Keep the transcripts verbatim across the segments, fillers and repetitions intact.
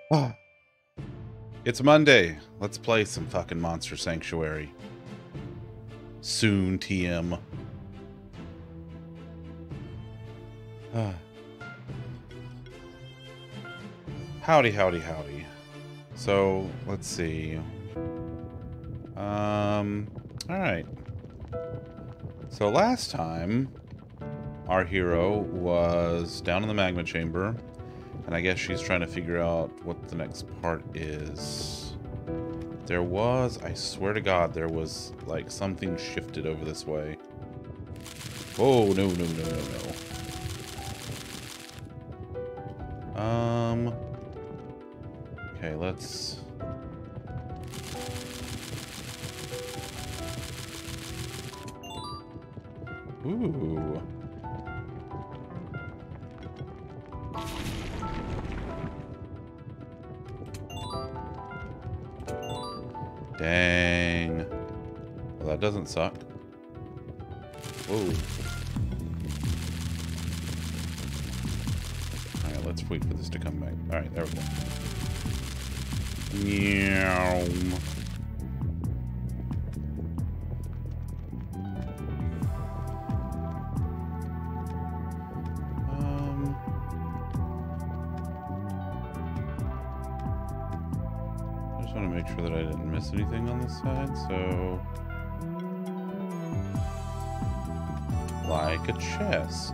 Ah, it's Monday. Let's play some fucking Monster Sanctuary. Soon, T M. Ah. Howdy, howdy, howdy. So, let's see. Um, alright. So last time, our hero was down in the magma chamber, and I guess she's trying to figure out what the next part is. There was, I swear to God, there was like something shifted over this way. Oh, no, no, no, no, no. Um, okay, let's... Ooh. Dang. Well, that doesn't suck. Whoa. Alright, let's wait for this to come back. Alright, there we go. Meow. Make sure that I didn't miss anything on this side, so like a chest.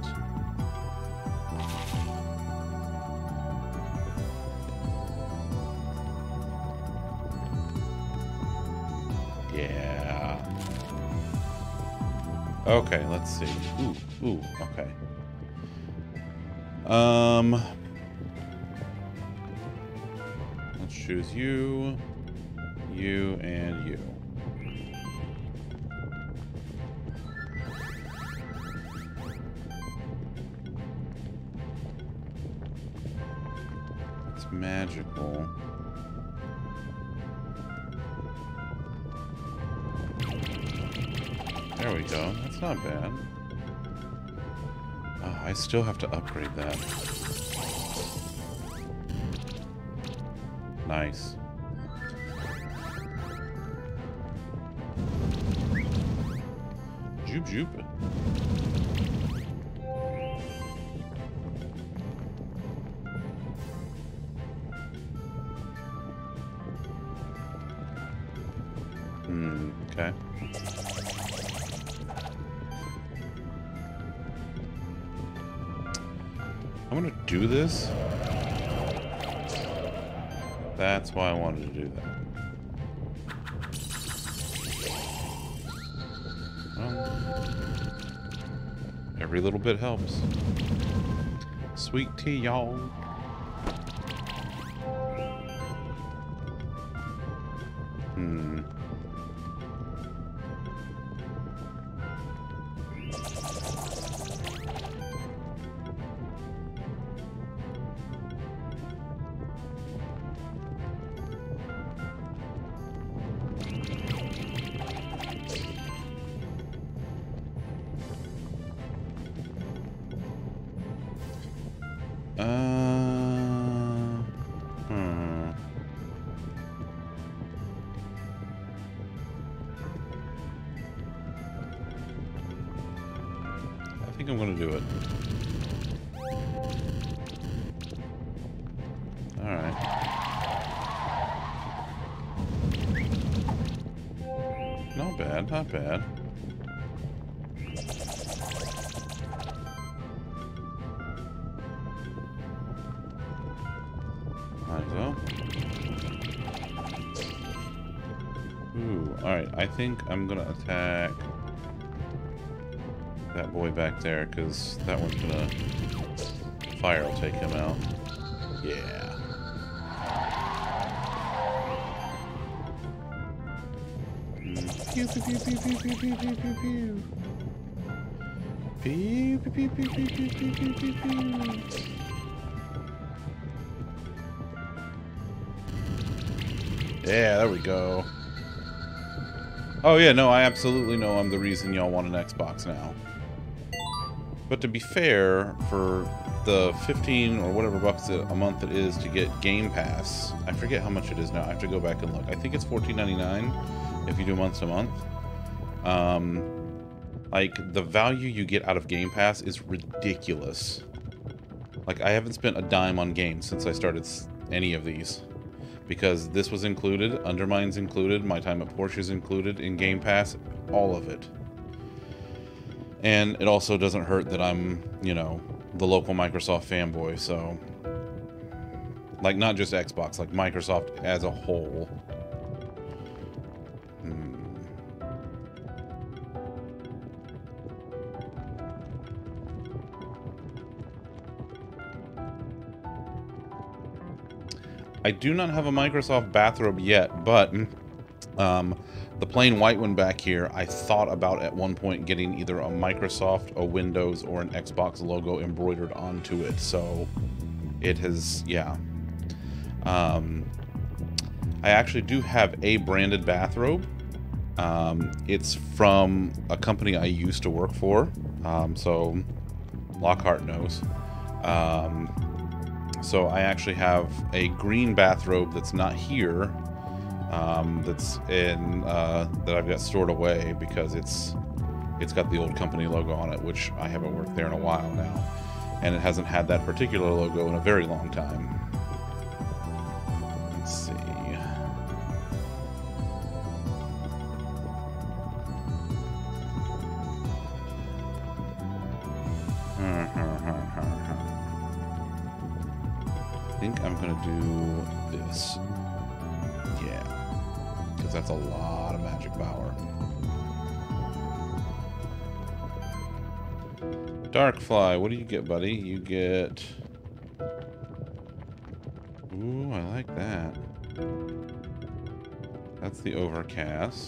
Yeah. Okay, let's see. Ooh, ooh, okay. Um let's choose you. You and you. It's magical. There we go. That's not bad. Oh, I still have to upgrade that. Nice. Joop joop. Hmm, okay. I'm gonna do this. That's why I wanted to do that. Every little bit helps. Sweet tea, y'all. Hmm. Uh, hmm. I think I'm gonna do it. Alright. Not bad, not bad. Ooh, alright, I think I'm gonna attack that boy back there, because that one's gonna... Fire will take him out. Yeah. Mm. Pew, pew, pew, pew, pew, pew, pew, pew, pew, pew. Pew, pew, pew, pew, pew, pew, pew, pew, pew, pew. Yeah, there we go. Oh yeah, no, I absolutely know I'm the reason y'all want an Xbox now. But to be fair, for the fifteen or whatever bucks a month it is to get Game Pass. I forget how much it is now. I have to go back and look. I think it's fourteen ninety-nine if you do month to month. Um, like, the value you get out of Game Pass is ridiculous. Like, I haven't spent a dime on games since I started any of these. Because this was included, Undermine's included, my time at Porsche's included in Game Pass, all of it. And it also doesn't hurt that I'm, you know, the local Microsoft fanboy, so... Like, not just Xbox, like Microsoft as a whole. Hmm. I do not have a Microsoft bathrobe yet, but um, the plain white one back here, I thought about at one point getting either a Microsoft, a Windows, or an Xbox logo embroidered onto it. So it has, yeah. Um, I actually do have a branded bathrobe. Um, it's from a company I used to work for, um, so Lockhart knows. Um, So I actually have a green bathrobe that's not here, um, that's in uh, that I've got stored away because it's it's got the old company logo on it, which I haven't worked there in a while now, and it hasn't had that particular logo in a very long time. Let's see. I think I'm gonna do this. Yeah, because that's a lot of magic power. Darkfly, what do you get, buddy? You get... Ooh, I like that. That's the Overcast.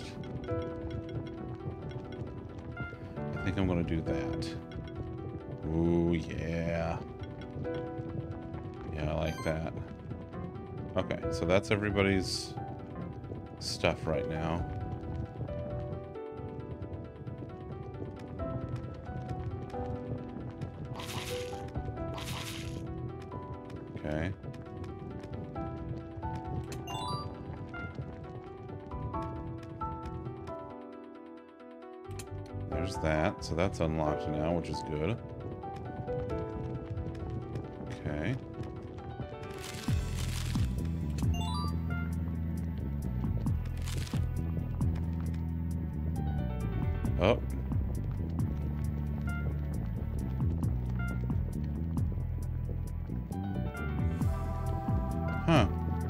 I think I'm gonna do that. Ooh, yeah. Yeah, I like that. Okay, so that's everybody's stuff right now. Okay. There's that. So that's unlocked now, which is good. Okay. Oh. Huh.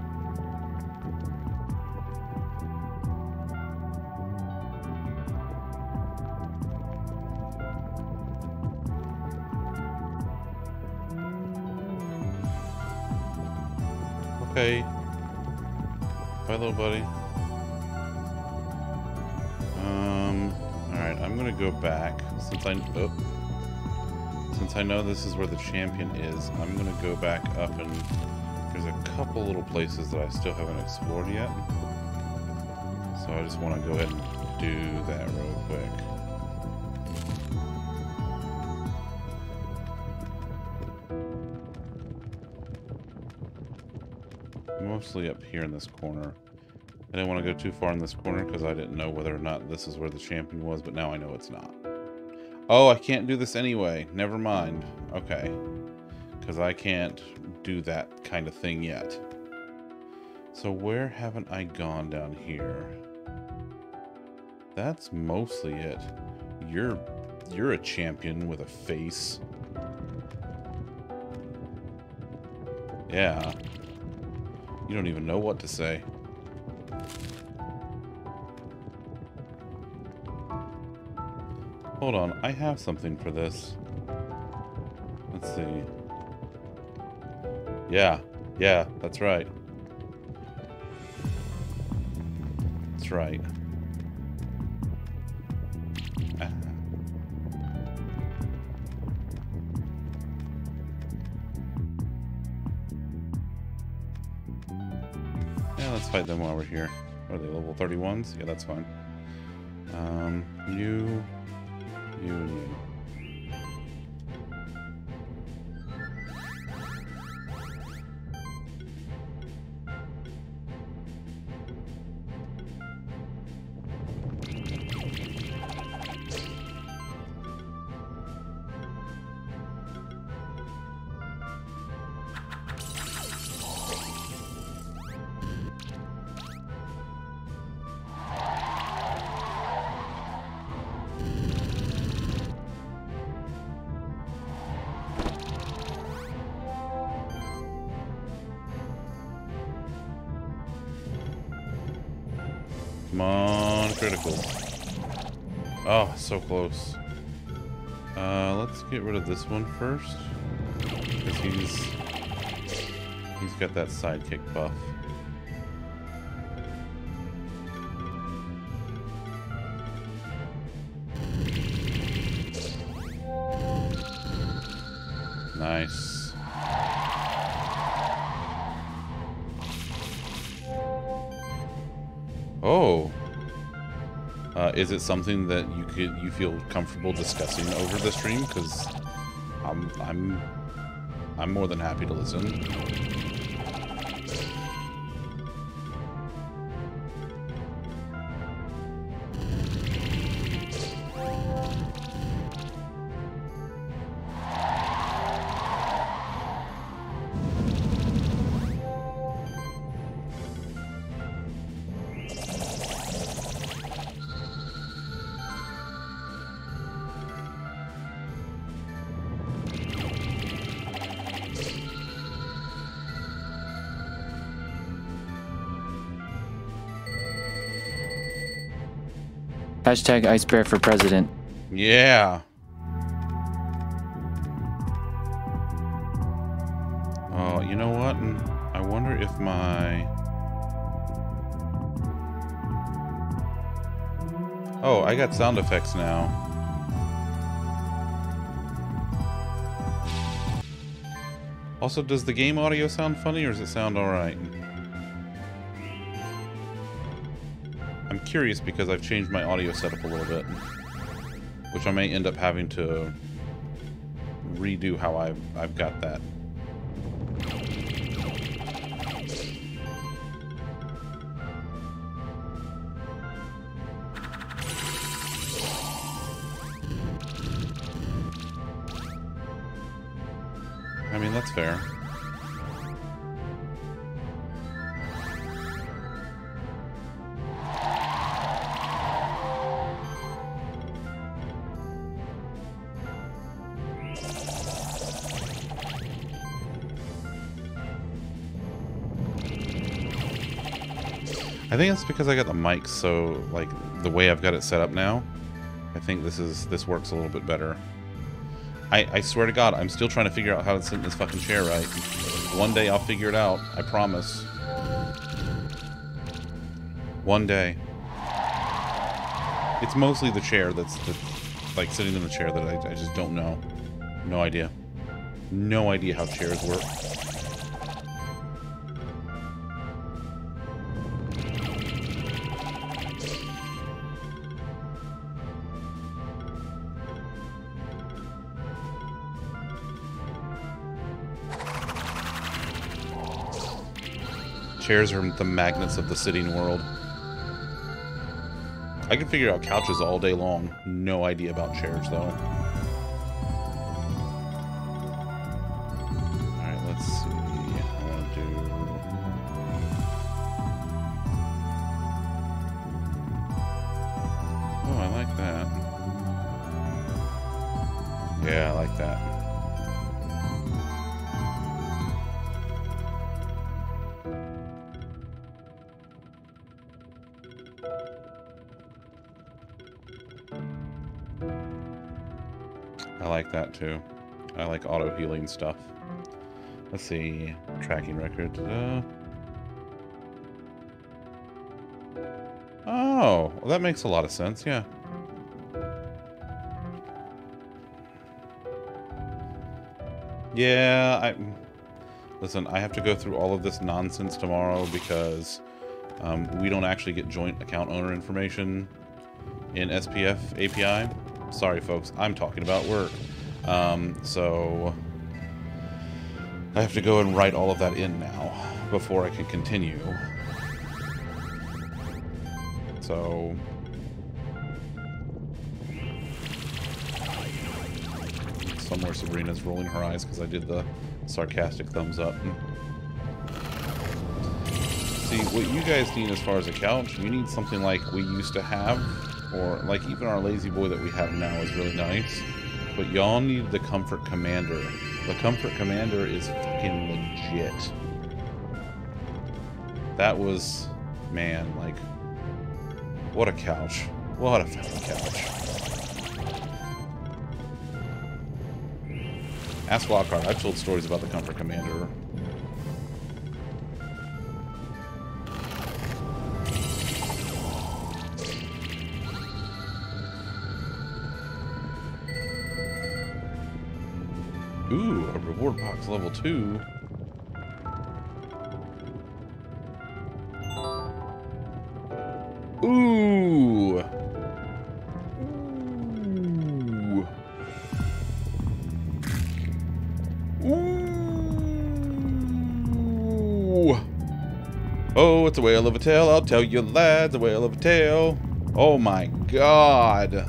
Okay. Bye, little buddy. Um... Alright, I'm gonna go back, since I, oh, since I know this is where the champion is, I'm gonna go back up, and there's a couple little places that I still haven't explored yet. So I just want to go ahead and do that real quick. Mostly up here in this corner. I didn't want to go too far in this corner because I didn't know whether or not this is where the champion was, but now I know it's not. Oh, I can't do this anyway. Never mind. Okay. Because I can't do that kind of thing yet. So where haven't I gone down here? That's mostly it. You're, you're a champion with a face. Yeah. You don't even know what to say. Hold on, I have something for this. Let's see. Yeah, yeah, that's right. That's right. Ah. Yeah, let's fight them while we're here. What are they, level thirty-ones? Yeah, that's fine. Um, you... You and you. Come on, criticals. Oh, so close. Uh, let's get rid of this one first. Because he's... He's got that sidekick buff. Nice. Oh. Uh, is it something that you could you feel comfortable discussing over the stream? Because I'm I'm I'm more than happy to listen. Hashtag Ice Bear for president. Yeah. Oh, you know what? I wonder if my... Oh, I got sound effects now. Also, does the game audio sound funny or does it sound alright? I'm curious because I've changed my audio setup a little bit, which I may end up having to redo how I've, I've got that. I mean, that's fair. I think it's because I got the mic, so like the way I've got it set up now, I think this is this works a little bit better. I, I swear to God, I'm still trying to figure out how to sit in this fucking chair right. One day I'll figure it out, I promise. One day. It's mostly the chair that's the, like sitting in the chair that I, I just don't know. No idea. No idea how chairs work. Chairs are the magnets of the sitting world. I can figure out couches all day long. No idea about chairs, though. Alright, let's see. I want to do... Oh, I like that. Yeah, I like that. I like that too. I like auto healing stuff. Let's see. Tracking record. Uh... Oh, well, that makes a lot of sense, yeah. Yeah, I... Listen, I have to go through all of this nonsense tomorrow because um, we don't actually get joint account owner information in S P F A P I. Sorry, folks. I'm talking about work. Um, so I have to go and write all of that in now before I can continue. So somewhere Sabrina's rolling her eyes because I did the sarcastic thumbs up. See, what you guys need as far as a couch, you need something like we used to have. Or, like, even our lazy boy that we have now is really nice. But y'all need the Comfort Commander. The Comfort Commander is fucking legit. That was... Man, like... What a couch. What a fucking couch. Ask Lockhart. I've told stories about the Comfort Commander. Ooh, a reward box level two. Ooh. Ooh. Ooh. Oh, it's a whale of a tale. I'll tell you, lads, a whale of a tale. Oh my god.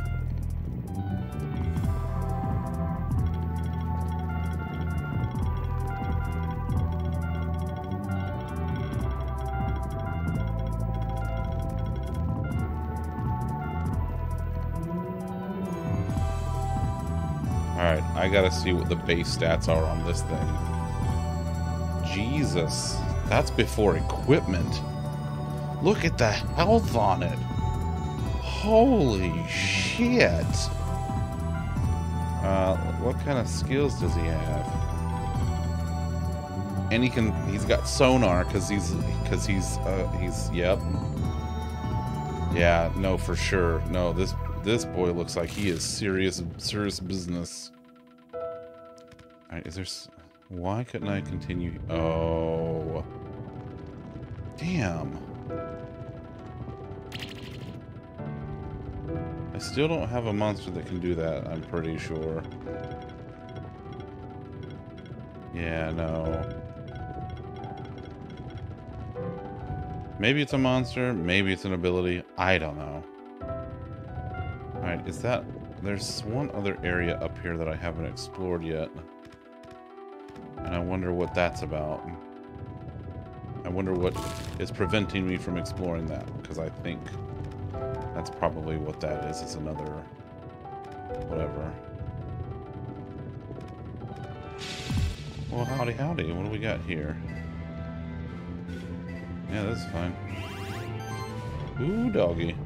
Alright, I gotta see what the base stats are on this thing. Jesus. That's before equipment. Look at the health on it. Holy shit. Uh, what kind of skills does he have? And he can, he's got sonar, because he's, because he's, uh, he's, yep. Yeah, no, for sure. No, this, this boy looks like he is serious, serious business. Alright, is there, why couldn't I continue? Oh. Damn. I still don't have a monster that can do that, I'm pretty sure. Yeah, no. Maybe it's a monster, maybe it's an ability, I don't know. Alright, is that... There's one other area up here that I haven't explored yet. And I wonder what that's about. I wonder what is preventing me from exploring that, because I think that's probably what that is. It's another... whatever. Well, howdy howdy, what do we got here? Yeah, that's fine. Ooh, doggy.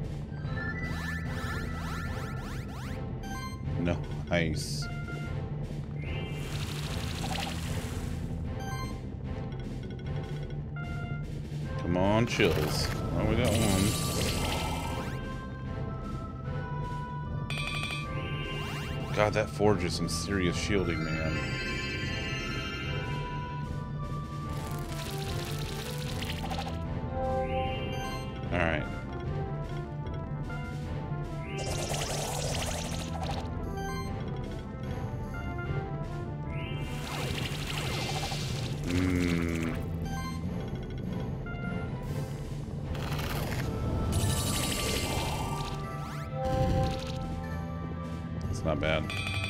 Nice. Come on, chills. Oh, we got one. God, that forges some serious shielding, man. Alright. Hmm. That's not bad.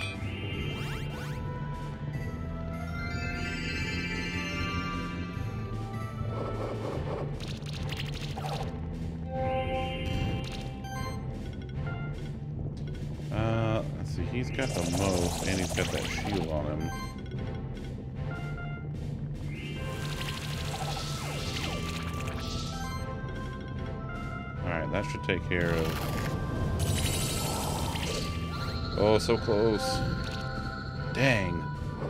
Uh, let's see, he's got the most, and he's got that shield on him. Alright, that should take care of... Oh, so close. Dang.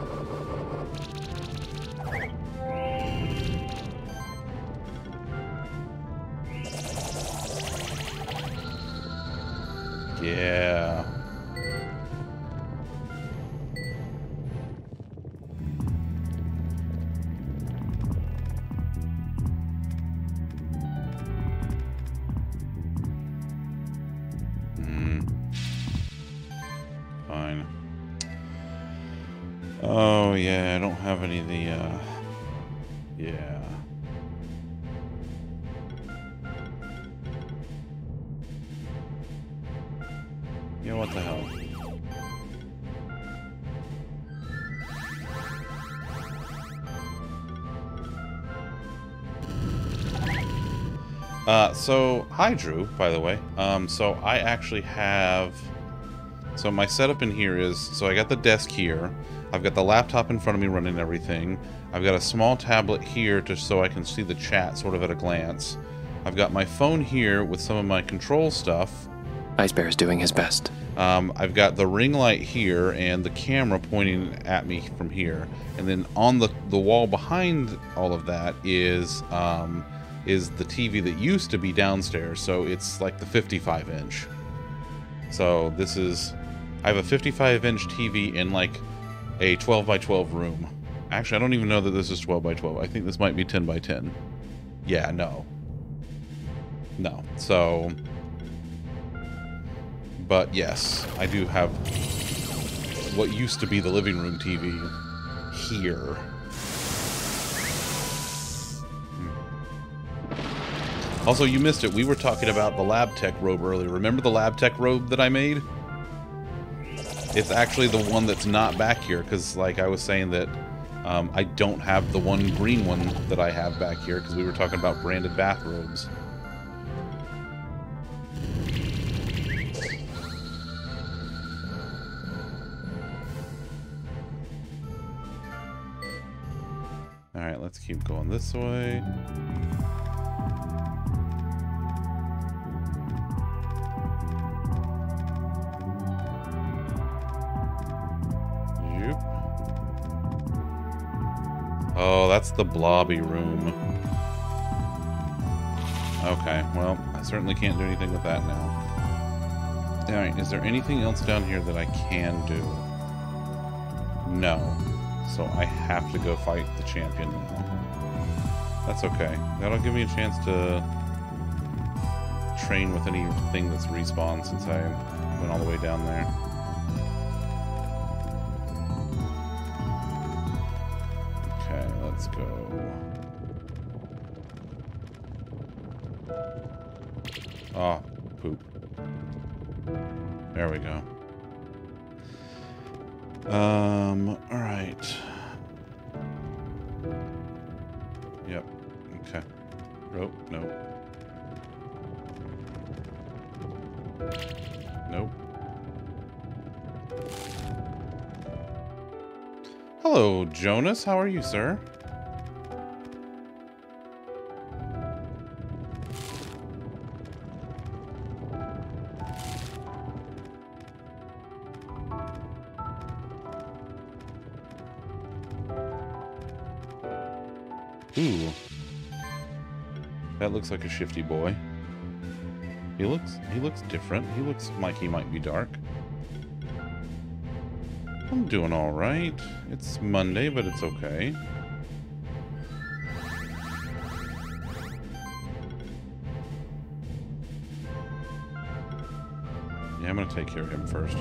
Yeah. Hmm. Fine. Oh, yeah, I don't have any of the, uh... yeah. You know, what the hell? Uh, so, hi Drew, by the way. Um, so I actually have... So my setup in here is... So I got the desk here. I've got the laptop in front of me running everything. I've got a small tablet here just so I can see the chat sort of at a glance. I've got my phone here with some of my control stuff. Ice Bear is doing his best. Um, I've got the ring light here and the camera pointing at me from here. And then on the, the wall behind all of that is um, is the T V that used to be downstairs. So it's like the fifty-five inch. So this is... I have a fifty-five inch T V in like a twelve by twelve room. Actually, I don't even know that this is twelve by twelve. I think this might be ten by ten. Yeah, no. No. So... But yes, I do have what used to be the living room T V here. Hmm. Also, you missed it. We were talking about the Lab Tech robe earlier. Remember the Lab Tech robe that I made? It's actually the one that's not back here, because like I was saying that um, I don't have the one green one that I have back here, because we were talking about branded bathrobes. Alright, let's keep going this way. Yep. Oh, that's the blobby room. Okay, well, I certainly can't do anything with that now. Alright, is there anything else down here that I can do? No. So I have to go fight the champion now. That's okay. That'll give me a chance to train with anything that's respawned since I went all the way down there. Okay, let's go. Oh, poop. There we go. Um, alright. Yep. Okay. Nope, nope. Nope. Hello, Jonas. How are you, sir? Ooh. That looks like a shifty boy. He looks he looks different. He looks like he might be dark. I'm doing all right. It's Monday, but it's okay. Yeah, I'm gonna take care of him first.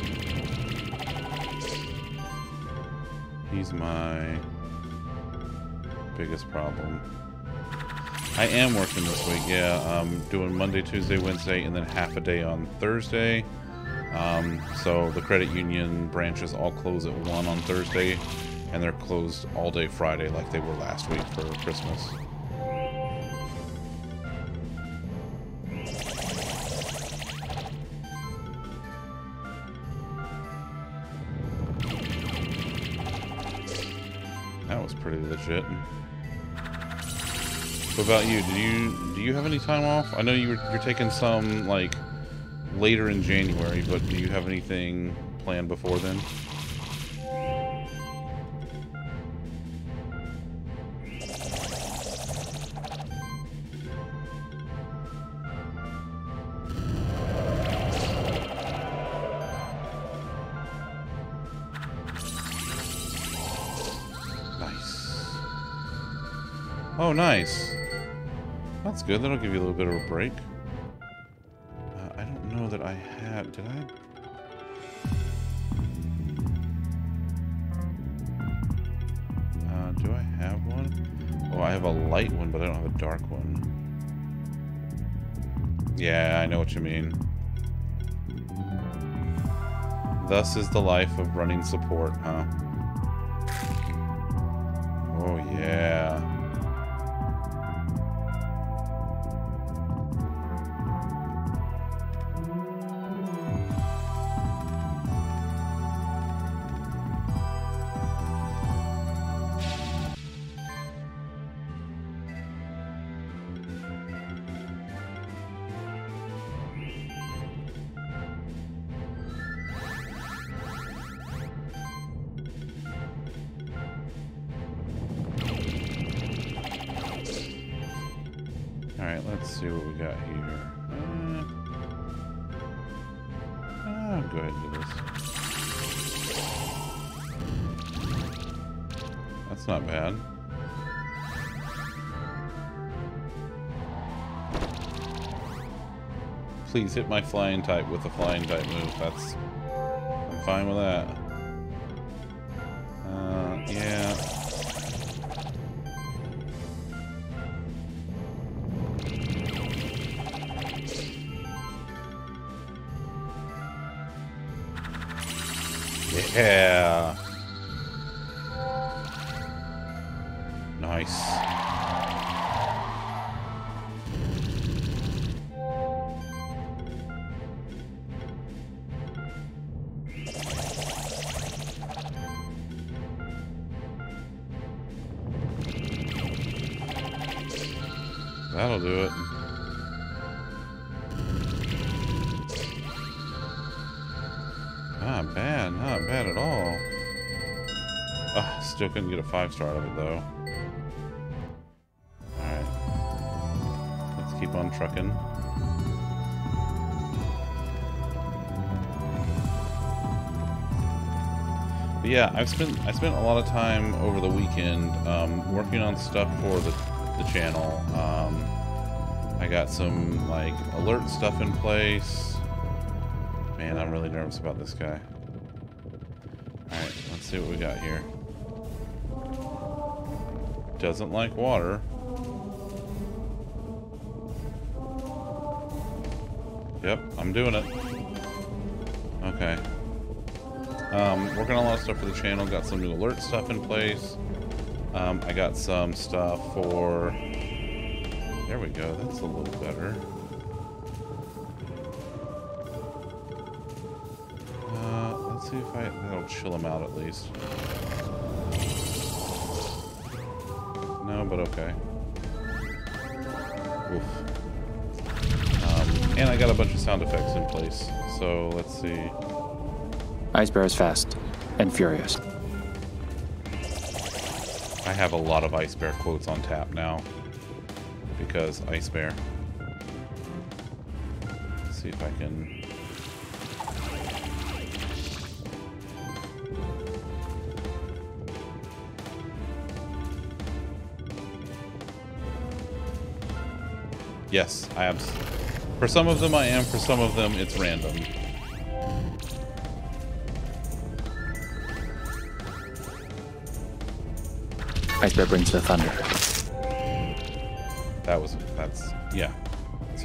He's my biggest problem. I am working this week, yeah. Um, doing Monday, Tuesday, Wednesday, and then half a day on Thursday. Um, so the credit union branches all close at one on Thursday, and they're closed all day Friday like they were last week for Christmas. That was pretty legit. What about you? Do you do you have any time off? I know you're you're taking some like later in January, but do you have anything planned before then? Nice. Oh, nice. That's good. That'll give you a little bit of a break. Uh, I don't know that I had... Did I? Uh, do I have one? Oh, I have a light one, but I don't have a dark one. Yeah, I know what you mean. Thus is the life of running support, huh? Oh, yeah. Alright, let's see what we got here. Uh, I'll go ahead and do this. That's not bad. Please hit my flying type with a flying type move. That's... I'm fine with that. Uh, yeah. Yeah. Nice. That'll do it. Not bad, not bad at all. Ah, still couldn't get a five star out of it though. Alright. Let's keep on trucking. But yeah, I've spent I spent a lot of time over the weekend um, working on stuff for the, the channel. Um, I got some like alert stuff in place. Man, I'm really nervous about this guy. Alright, let's see what we got here. Doesn't like water. Yep, I'm doing it. Okay. Um, working on a lot of stuff for the channel. Got some new alert stuff in place. Um, I got some stuff for... There we go. That's a little better. Uh, let's see if I... That'll chill him out at least. No, but okay. Oof. Um, and I got a bunch of sound effects in place. So, let's see. Ice Bear is fast and furious. I have a lot of Ice Bear quotes on tap now. Because Ice Bear. Let's see if I can... Yes, I am. For some of them I am, for some of them it's random. Ice Bear brings the thunder. That was, that's, yeah. So.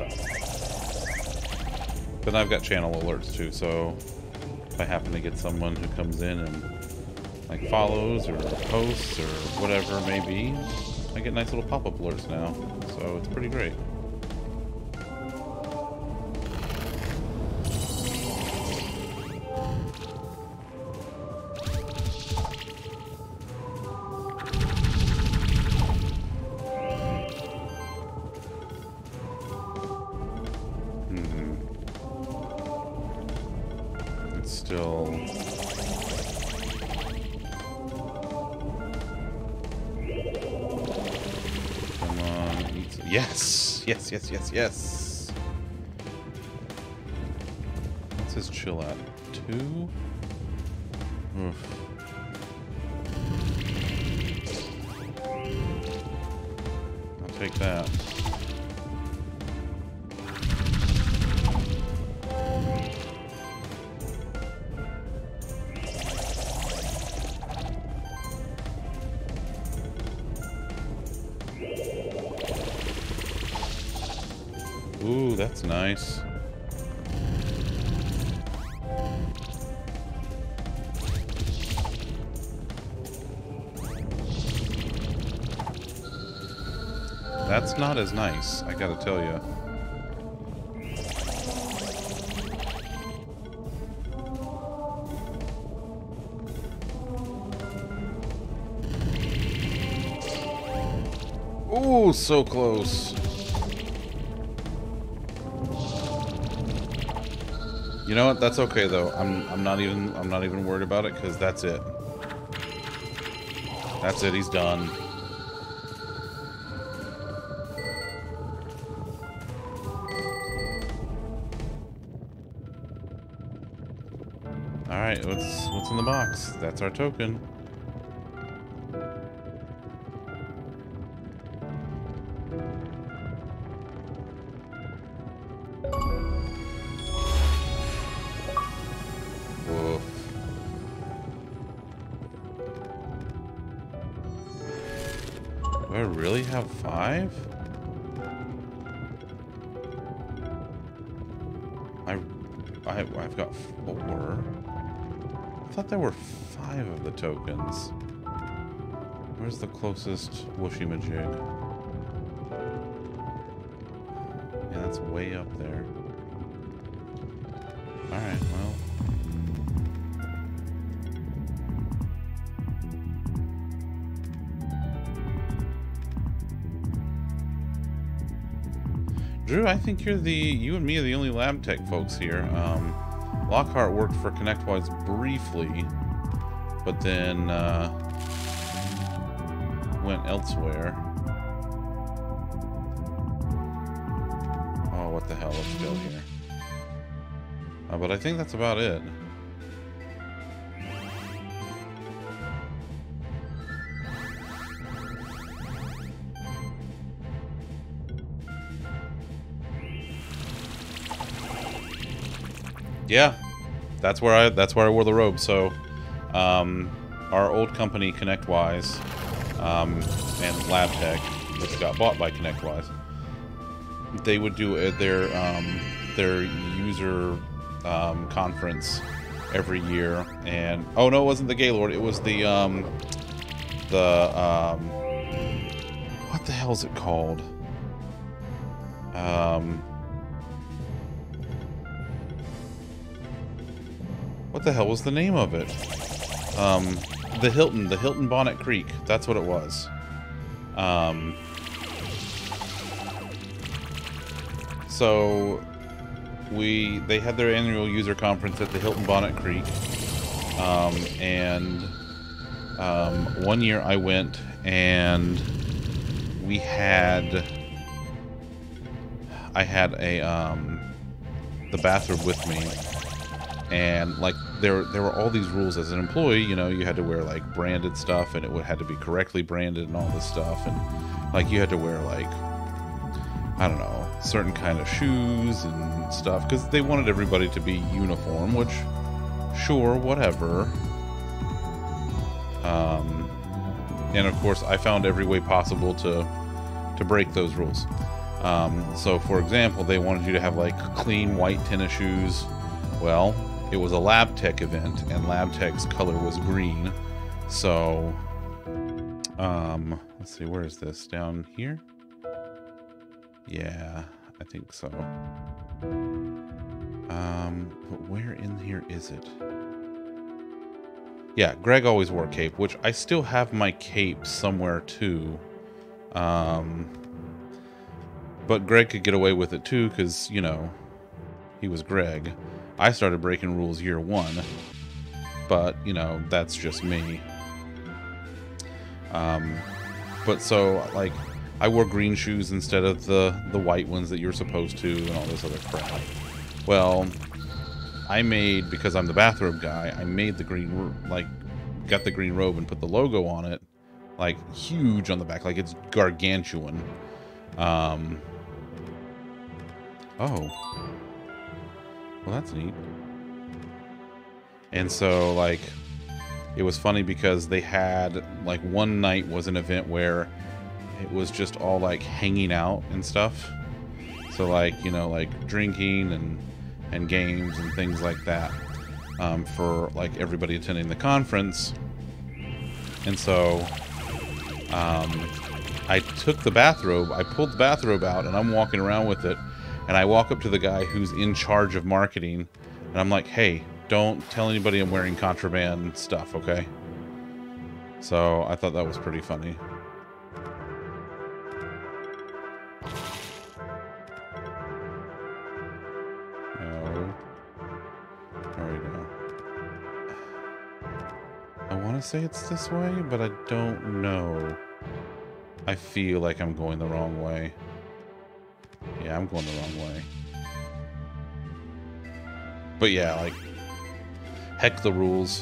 But I've got channel alerts too, so if I happen to get someone who comes in and like follows or posts or whatever it may be, I get nice little pop-up alerts now. So it's pretty great. Still come on, eat. Yes, yes, yes, yes, yes. What's his chill at? Two. Oof. I'll take that. Ooh, that's nice. That's not as nice, I gotta tell you. Ooh, so close. You know what? That's okay though. I'm I'm not even I'm not even worried about it because that's it. That's it. He's done. Alright, what's, what's in the box? That's our token. Woof. Do I really have five? I, I, I've got four. I thought there were five of the tokens. Where's the closest whooshy-majig? Yeah, that's way up there. Alright, well. Drew, I think you're the, you and me are the only lab tech folks here. Um, Lockhart worked for ConnectWise briefly, but then uh, went elsewhere. Oh, what the hell? Let's go here. Uh, but I think that's about it. Yeah, that's where I that's where I wore the robe. So, um, our old company ConnectWise um, and LabTech, which got bought by ConnectWise, they would do uh, their um, their user um, conference every year. And oh no, it wasn't the Gaylord. It was the um, the um, what the hell is it called? Um. What the hell was the name of it? Um, the Hilton, the Hilton Bonnet Creek. That's what it was. Um, so we they had their annual user conference at the Hilton Bonnet Creek, um, and um, one year I went and we had I had a um, the bathrobe with me. And like there, there were all these rules as an employee. You know, you had to wear like branded stuff, and it would had to be correctly branded and all this stuff. And like you had to wear like I don't know, certain kind of shoes and stuff because they wanted everybody to be uniform. Which, sure, whatever. Um, and of course, I found every way possible to to break those rules. Um, so, for example, they wanted you to have like clean white tennis shoes. Well, it was a LabTech event, and LabTech's color was green. So, um, let's see, where is this? Down here? Yeah, I think so. Um, but where in here is it? Yeah, Greg always wore a cape, which I still have my cape somewhere too. Um, but Greg could get away with it too, because, you know, he was Greg. I started breaking rules year one, but, you know, that's just me. Um, but so, like, I wore green shoes instead of the, the white ones that you're supposed to and all this other crap. Well, I made, because I'm the bathrobe guy, I made the green, like, got the green robe and put the logo on it, like, huge on the back, like, it's gargantuan. Um, oh. Well, that's neat. And so, like, it was funny because they had, like, one night was an event where it was just all, like, hanging out and stuff. So, like, you know, like, drinking and, and games and things like that um, for, like, everybody attending the conference. And so, um, I took the bathrobe, I pulled the bathrobe out, and I'm walking around with it. And I walk up to the guy who's in charge of marketing, and I'm like, hey, don't tell anybody I'm wearing contraband stuff, okay? So I thought that was pretty funny. No. There we go. I want to say it's this way, but I don't know. I feel like I'm going the wrong way. Yeah, I'm going the wrong way. But yeah, like, Heck the rules.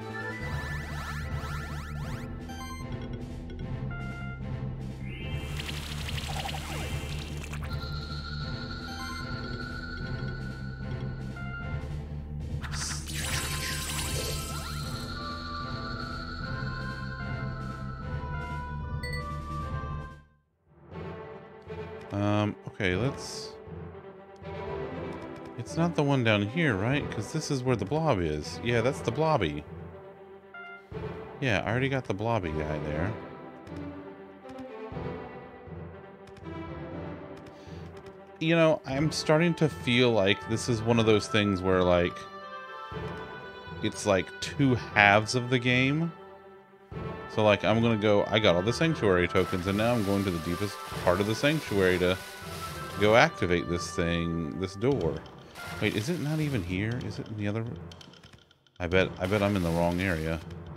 Um, okay, let's... It's not the one down here, right? Because this is where the blob is. Yeah, that's the blobby. Yeah, I already got the blobby guy there. You know, I'm starting to feel like this is one of those things where, like, it's like two halves of the game. So, like, I'm going to go... I got all the sanctuary tokens, and now I'm going to the deepest part of the sanctuary to go activate this thing, this door. Wait, is it not even here? Is it in the other... I bet, I bet I'm in the wrong area.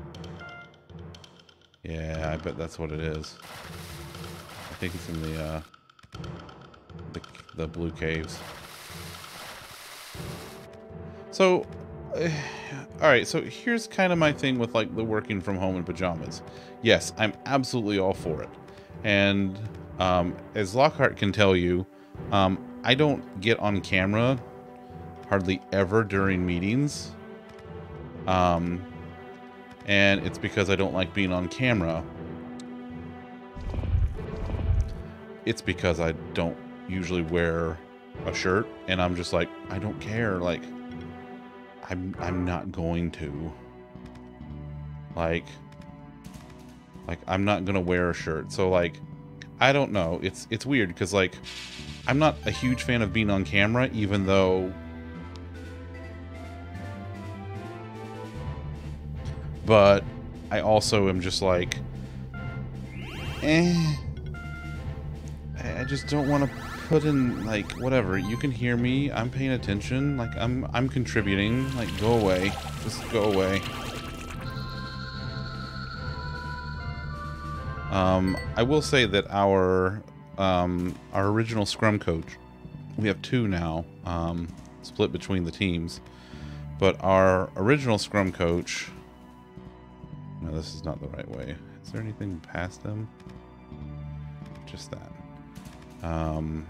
Yeah, I bet that's what it is. I think it's in the, uh... The, the blue caves. So... Uh, Alright, so here's kind of my thing with, like, the working from home in pajamas. Yes, I'm absolutely all for it. And, um, as Lockhart can tell you, um, I don't get on camera hardly ever during meetings. Um, and it's because I don't like being on camera. It's because I don't usually wear a shirt, and I'm just like, I don't care, like... I'm I'm not going to. Like like I'm not gonna wear a shirt. So like I don't know. It's it's weird because like I'm not a huge fan of being on camera, even though but I also am just like eh I just don't want to put in, like, whatever. You can hear me. I'm paying attention. Like, I'm I'm contributing. Like, go away. Just go away. Um, I will say that our um, our original scrum coach, we have two now, um, split between the teams. But our original scrum coach... No, this is not the right way. Is there anything past them? Just that. Um,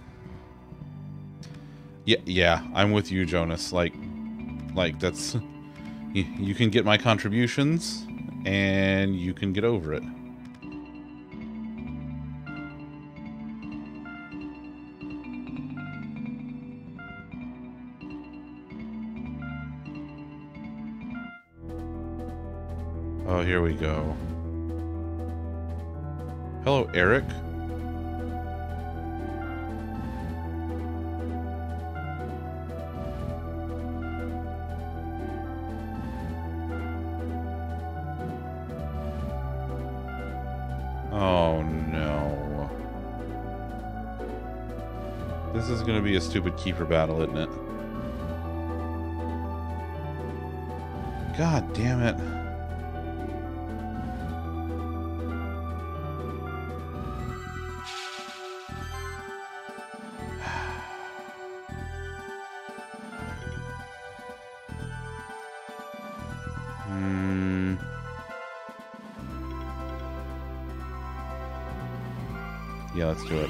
yeah, yeah, I'm with you, Jonas. Like, like that's, you, you can get my contributions, and you can get over it. Oh, here we go. Hello, Eric. Oh, no. This is going to be a stupid keeper battle, isn't it? God damn it. Hmm. Yeah, let's do it.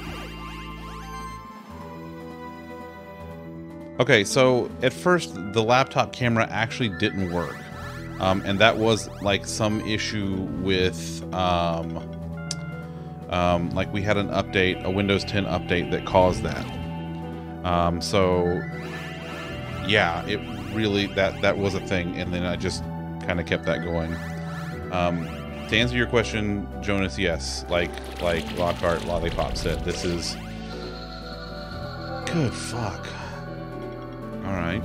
Okay, so at first the laptop camera actually didn't work. Um, and that was like some issue with, um, um, like we had an update, a Windows ten update that caused that. Um, so yeah, it really, that, that was a thing. And then I just kind of kept that going. Um, to answer your question, Jonas, yes, like, like Lockhart Lollipop said, this is good fuck. All right.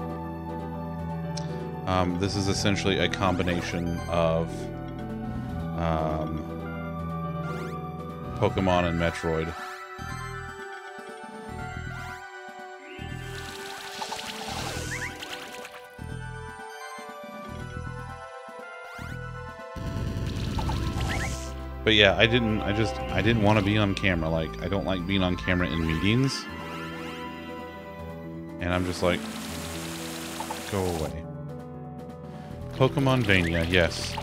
Um, this is essentially a combination of um, Pokemon and Metroid. But yeah, I didn't, I just, I didn't want to be on camera. Like, I don't like being on camera in meetings. And I'm just like, go away. Pokemon Vania, yes.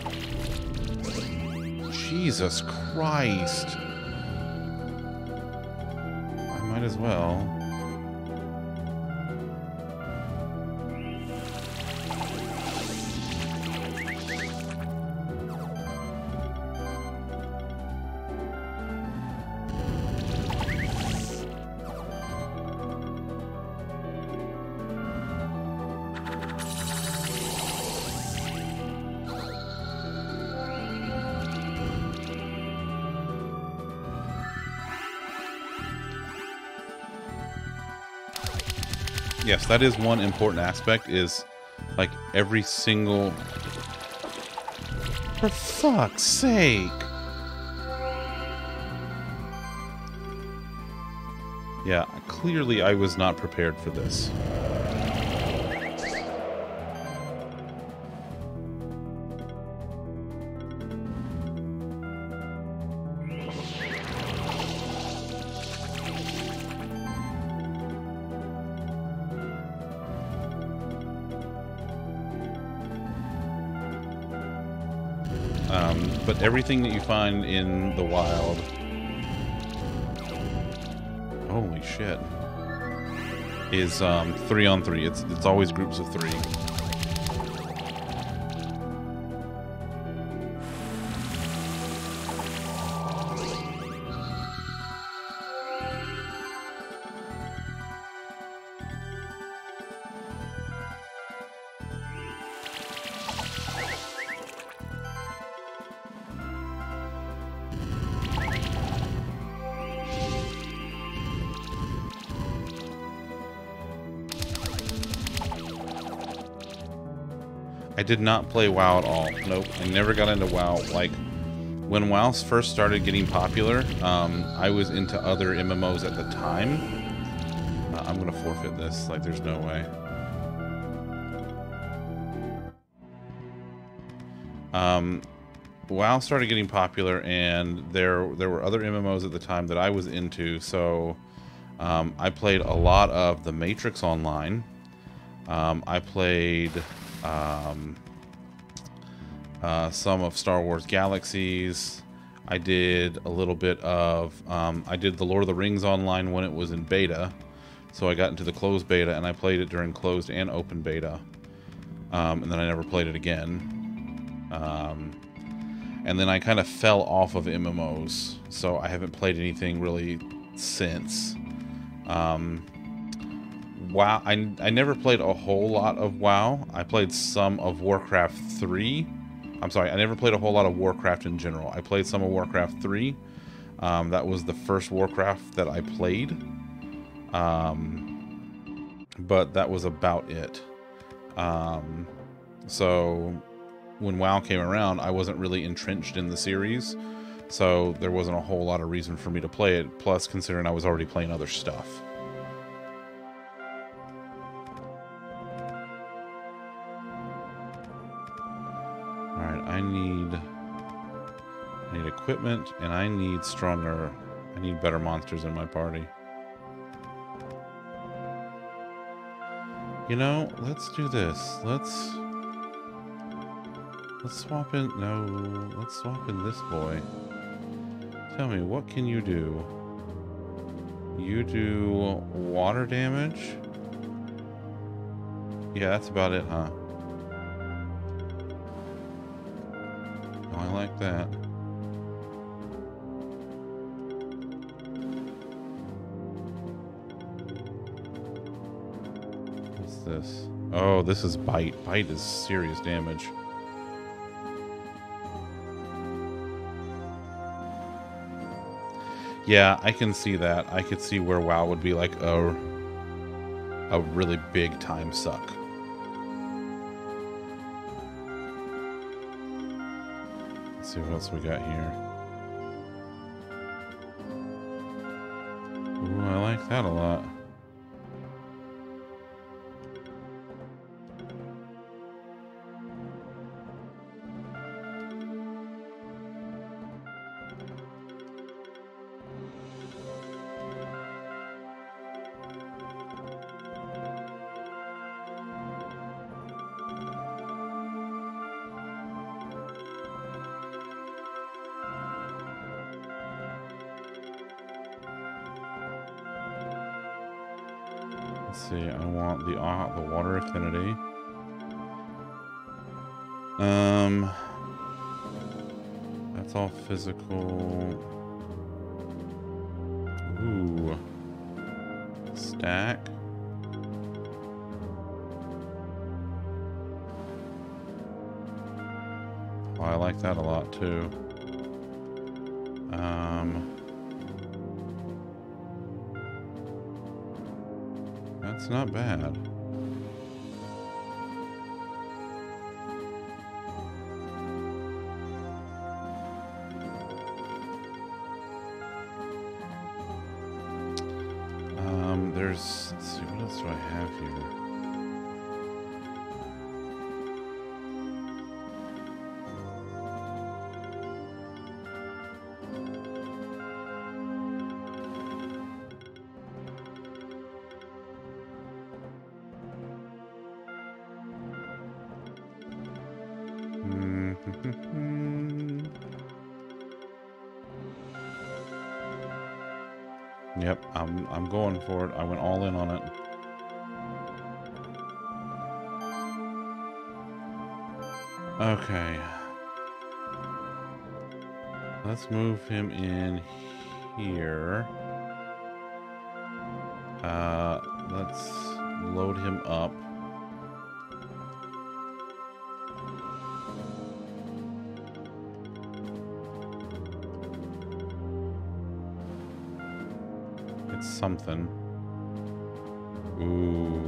Jesus Christ. I might as well. Yes, that is one important aspect, is like every single... For fuck's sake! Yeah, clearly I was not prepared for this. Um, but everything that you find in the wild... Holy shit. Is um, three on three. It's, it's always groups of three. I did not play WoW at all. Nope. I never got into WoW. Like, when WoW first started getting popular, um, I was into other M M Os at the time. Uh, I'm gonna forfeit this. Like, there's no way. Um, WoW started getting popular, and there there were other M M Os at the time that I was into. So, um, I played a lot of The Matrix Online. Um, I played... Um, uh, some of Star Wars Galaxies. I did a little bit of um, I did the Lord of the Rings Online when it was in beta, so I got into the closed beta and I played it during closed and open beta, um, and then I never played it again. Um, and then I kind of fell off of M M Os, so I haven't played anything really since. Um, WoW, I, I never played a whole lot of WoW. I played some of Warcraft three. I'm sorry, I never played a whole lot of Warcraft in general. I played some of Warcraft three. Um, that was the first Warcraft that I played. Um, but that was about it. Um, so when WoW came around, I wasn't really entrenched in the series. So there wasn't a whole lot of reason for me to play it. Plus, considering I was already playing other stuff. I need I need equipment, and I need stronger, I need better monsters in my party. You know, let's do this. Let's let's swap in. No, let's swap in this boy. Tell me, what can you do? You do water damage? Yeah, that's about it, huh? I like that. What's this? Oh, this is bite. Bite is serious damage. Yeah, I can see that. I could see where WoW would be like a a really big time suck. See what else we got here. Ooh, I like that a lot. Let's see, I want the uh, the water affinity. Um, that's all physical. Ooh, stack. Oh, I like that a lot too. Um, that's not bad. Um, there's, let's see, what else do I have here? Yep, I'm I'm going for it. I went all in on it. Okay. Let's move him in here. Uh, let's load him up. It's something. Ooh.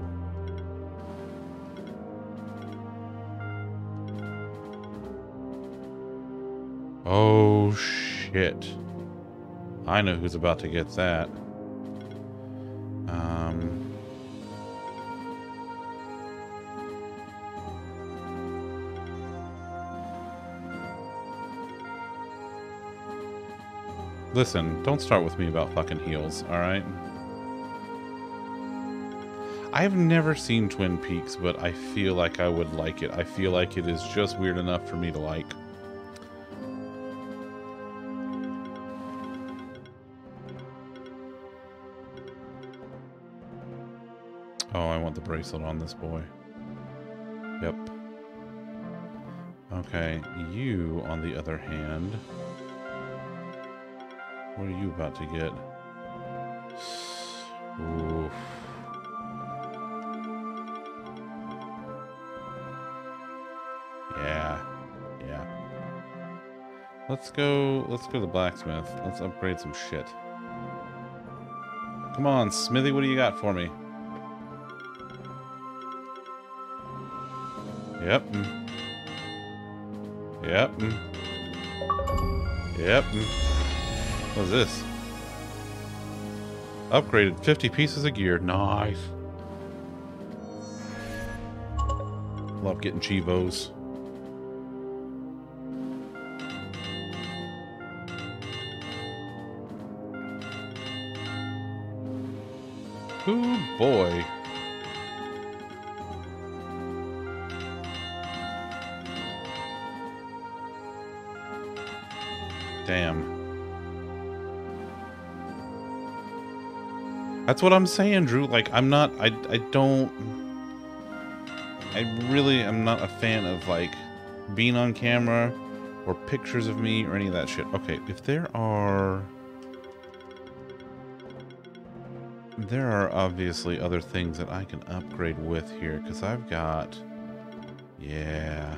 Oh, shit. I know who's about to get that. Um... Listen, don't start with me about fucking heels, alright? I've never seen Twin Peaks, but I feel like I would like it. I feel like it is just weird enough for me to like. Oh, I want the bracelet on this boy. Yep. Okay, you, on the other hand... What are you about to get? Oof. Yeah. Yeah. Let's go, let's go to the blacksmith. Let's upgrade some shit. Come on, Smithy, what do you got for me? Yep. Yep. Yep. What's this? Upgraded fifty pieces of gear. Nice. Love getting Chivos. Ooh, boy. Damn. That's what I'm saying, Drew. Like, I'm not, I, I don't, I really am not a fan of, like, being on camera or pictures of me or any of that shit. Okay, if there are, there are obviously other things that I can upgrade with here, because I've got, yeah.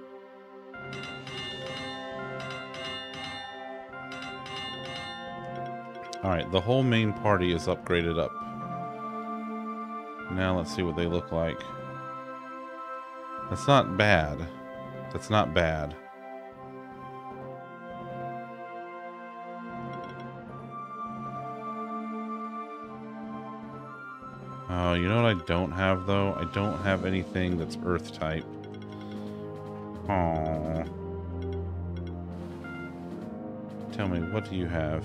Alright, the whole main party is upgraded up. Now let's see what they look like. That's not bad. That's not bad. Oh, you know what I don't have, though? I don't have anything that's Earth type. Oh. Tell me, what do you have?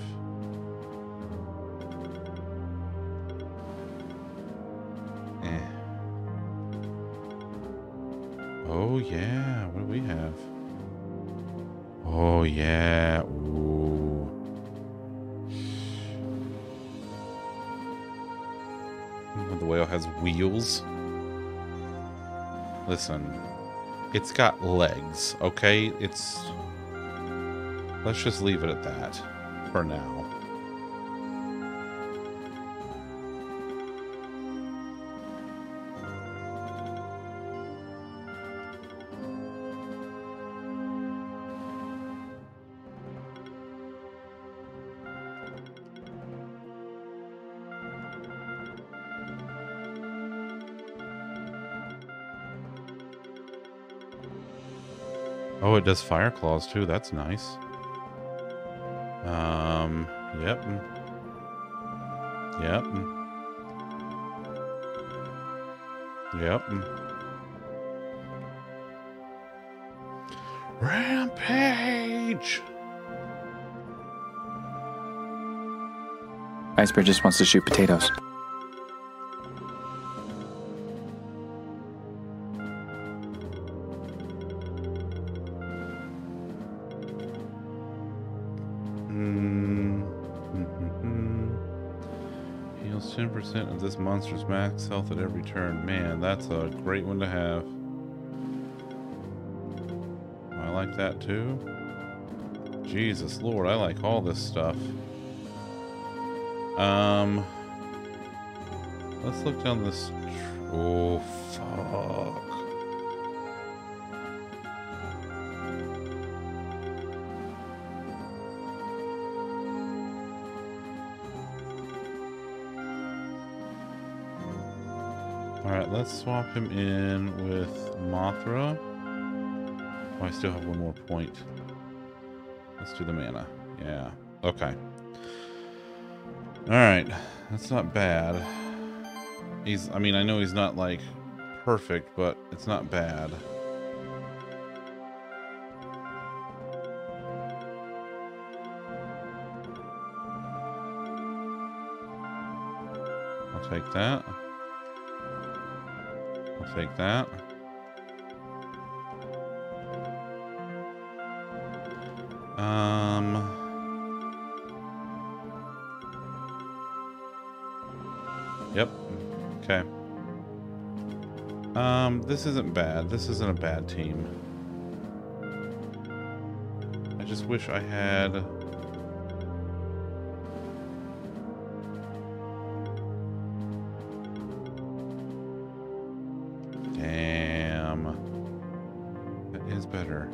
Oh, yeah. What do we have? Oh, yeah. Ooh. has wheels. Listen, it's got legs, okay? It's... Let's just leave it at that for now. Oh, it does fire claws too. That's nice. Um, yep. Yep. Yep. Rampage! Icebear just wants to shoot potatoes. ten percent of this monster's max health at every turn. Man, that's a great one to have. I like that too. Jesus Lord, I like all this stuff. Um, let's look down this. Oh, fuck. Alright, let's swap him in with Mothra. Oh, I still have one more point. Let's do the mana. Yeah. Okay. Alright. That's not bad. He's, I mean, I know he's not, like, perfect, but it's not bad. I'll take that. I'll take that. Um. Yep. Okay. Um, this isn't bad. This isn't a bad team. I just wish I had... better.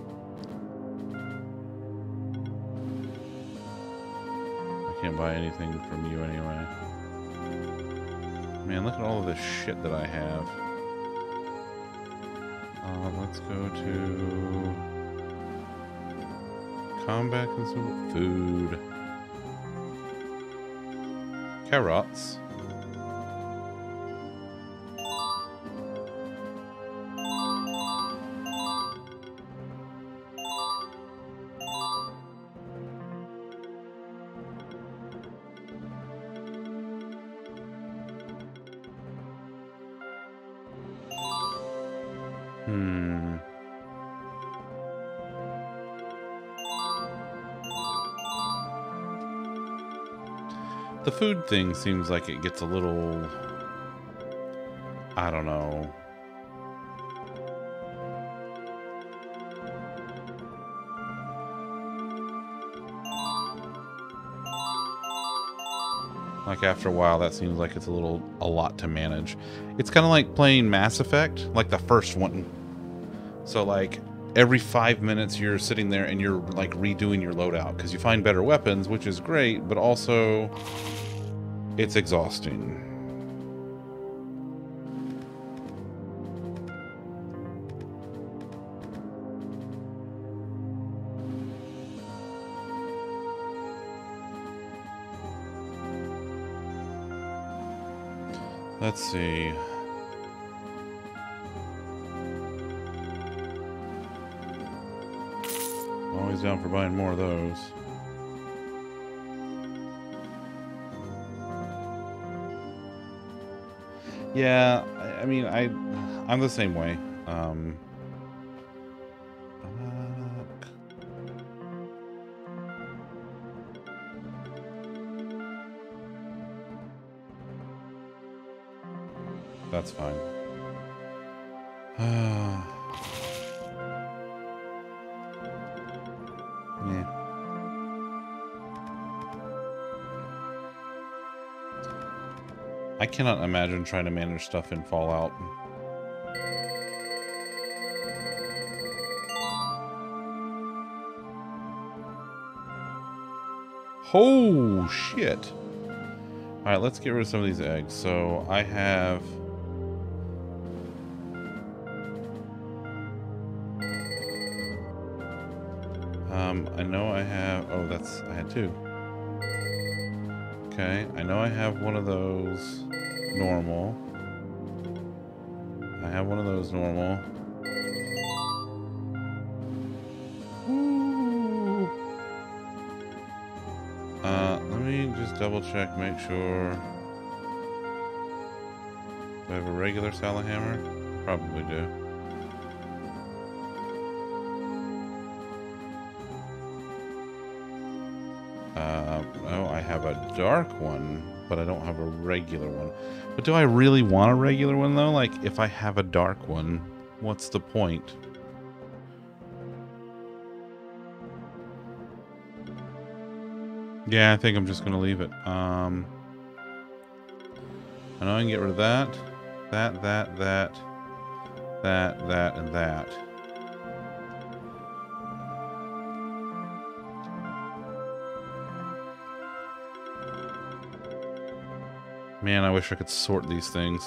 I can't buy anything from you anyway. Man, look at all of this shit that I have. Uh, let's go to combat consumable food. Carrots. Hmm. The food thing seems like it gets a little... I don't know. Like after a while, that seems like it's a little, a lot to manage. It's kind of like playing Mass Effect, like the first one. So like every five minutes you're sitting there and you're like redoing your loadout because you find better weapons, which is great, but also it's exhausting. Let's see. Always down for buying more of those. Yeah, I, I mean, I, I'm the same way. Um, That's fine. yeah. I cannot imagine trying to manage stuff in Fallout. Oh, shit. Alright, let's get rid of some of these eggs. So, I have... Um, I know I have... Oh, that's... I had two. Okay, I know I have one of those normal. I have one of those normal. Ooh. Uh, let me just double check, make sure. Do I have a regular Salahammer? Probably do. Uh, oh, I have a dark one, but I don't have a regular one. But do I really want a regular one, though? Like, if I have a dark one, what's the point? Yeah, I think I'm just going to leave it. Um, I know I can get rid of that, that, that, that, that, that, and that. Man, I wish I could sort these things.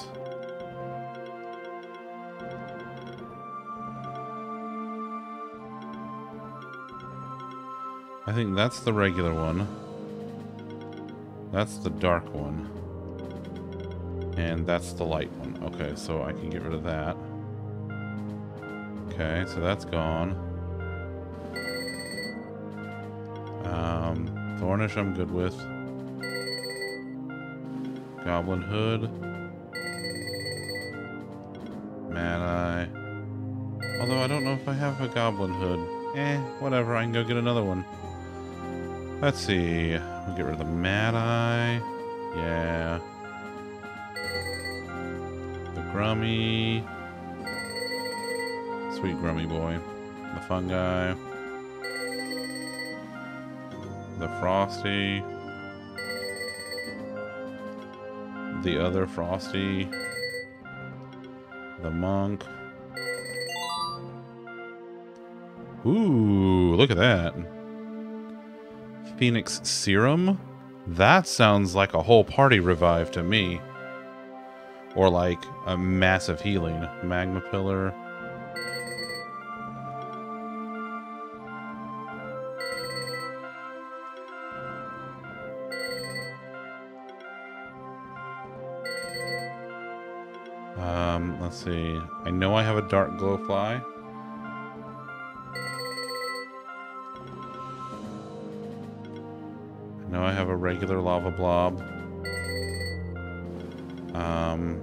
I think that's the regular one. That's the dark one. And that's the light one. Okay, so I can get rid of that. Okay, so that's gone. Um, Thornish I'm good with. Goblin Hood. Mad Eye. Although I don't know if I have a Goblin Hood. Eh, whatever, I can go get another one. Let's see. We'll get rid of the Mad Eye. Yeah. The Grummy. Sweet Grummy boy. The Fungi. The Frosty. The other Frosty. The Monk. Ooh, look at that. Phoenix Serum? That sounds like a whole party revive to me. Or like a massive healing. Magma Pillar. Um, let's see. I know I have a Dark Glowfly. I know I have a regular Lava Blob. Um,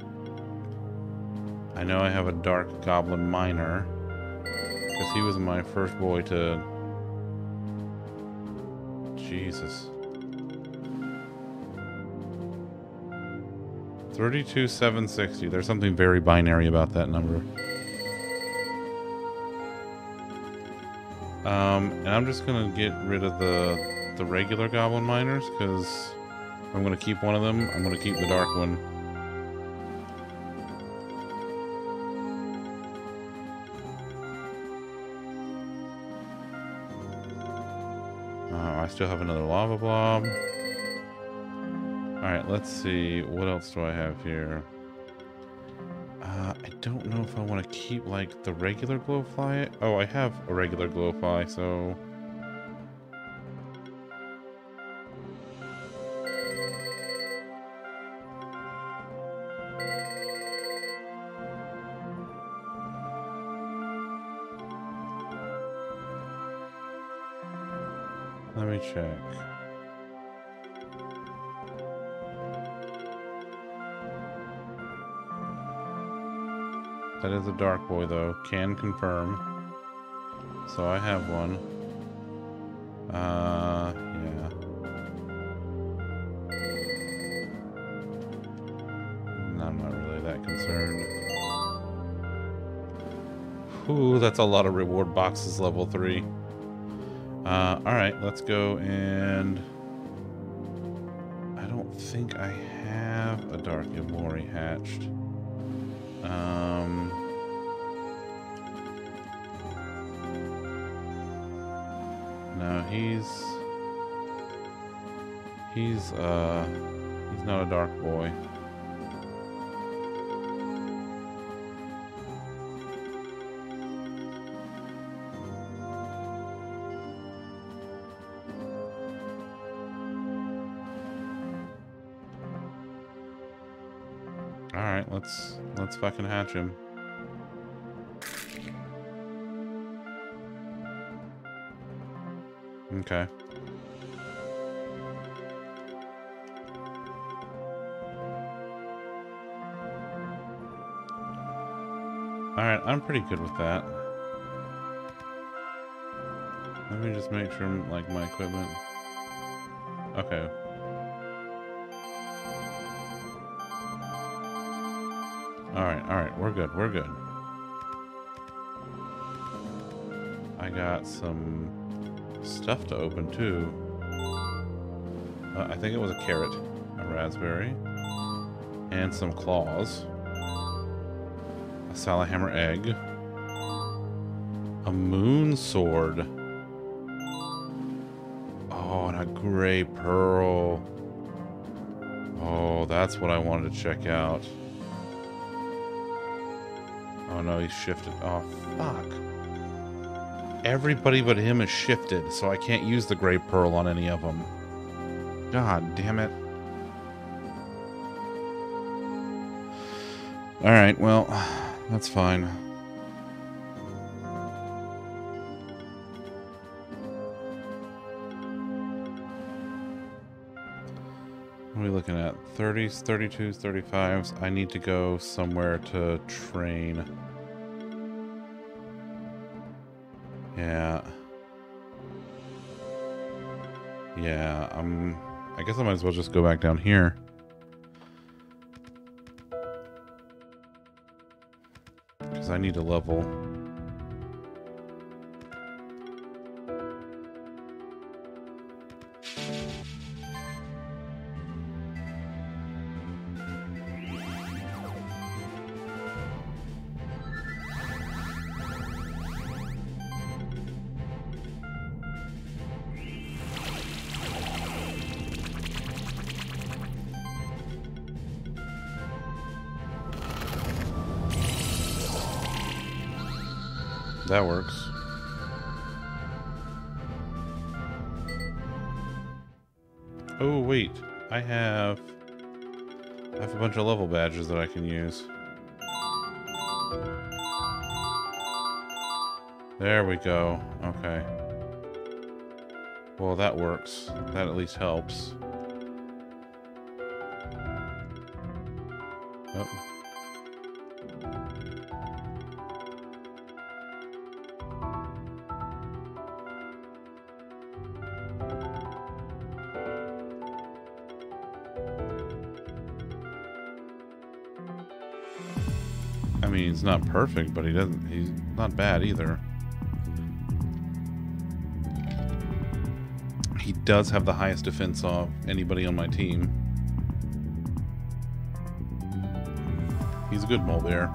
I know I have a Dark Goblin Miner. Because he was my first boy to... Jesus. thirty-two seven sixty. There's something very binary about that number. Um, and I'm just gonna get rid of the the regular Goblin Miners, because I'm gonna keep one of them. I'm gonna keep the dark one. Uh, I still have another Lava Blob. Alright, let's see. What else do I have here? Uh, I don't know if I want to keep, like, the regular Glowfly. Oh, I have a regular Glowfly, so... Let me check. That is a dark boy, though. Can confirm. So I have one. Uh, yeah. No, I'm not really that Ooh, that's a lot of reward boxes, level three. Uh, alright, let's go and... I don't think I have a Dark Yamori hatched. Um... No, he's... He's, uh... He's not a dark boy. Alright, let's let's fucking hatch him. Okay. Alright, I'm pretty good with that. Let me just make sure, like, my equipment... Okay. Alright, alright, we're good, we're good. I got some stuff to open, too. Uh, I think it was a carrot, a raspberry, and some claws. A Salahammer egg. A moon sword. Oh, and a gray pearl. Oh, that's what I wanted to check out. Oh no, he's shifted. Oh, fuck. Everybody but him is shifted, so I can't use the gray pearl on any of them. God damn it. Alright, well, that's fine. What are we looking at? thirties, thirty-twos, thirty-fives. I need to go somewhere to train. Yeah. Yeah, um, I guess I might as well just go back down here. Because I need to level. That works. Oh, wait. I have... I have a bunch of level badges that I can use. There we go. Okay. Well, that works. That at least helps. Oh. I mean, he's not perfect, but he doesn't, he's not bad either. He does have the highest defense of anybody on my team. He's a good mole bear.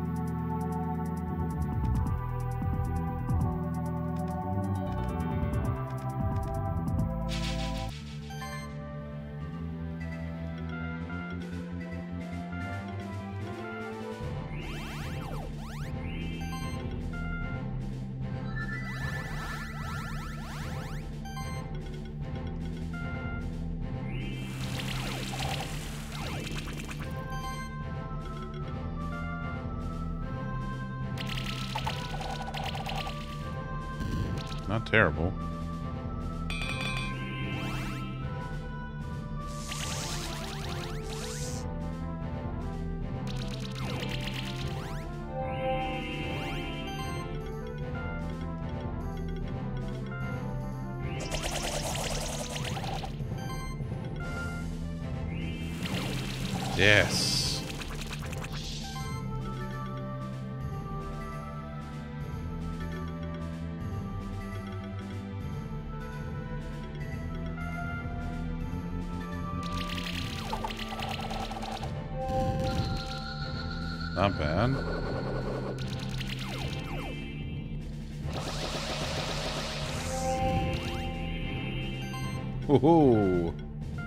Not terrible. Yes. Not bad. Woohoo!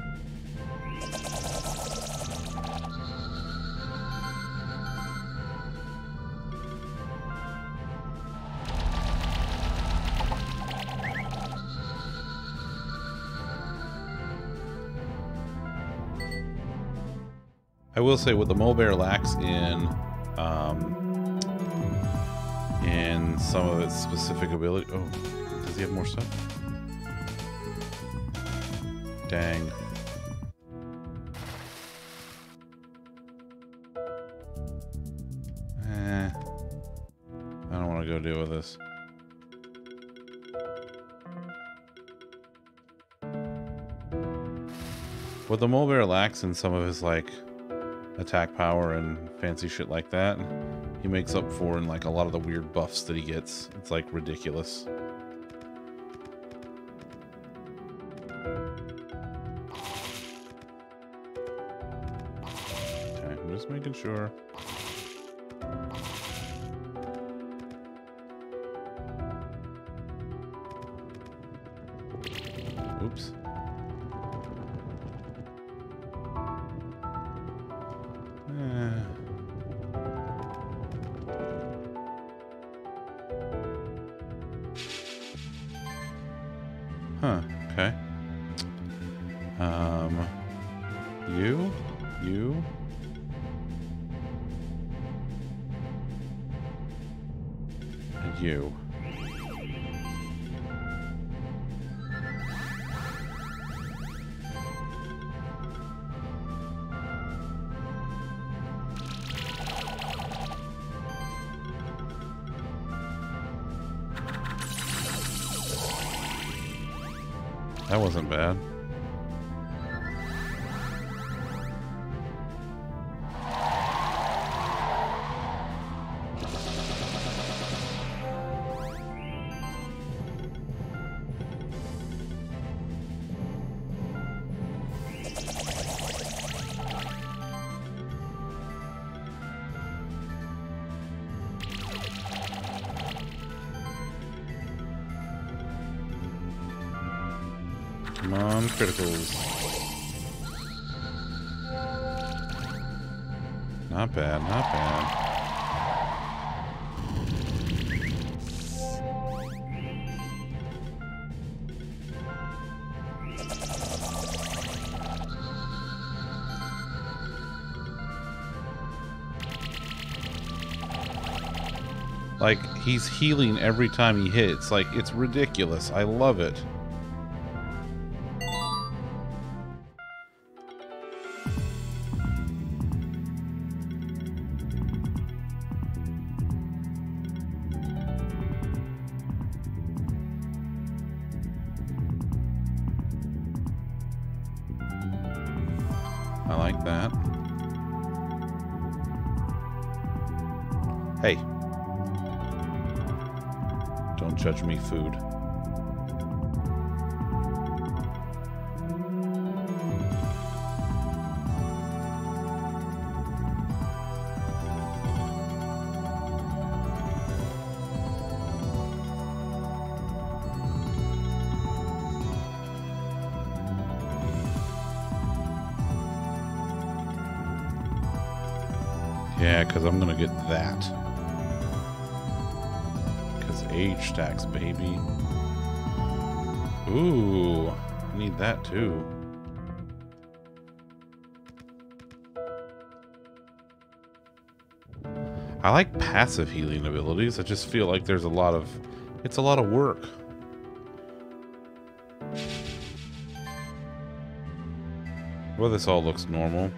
I will say, with the mole bear lax in um, in some of its specific ability. Oh, does he have more stuff? Dang. Eh, I don't want to go deal with this. With the mole bear lax in some of his like attack power and fancy shit like that, he makes up for in like a lot of the weird buffs that he gets. It's like ridiculous. Okay, I'm just making sure. Oops. Huh, okay. Um, you, you. And you. That wasn't bad. Come on, criticals. Not bad, not bad. Like, he's healing every time he hits. Like, it's ridiculous. I love it. I like that. Hey. Don't judge me, food. Yeah, because I'm going to get that. Because age stacks, baby. Ooh, I need that too. I like passive healing abilities. I just feel like there's a lot of... It's a lot of work. Well, this all looks normal.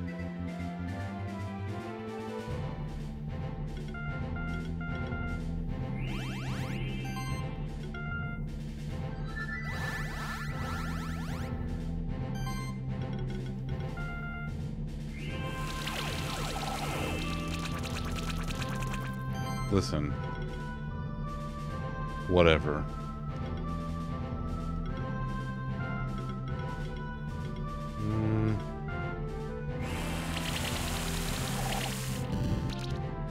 Listen. Whatever. Mm.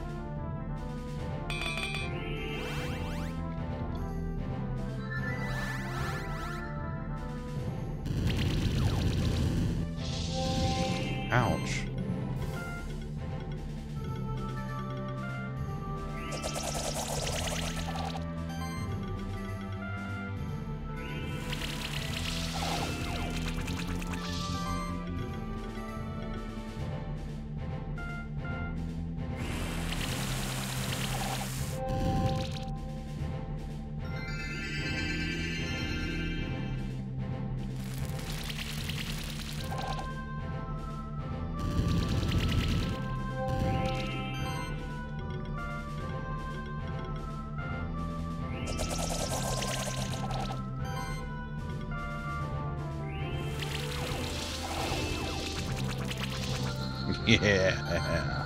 Yeah.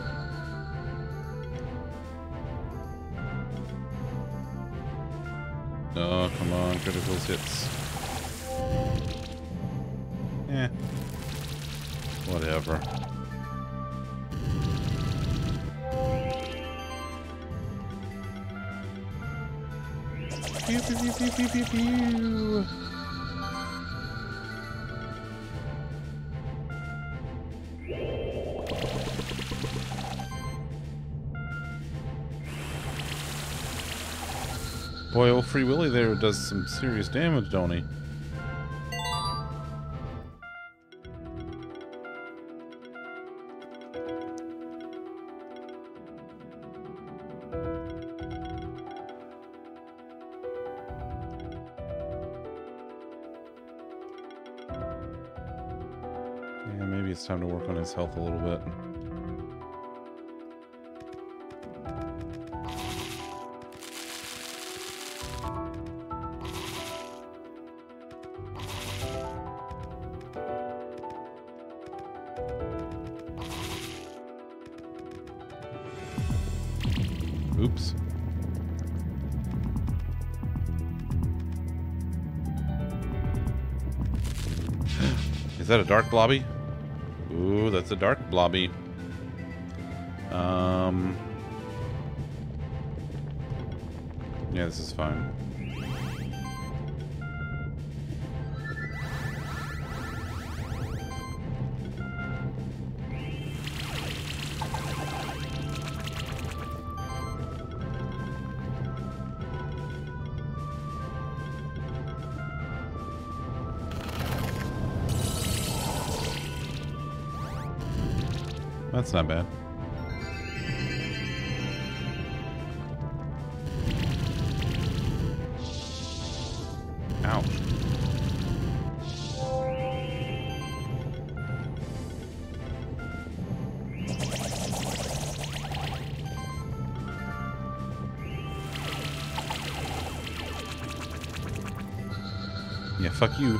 Oh, come on, critical hits. Eh. Whatever. Pew, pew, pew, pew, pew, pew, pew. Boy, old Free Willy there does some serious damage, don't he? Yeah, maybe it's time to work on his health a little bit. Oops. Is that a dark blobby? Ooh, that's a dark blobby. Um. Yeah, this is fine. That's not bad. Ouch. Yeah, fuck you.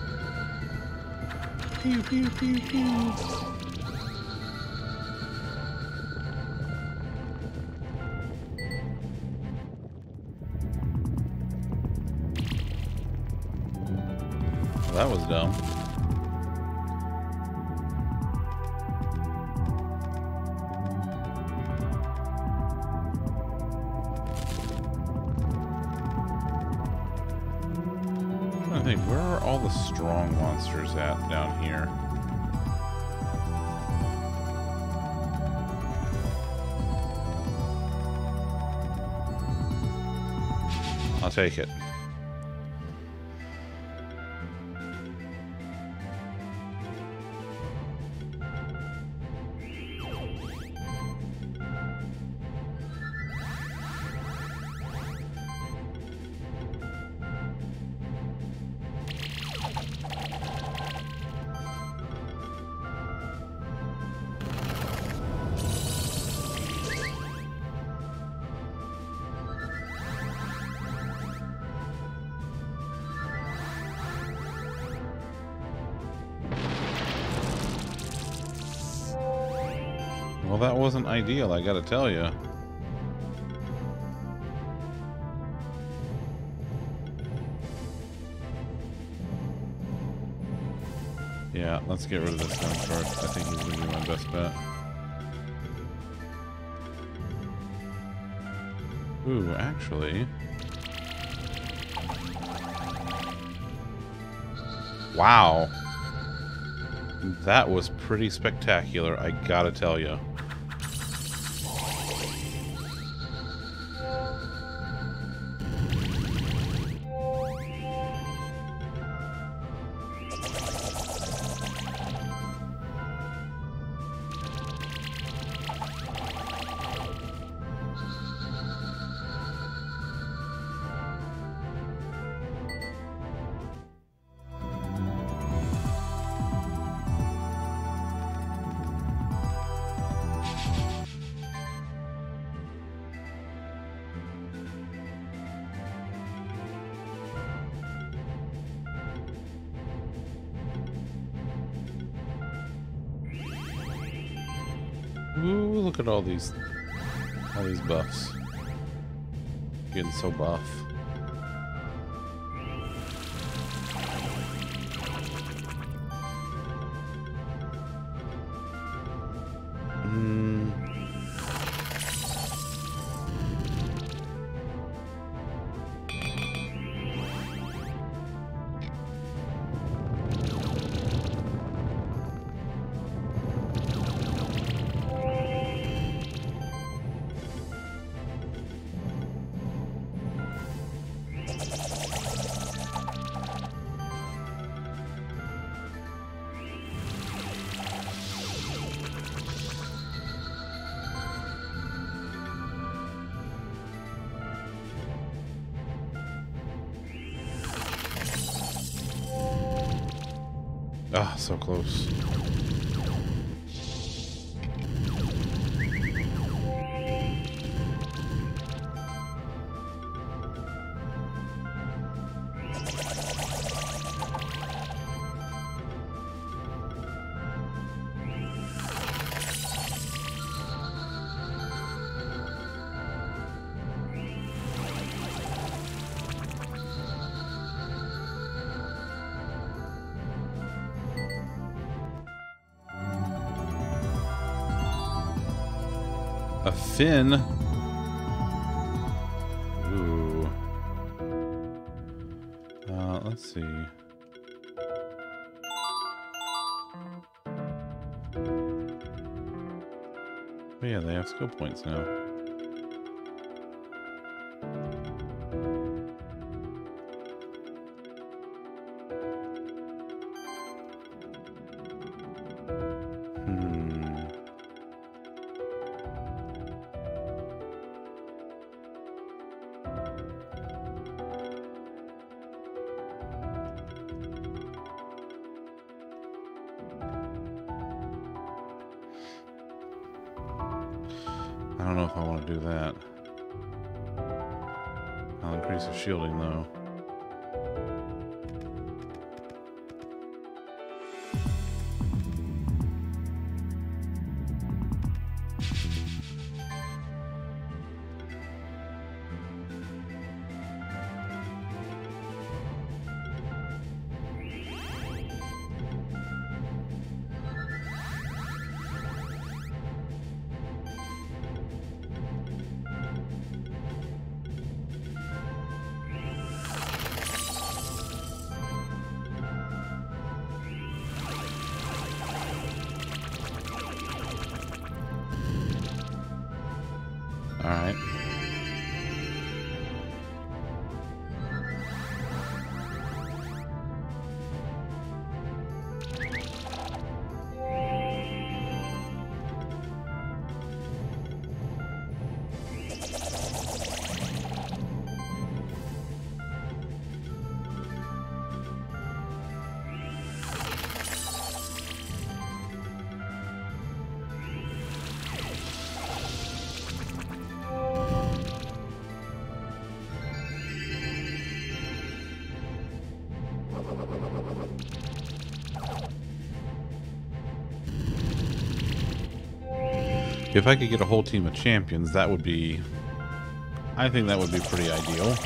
Pew, pew, pew, pew. That was dumb. I think, where are all the strong monsters at down here? I'll take it. Well, that wasn't ideal, I gotta tell you. Yeah, let's get rid of this one first. I think he's gonna be my best bet. Ooh, actually... Wow. That was pretty spectacular, I gotta tell you. Ooh, look at all these, all these buffs. Getting so buff. Mm. Ah, so close. A fin? Ooh. Uh, let's see. Oh yeah, they have skill points now. I don't know if I want to do that. I'll increase the shielding though. All right. If I could get a whole team of champions, that would be... I think that would be pretty ideal.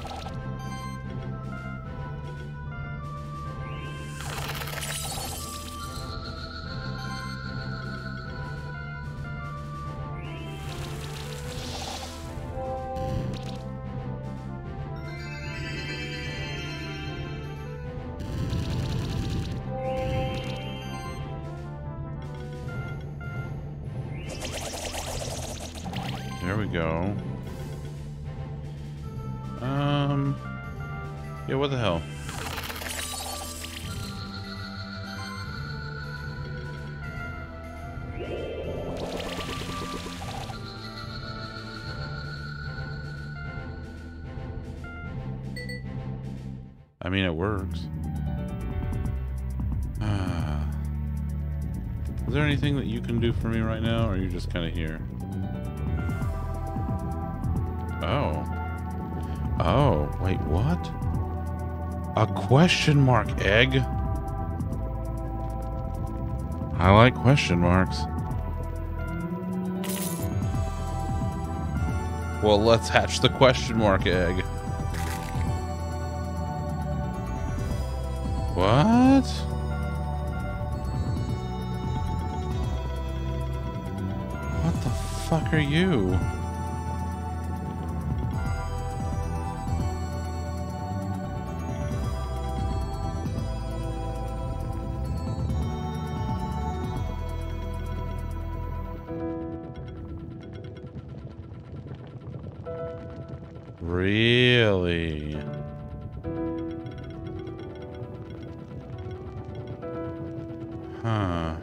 There we go. Um, yeah, what the hell? I mean, it works. Uh, is there anything that you can do for me right now, or are you just kind of here? Oh. Oh, wait, what? A question mark egg? I like question marks. Well, let's hatch the question mark egg. What? What the fuck are you? Really? Huh.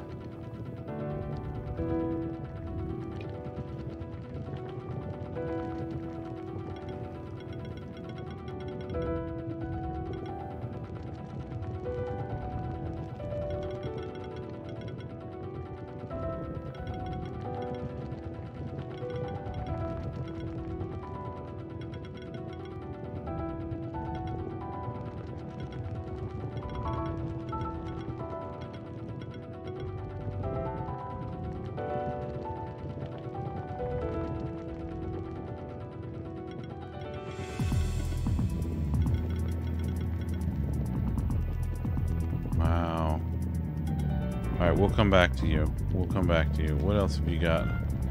Wow. Alright, we'll come back to you. We'll come back to you. What else have you got?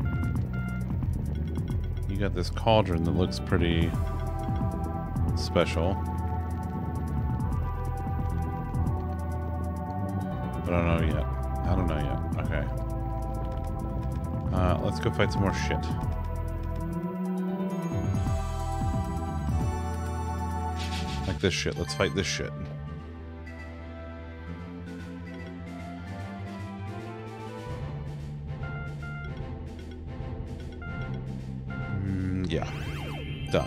You got this cauldron that looks pretty special. But I don't know yet. I don't know yet. Okay. Uh, let's go fight some more shit. Like this shit. Let's fight this shit. Mm, yeah. Done.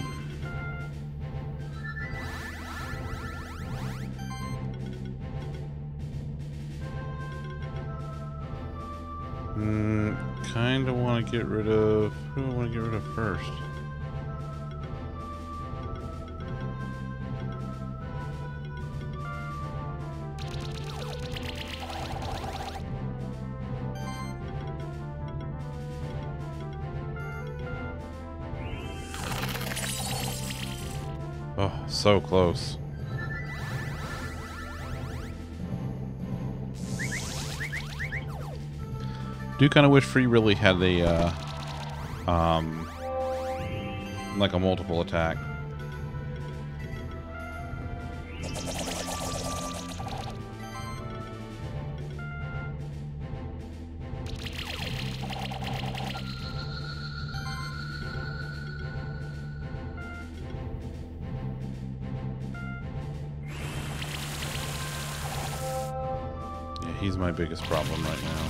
Mm, kind of want to get rid of... Who do I want to get rid of first? Oh, so close. Do kind of wish Free really had a, uh, um, like a multiple attack. Yeah, he's my biggest problem right now.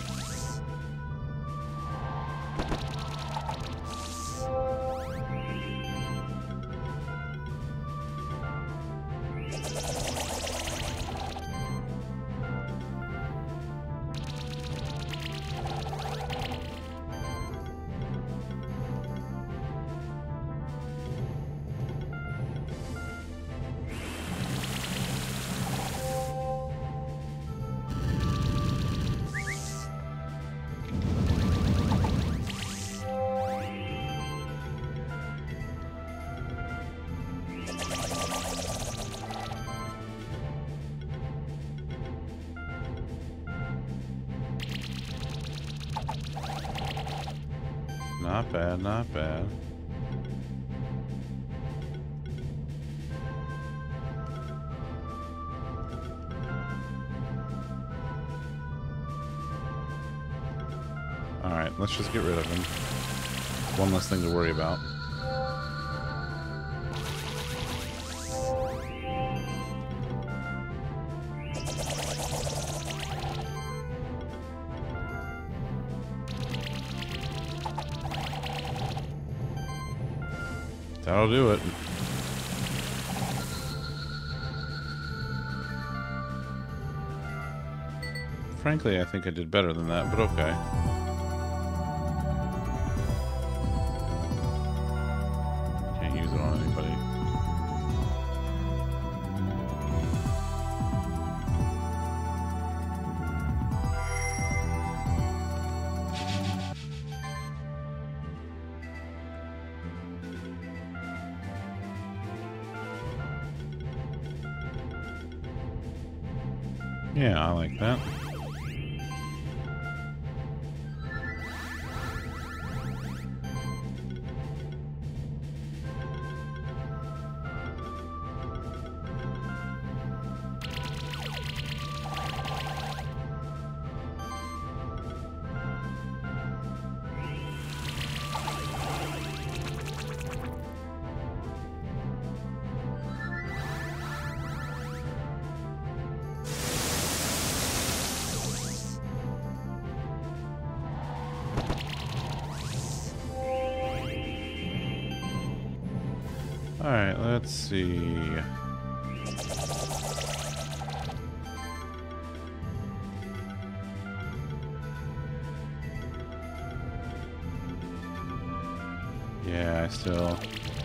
Not bad, not bad. Alright, let's just get rid of him. One less thing to worry about. That'll do it. Frankly, I think I did better than that, but okay. Can't use it on anybody. Yeah, I like that. Alright, let's see. Yeah, I still...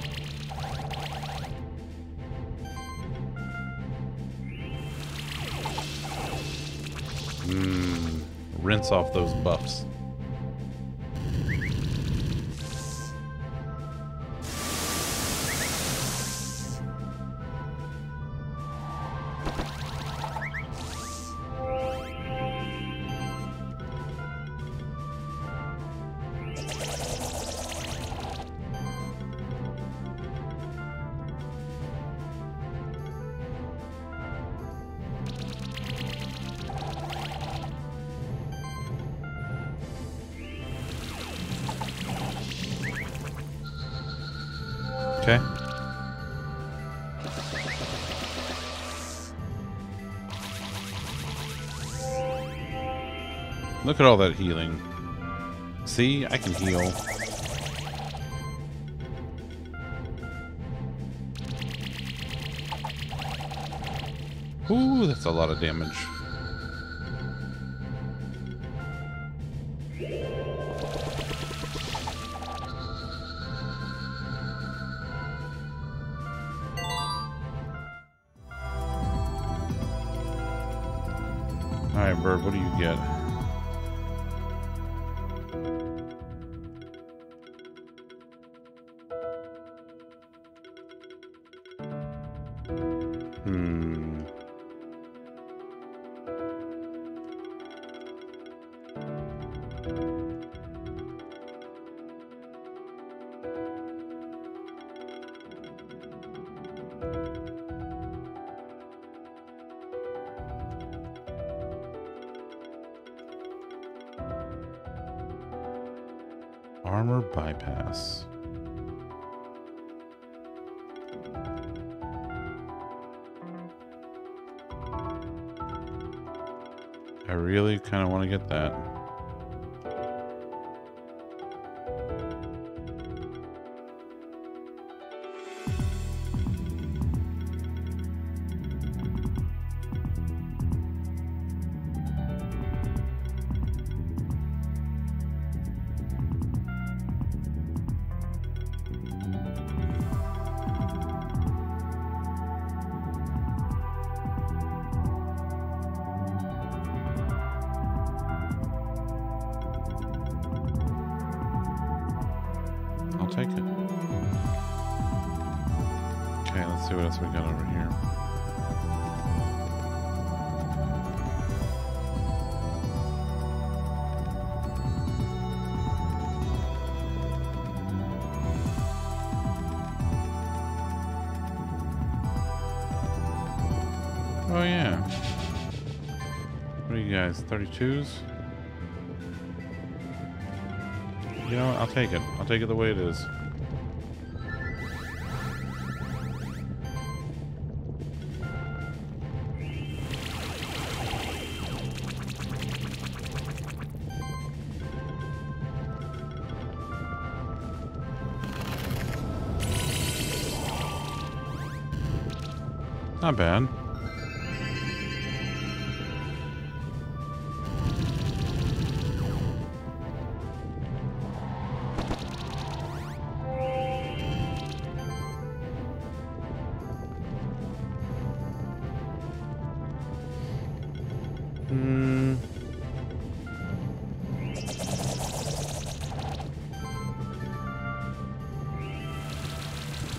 Mmm. Rinse off those buffs. Okay. Look at all that healing. See, I can heal. Ooh, that's a lot of damage. Alright, Bird, what do you get? Hmm. Armor bypass. I really kind of want to get that. I'll take it. Okay, let's see what else we got over here. Oh yeah. What are you guys, thirty-twos? You know what? I'll take it. I'll take it the way it is. Not bad. Hmm.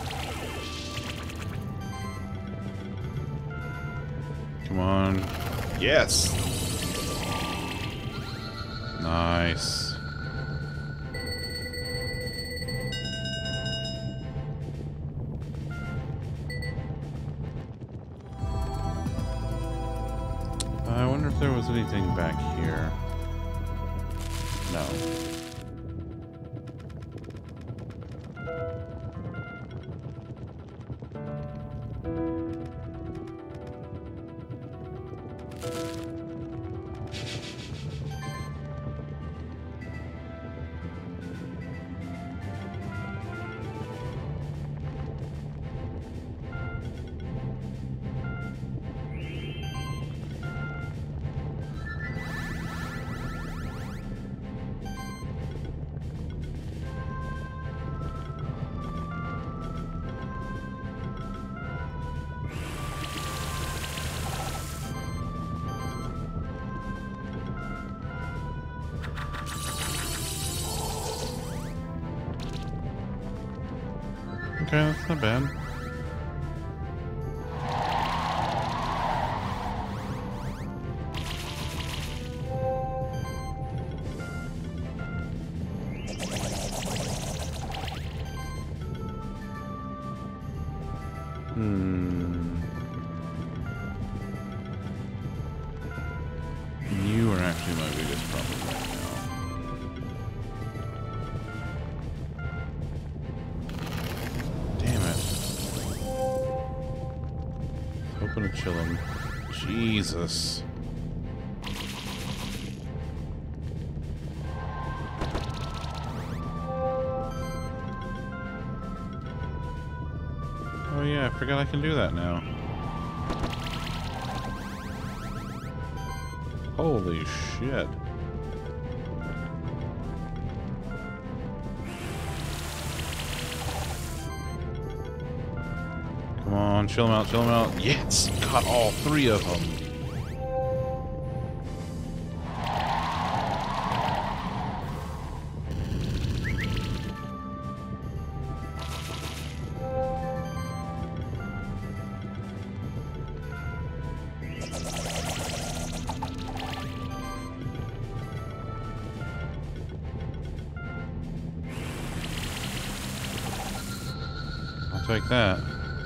Come on. Yes! Nice. I wonder if there was anything back here. No. Okay, that's not bad. Hmm. You are actually my biggest problem right now. Hoping to chill him. Jesus. Oh yeah, I forgot I can do that now. Holy shit. Come on, chill him out, chill him out. Yes! Got all three of them. I'll take that.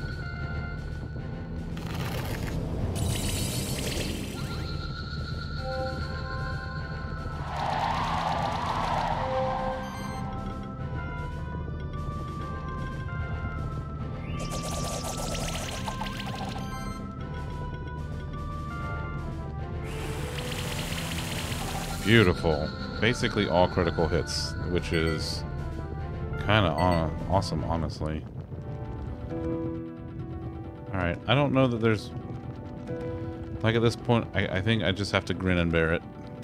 Beautiful. Basically all critical hits, which is kind of awesome, honestly. Alright, I don't know that there's... Like, at this point, I, I think I just have to grin and bear it.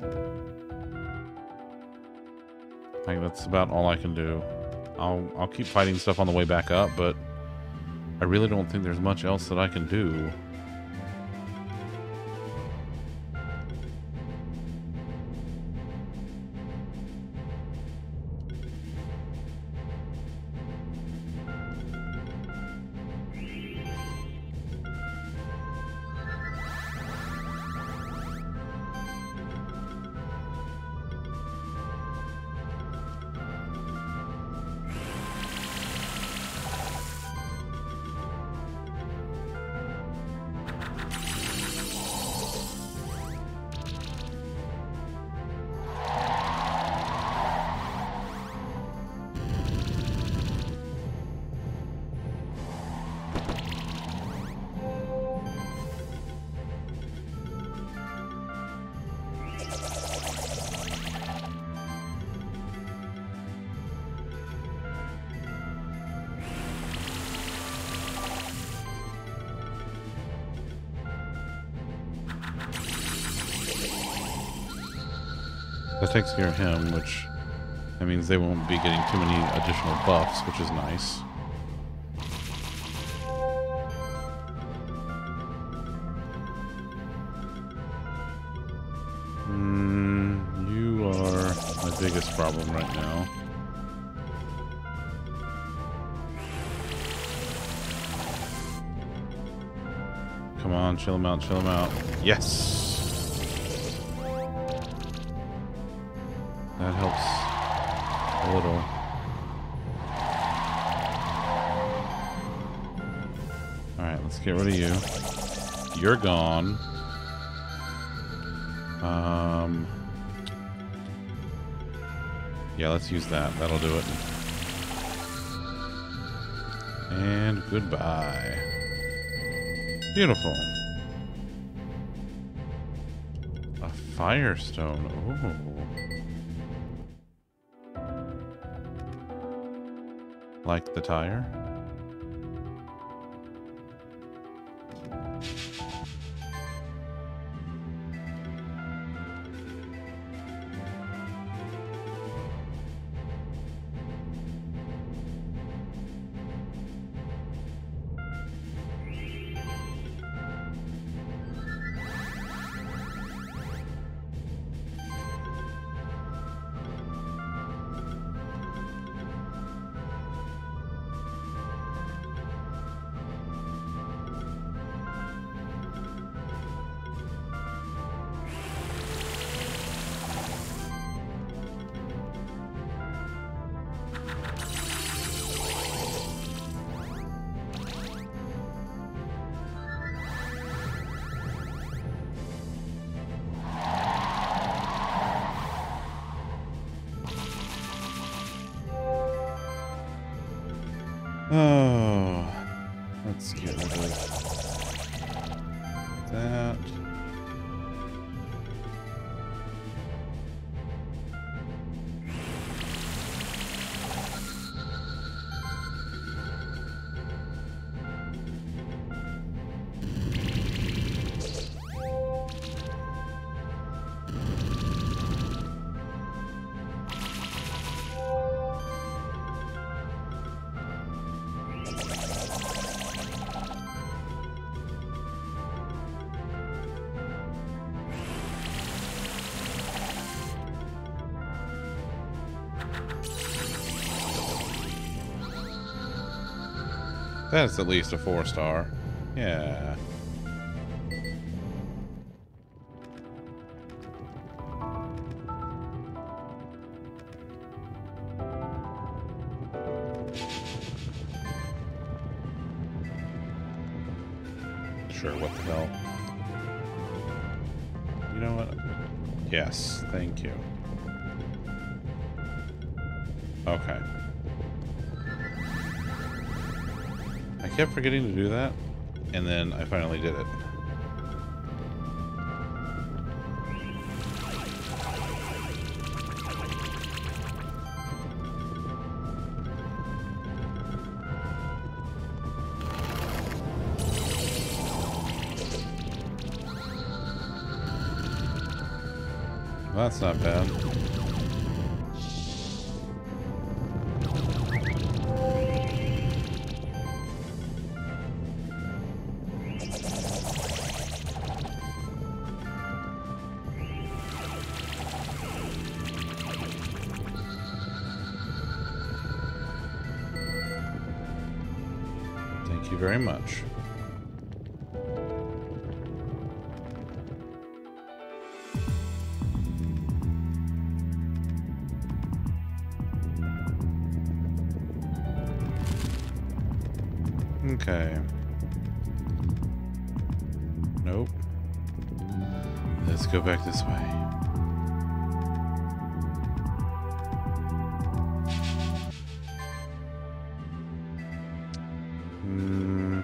Like, that's about all I can do. I'll, I'll keep fighting stuff on the way back up, but I really don't think there's much else that I can do. That takes care of him, which that means they won't be getting too many additional buffs, which is nice. Hmm, you are my biggest problem right now. Come on, chill him out, chill him out. Yes! That helps a little. Alright, let's get rid of you. You're gone. Um, yeah, let's use that. That'll do it. And goodbye. Beautiful. A firestone. Ooh. Like the tire? Oh, let's get rid of that. That's at least a four star. Yeah. Sure, what the hell? You know what? Yes, thank you. Okay. I kept forgetting to do that, and then I finally did it. Well, that's not bad. Thank you very much. Okay. Nope. Let's go back this way. Hmm.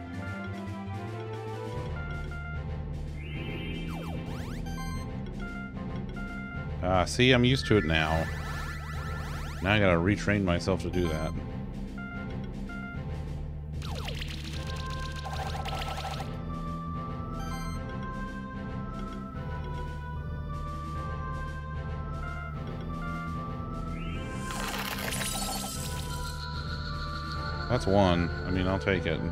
Ah, see, I'm used to it now. Now I gotta retrain myself to do that. That's one. I mean, I'll take it.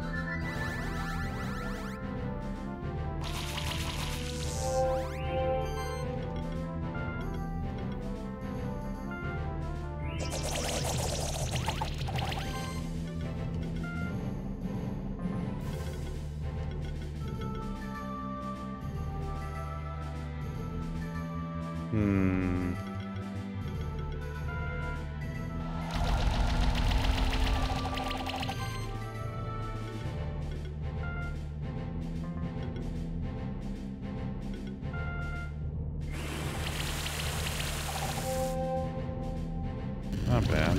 Hmm. not bad.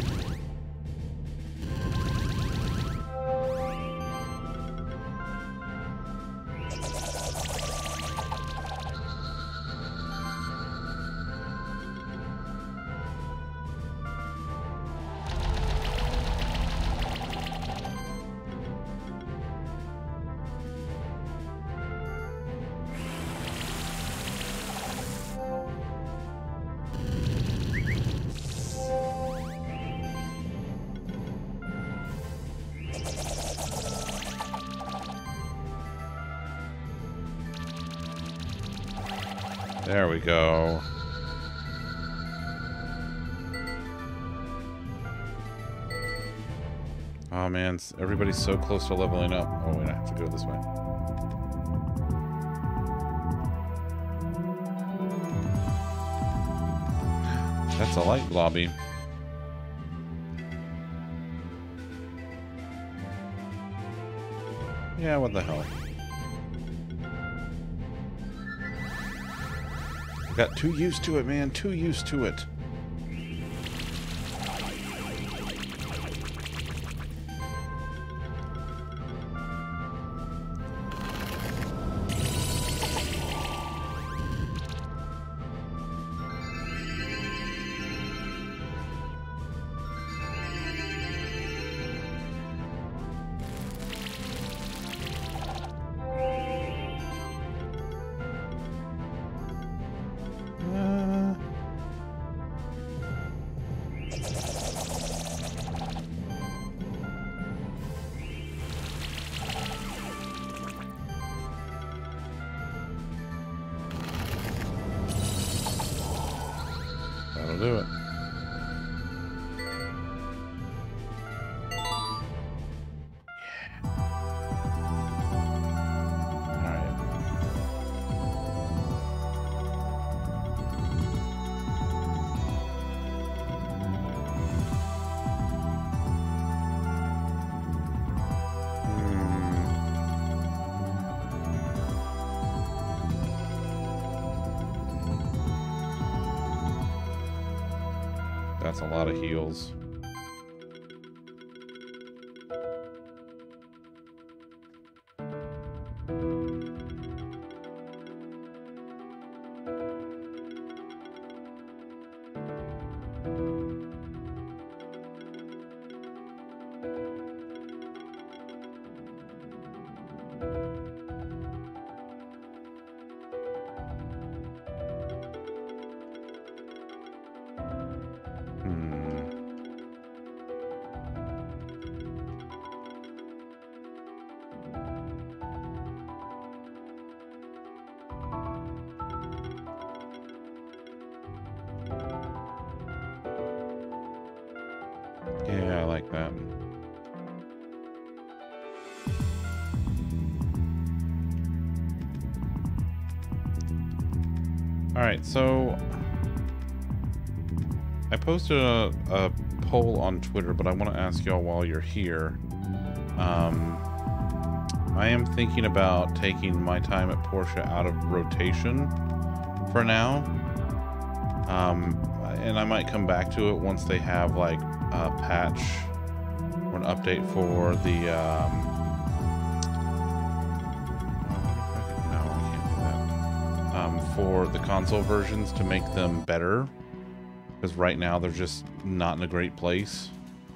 There we go. Oh man, everybody's so close to leveling up. Oh wait, I have to go this way. That's a light lobby. Yeah, what the hell. Got too used to it, man. Too used to it. That'll do it. That's a lot of heals. Yeah, I like that. Alright, so I posted a, a poll on Twitter, but I want to ask y'all while you're here. Um, I am thinking about taking my time at Porsche out of rotation for now. Um, and I might come back to it once they have like a patch or an update for the um, no, I can't do that. Um, for the console versions to make them better, because right now they're just not in a great place.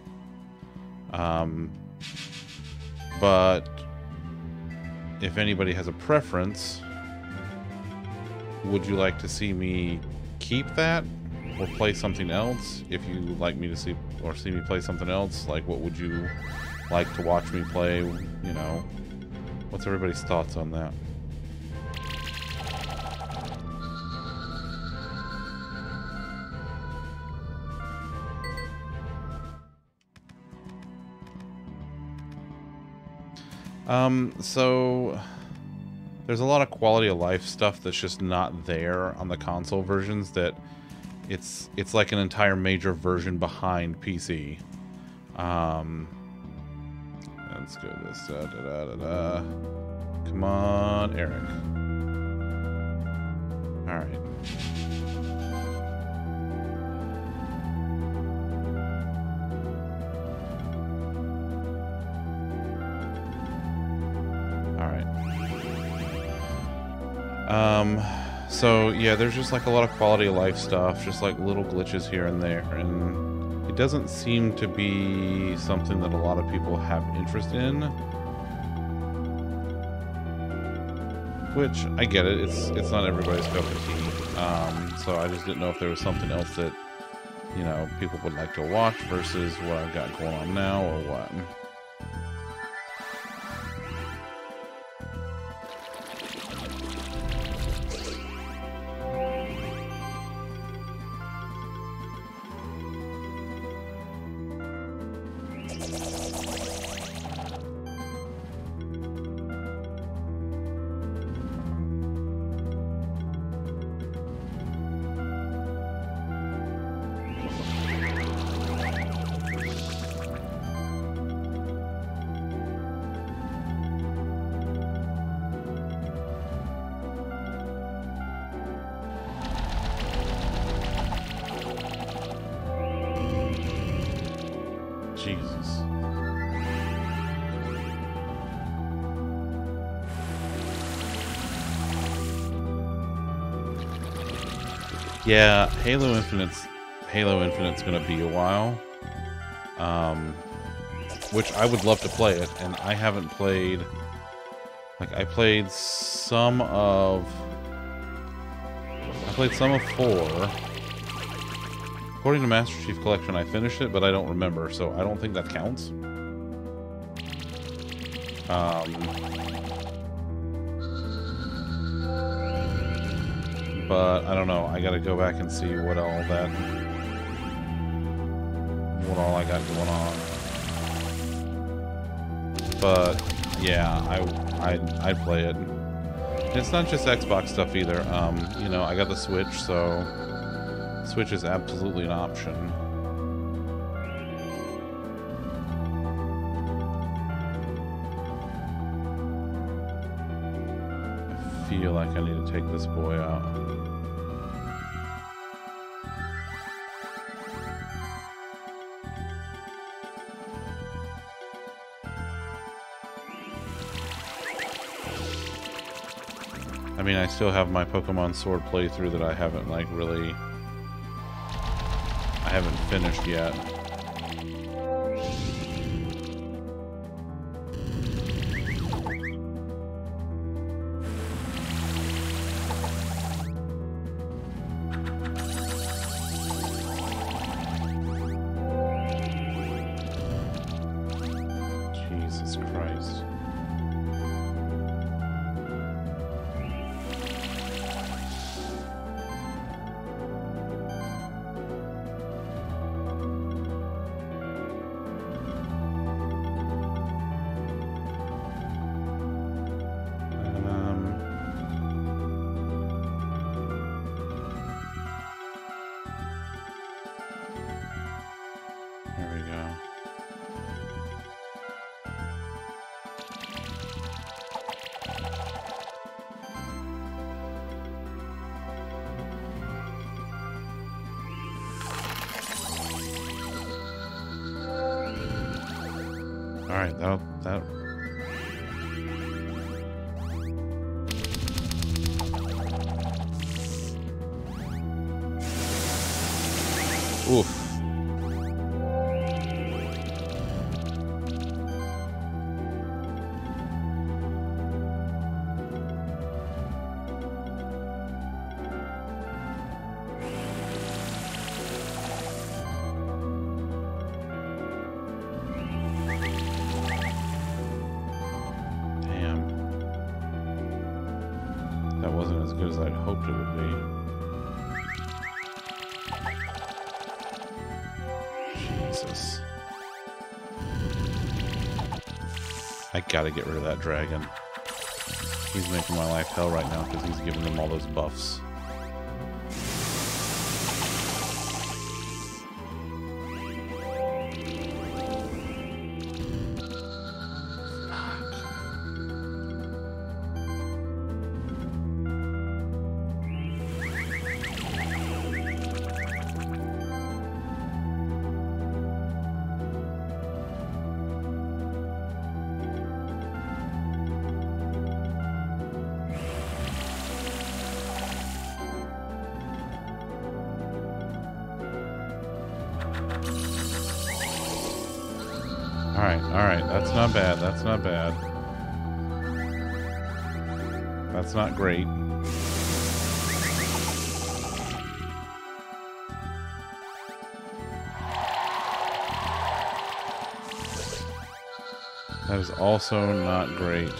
Um, but if anybody has a preference, would you like to see me keep that or play something else? If you like me to see or see me play something else, like what would you like to watch me play? You know, what's everybody's thoughts on that? Um, so there's a lot of quality of life stuff that's just not there on the console versions, that it's it's like an entire major version behind P C. Um, let's go this. Da, da, da, da, da. Come on, Eric. All right. Um, so yeah, there's just like a lot of quality of life stuff, just like little glitches here and there, and it doesn't seem to be something that a lot of people have interest in. Which, I get it, it's it's not everybody's cup of tea. Um, so I just didn't know if there was something else that, you know, people would like to watch versus what I've got going on now or what. Jesus. Yeah, Halo Infinite's Halo Infinite's gonna be a while. Um, which I would love to play it, and I haven't played. Like I played some of. I played some of four. According to Master Chief Collection, I finished it, but I don't remember, so I don't think that counts. Um, but I don't know. I gotta go back and see what all that, what all I got going on. But yeah, I I I'd play it. And it's not just Xbox stuff either. Um, you know, I got the Switch, so. Switch is absolutely an option. I feel like I need to take this boy out. I mean, I still have my Pokemon Sword playthrough that I haven't, like, really... I haven't finished yet. Jesus Christ. Alright, that that Oof. That wasn't as good as I'd hoped it would be. Jesus. I gotta get rid of that dragon. He's making my life hell right now because he's giving them all those buffs. Alright, alright. That's not bad. That's not bad. That's not great. That is also not great.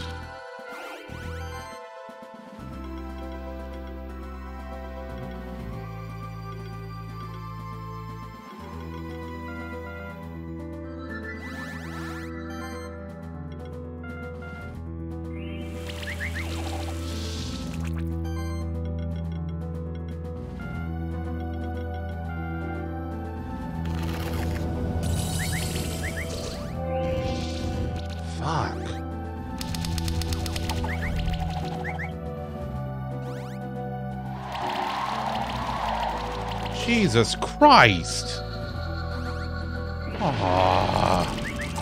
Jesus Christ! Ah.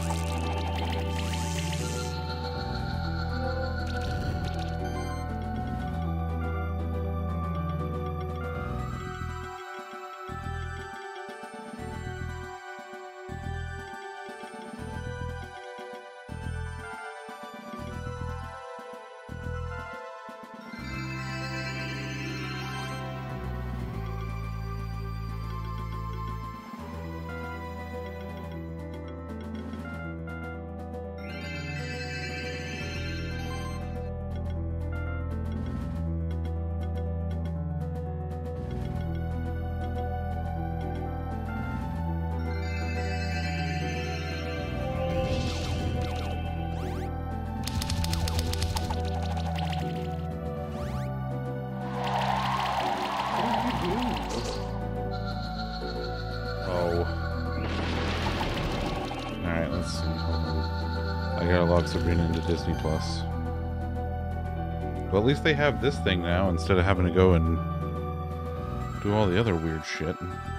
Sabrina into Disney Plus. Well, at least they have this thing now instead of having to go and do all the other weird shit.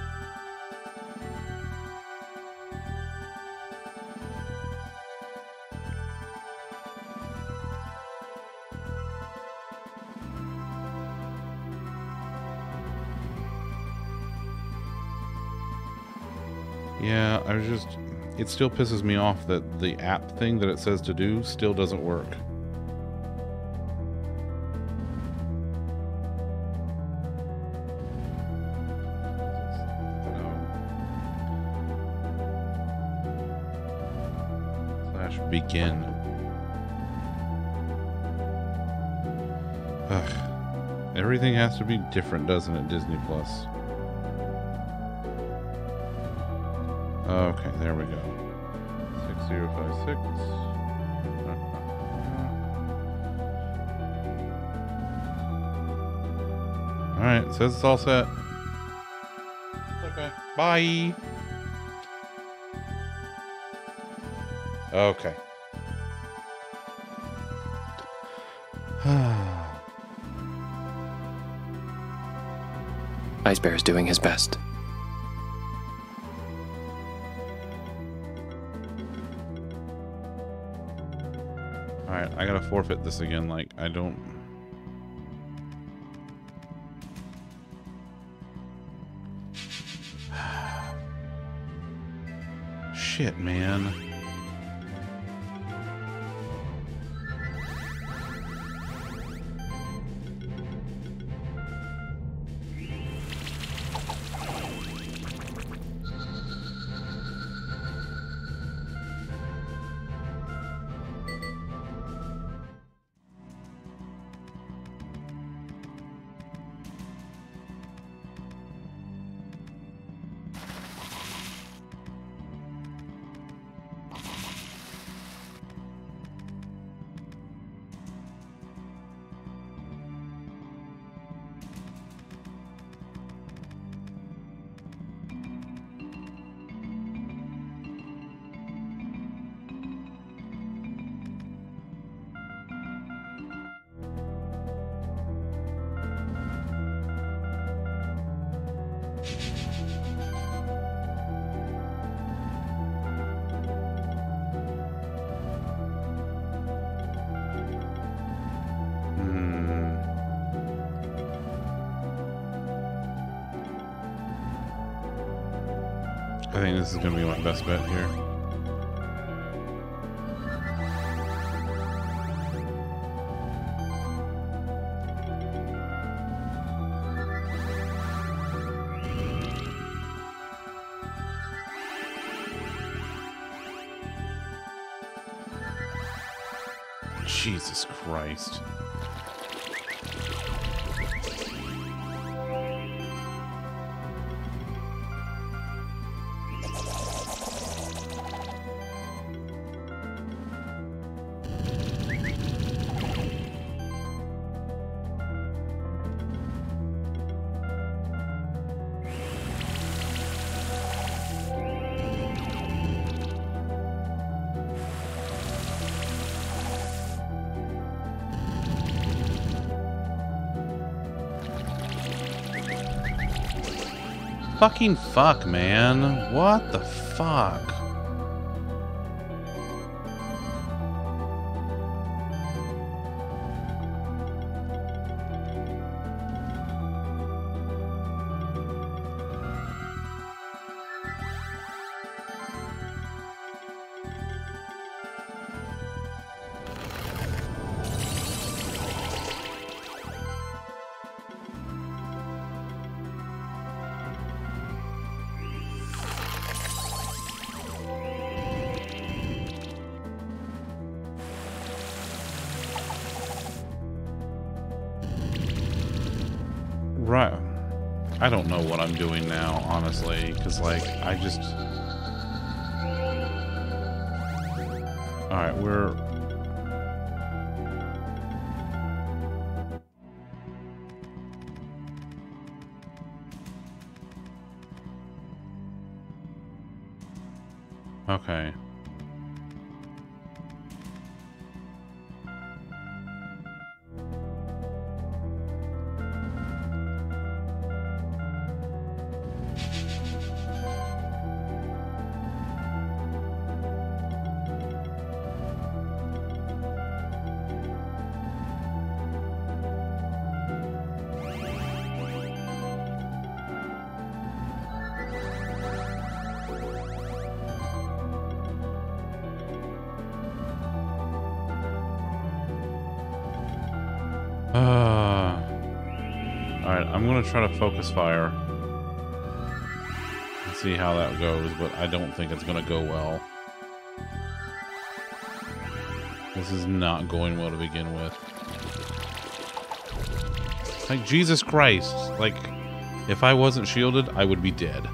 Yeah, I was just... It still pisses me off that the app thing that it says to do still doesn't work. Slash begin. Ugh. Everything has to be different, doesn't it, Disney Plus? Okay, there we go. six zero five six. Alright, it says it's all set. Okay. Bye. Okay. Ice Bear is doing his best. Alright, I gotta forfeit this again, like, I don't... Shit, man. I think this is going to be my best bet here. Jesus Christ. Fucking fuck, man. What the fuck? Right. I don't know what I'm doing now, honestly, because, like, I just... Alright, we're... Okay. Uh, Alright, I'm gonna try to focus fire and see how that goes, but I don't think it's gonna go well. This is not going well to begin with. Like, Jesus Christ. Like, if I wasn't shielded, I would be dead.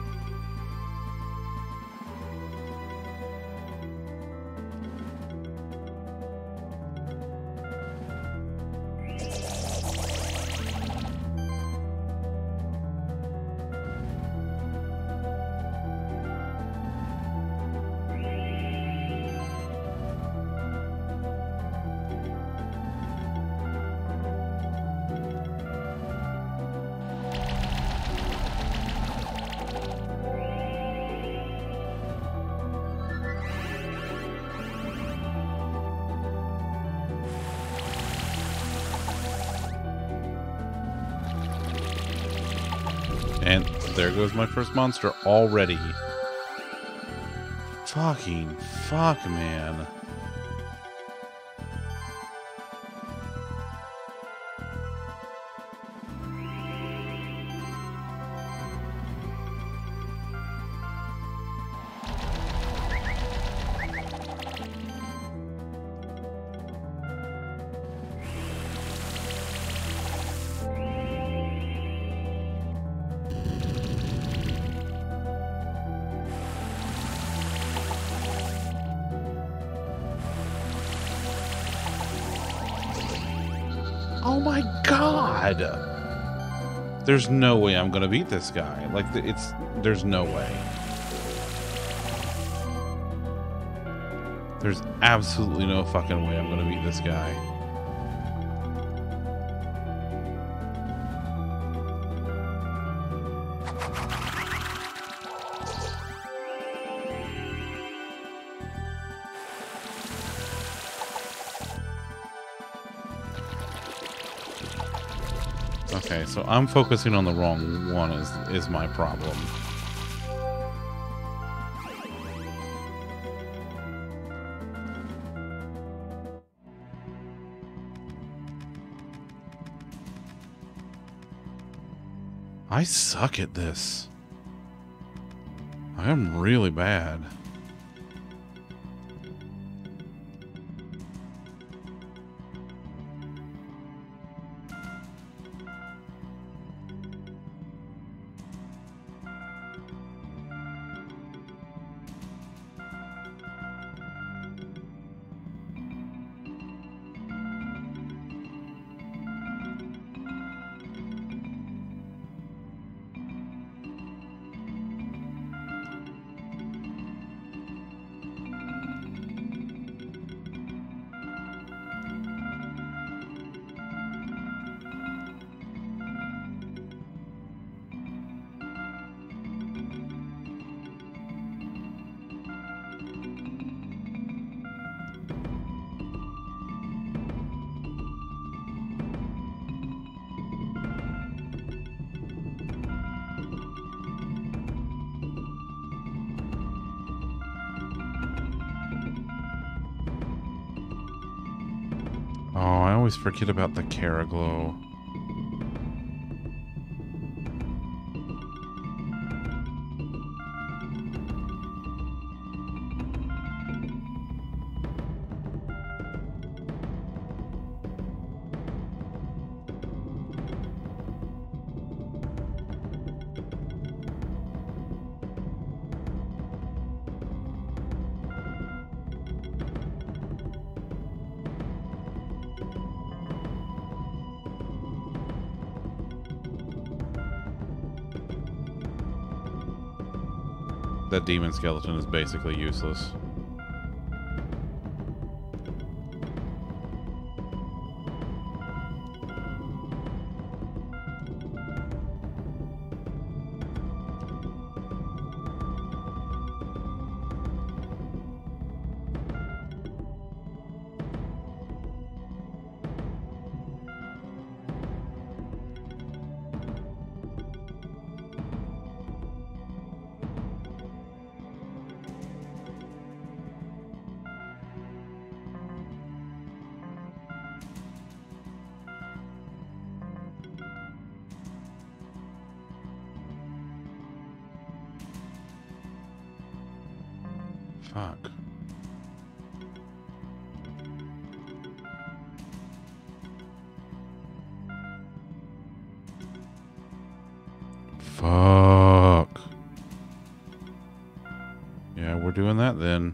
And there goes my first monster already. Fucking fuck, man. Oh my god! There's no way I'm gonna beat this guy. Like, it's... There's no way. There's absolutely no fucking way I'm gonna beat this guy. Okay, so I'm focusing on the wrong one is is my problem. I suck at this. I am really bad. Oh, I always forget about the Caraglow. That demon skeleton is basically useless. Fuck. Fuck. Yeah, we're doing that then.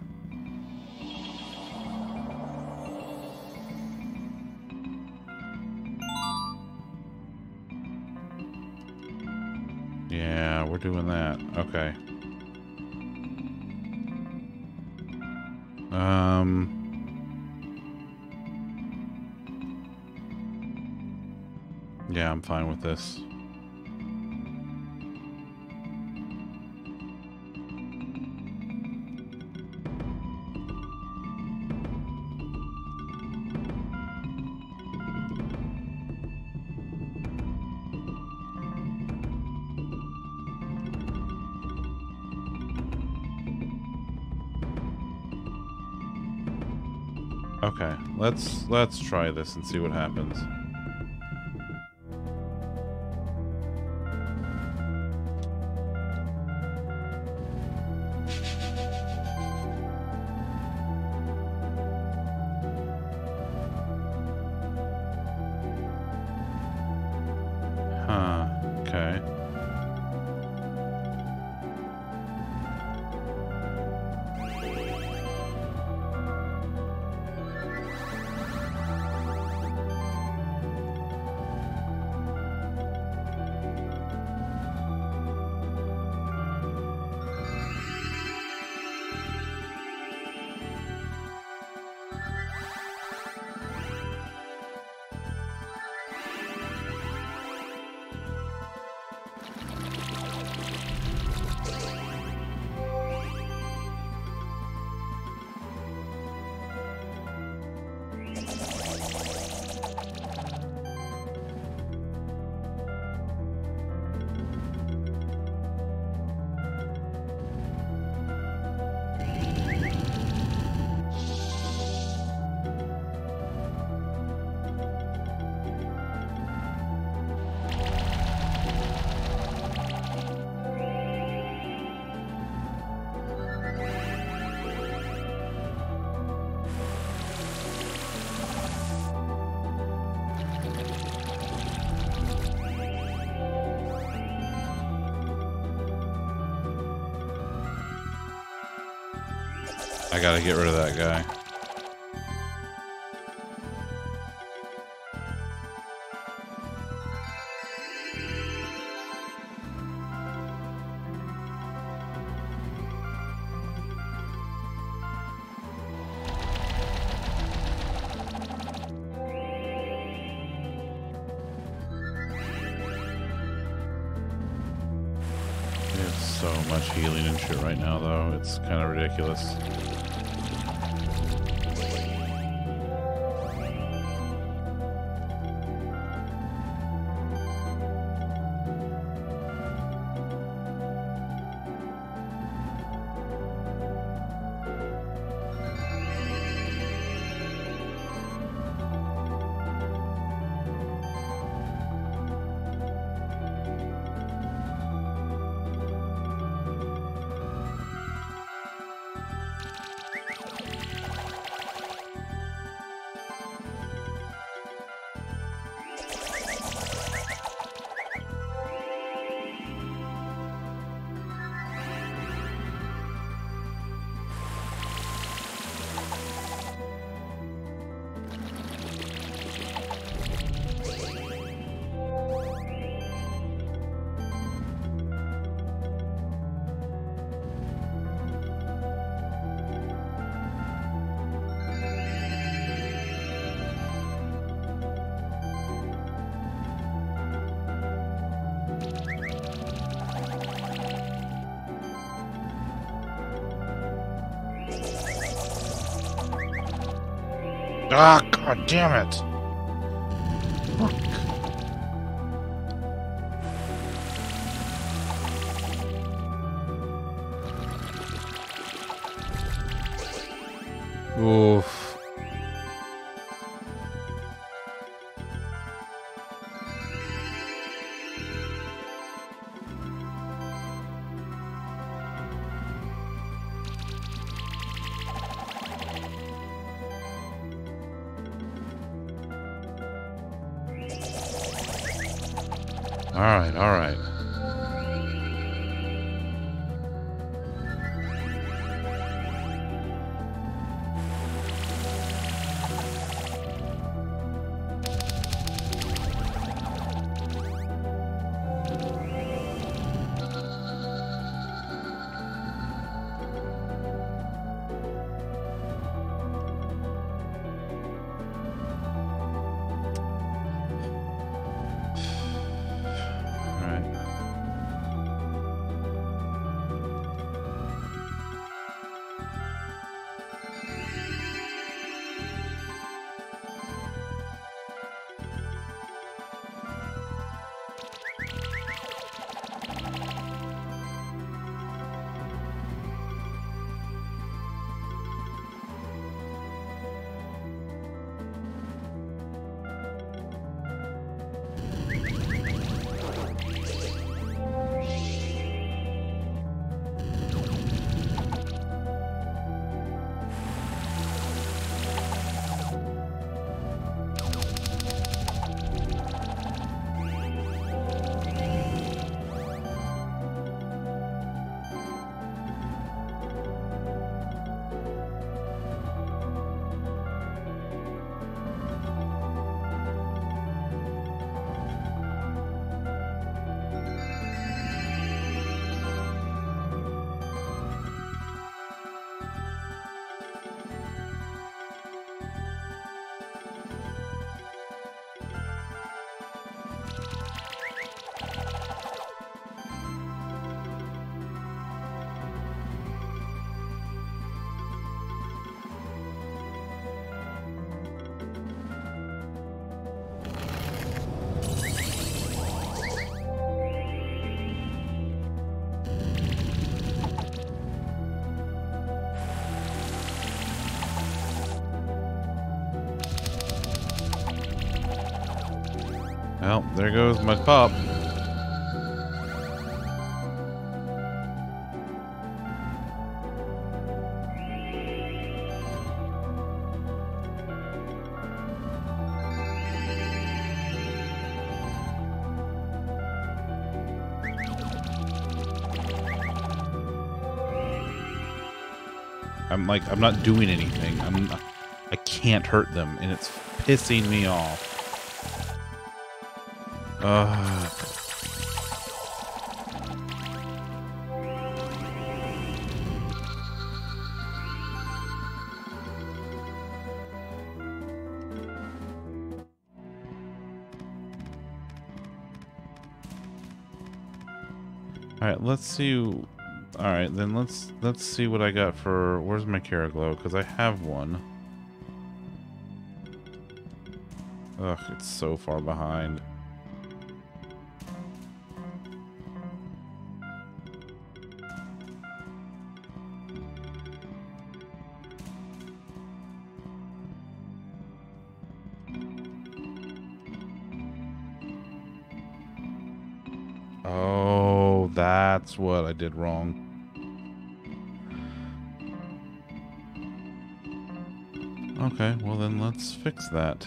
Yeah, we're doing that. Okay. Um... Yeah, I'm fine with this. Okay, let's let's try this and see what happens. Huh, okay. I gotta get rid of that guy. So much healing and shit right now, though. It's kind of ridiculous. Ah, god damn it! Fuck. Oof. All right, all right. Well, there goes my pup. I'm like, I'm not doing anything. I'm not, I can't hurt them, and it's pissing me off. Ugh. All right, let's see. All right, then let's let's see what I got for. Where's my Caraglow? Because I have one. Ugh, it's so far behind. Oh, that's what I did wrong. Okay, well then let's fix that.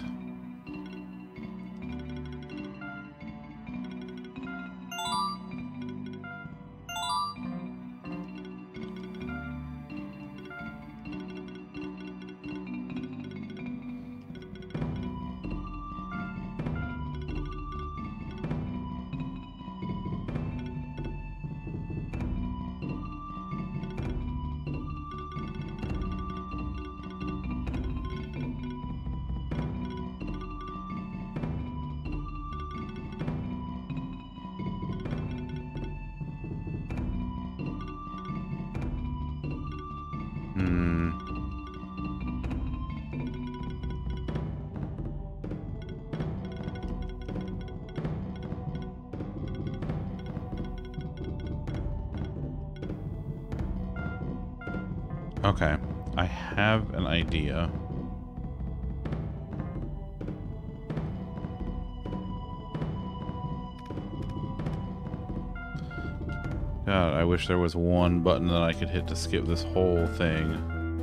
Hmm. Okay, I have an idea. God, I wish there was one button that I could hit to skip this whole thing.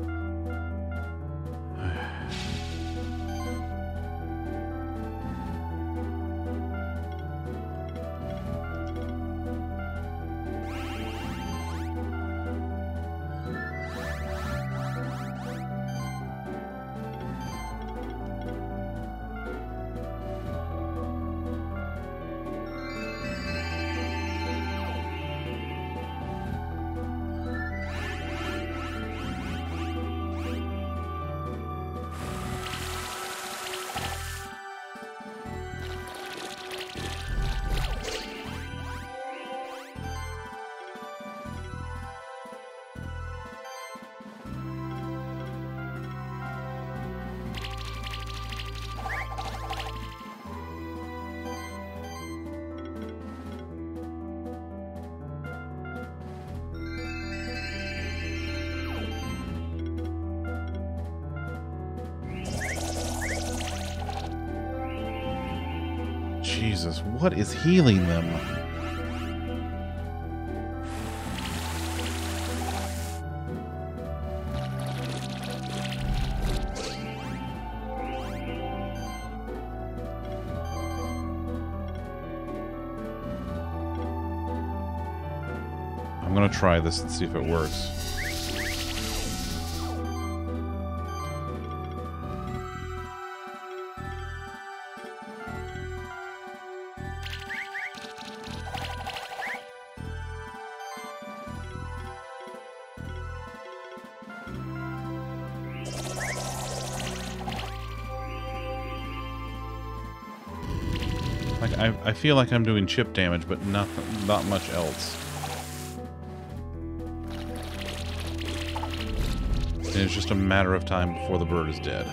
Jesus, what is healing them? I'm gonna try this and see if it works. Like I, I feel like I'm doing chip damage, but nothing, not much else. And it's just a matter of time before the bird is dead.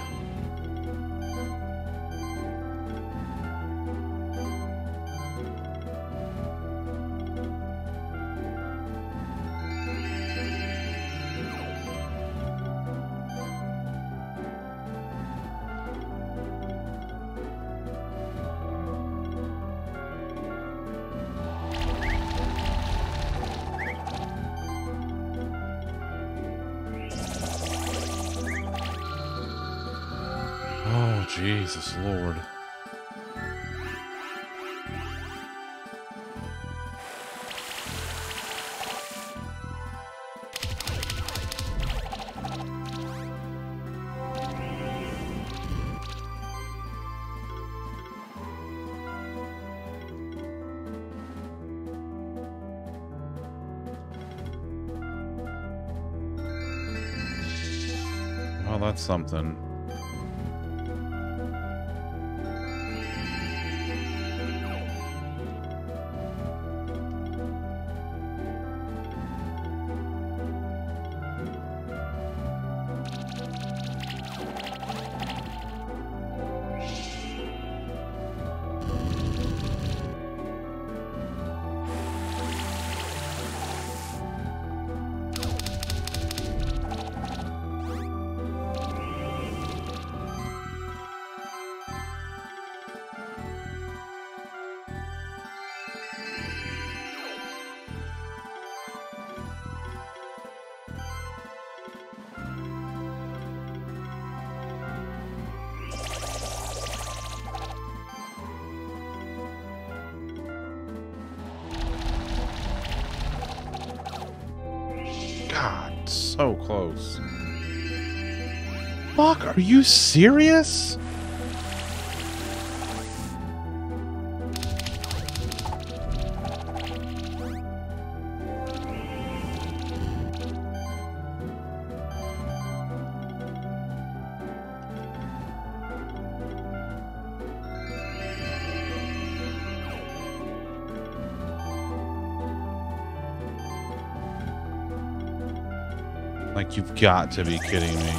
Oh, Jesus Lord. Well, that's something. God, so close. Fuck, are you serious? Like, you've got to be kidding me.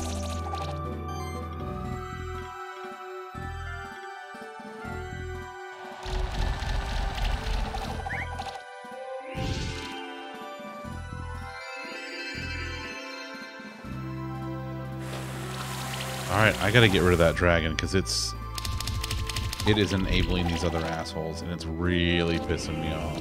Alright, I gotta get rid of that dragon, because it's... It is enabling these other assholes, and it's really pissing me off.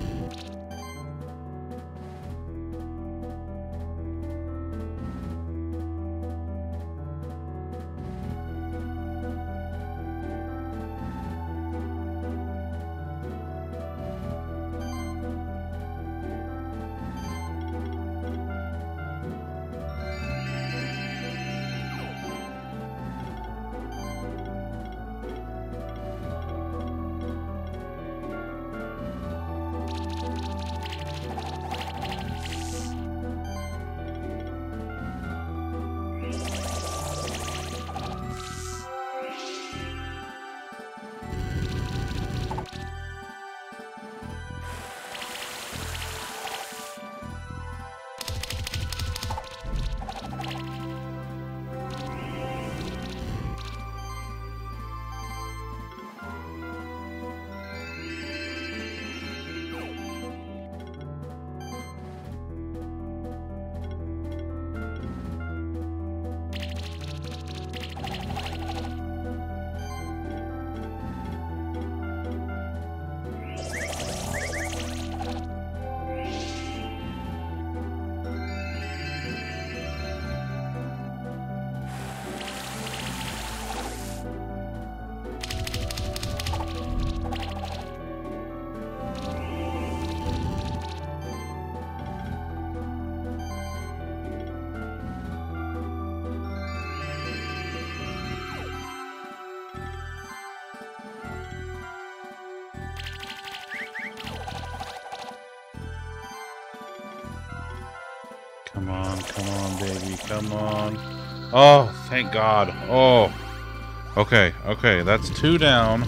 Come on, come on, baby, come on. Oh, thank God. Oh. Okay, okay, that's two down.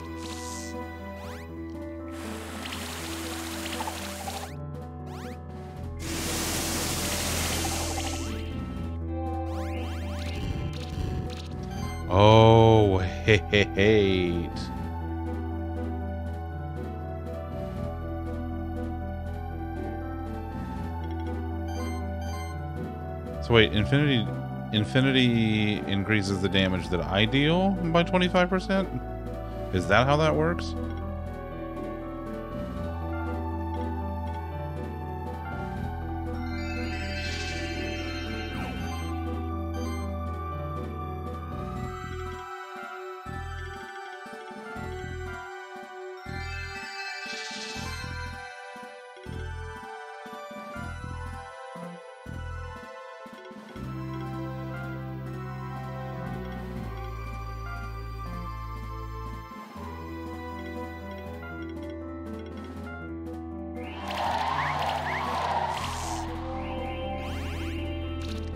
Oh, hate. So wait, infinity infinity increases the damage that I deal by twenty-five percent? Is that how that works?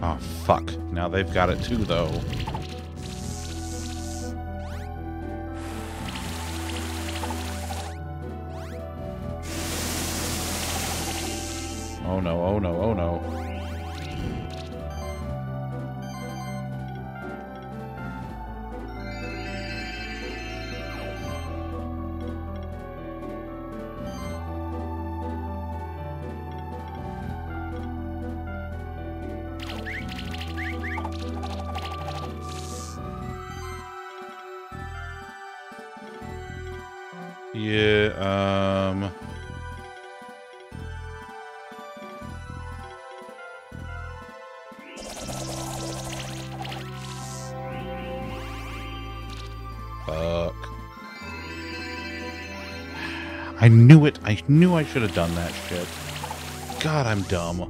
Oh, fuck. Now they've got it too, though. Oh no, oh no, oh no. Yeah, um... Fuck. I knew it. I knew I should have done that shit. God, I'm dumb.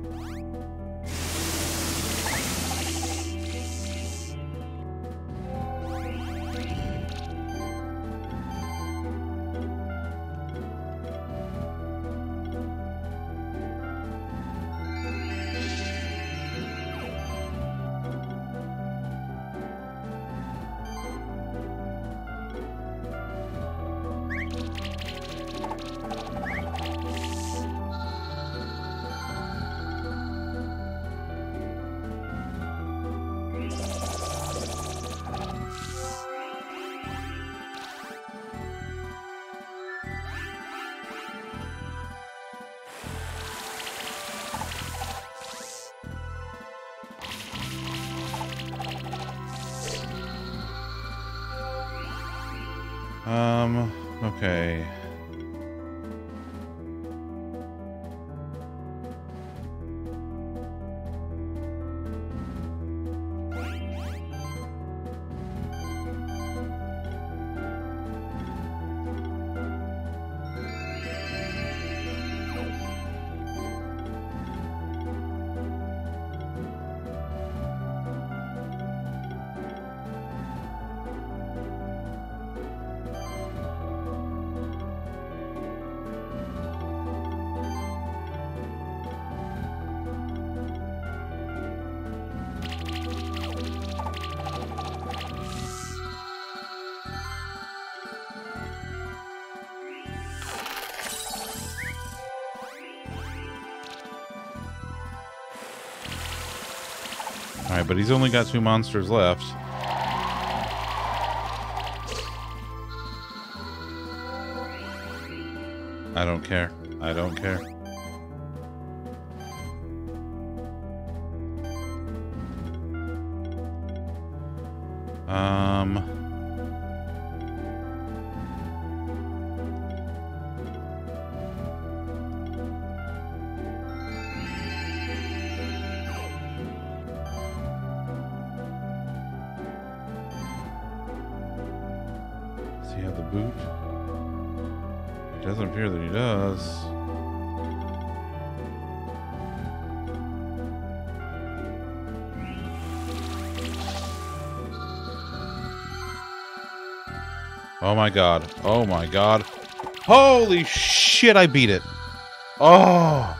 Um, okay. Alright, but he's only got two monsters left. I don't care. I don't care. Um... Does he have the boot? It doesn't appear that he does. Oh my god. Oh my god. Holy shit, I beat it. Oh.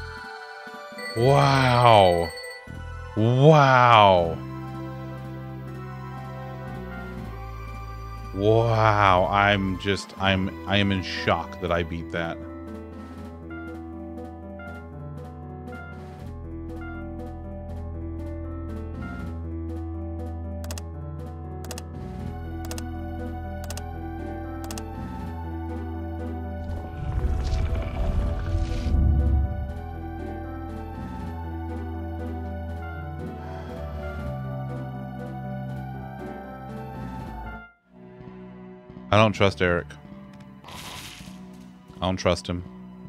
Wow. Wow. Wow. I'm just, I'm, I am in shock that I beat that. I don't trust Eric. I don't trust him.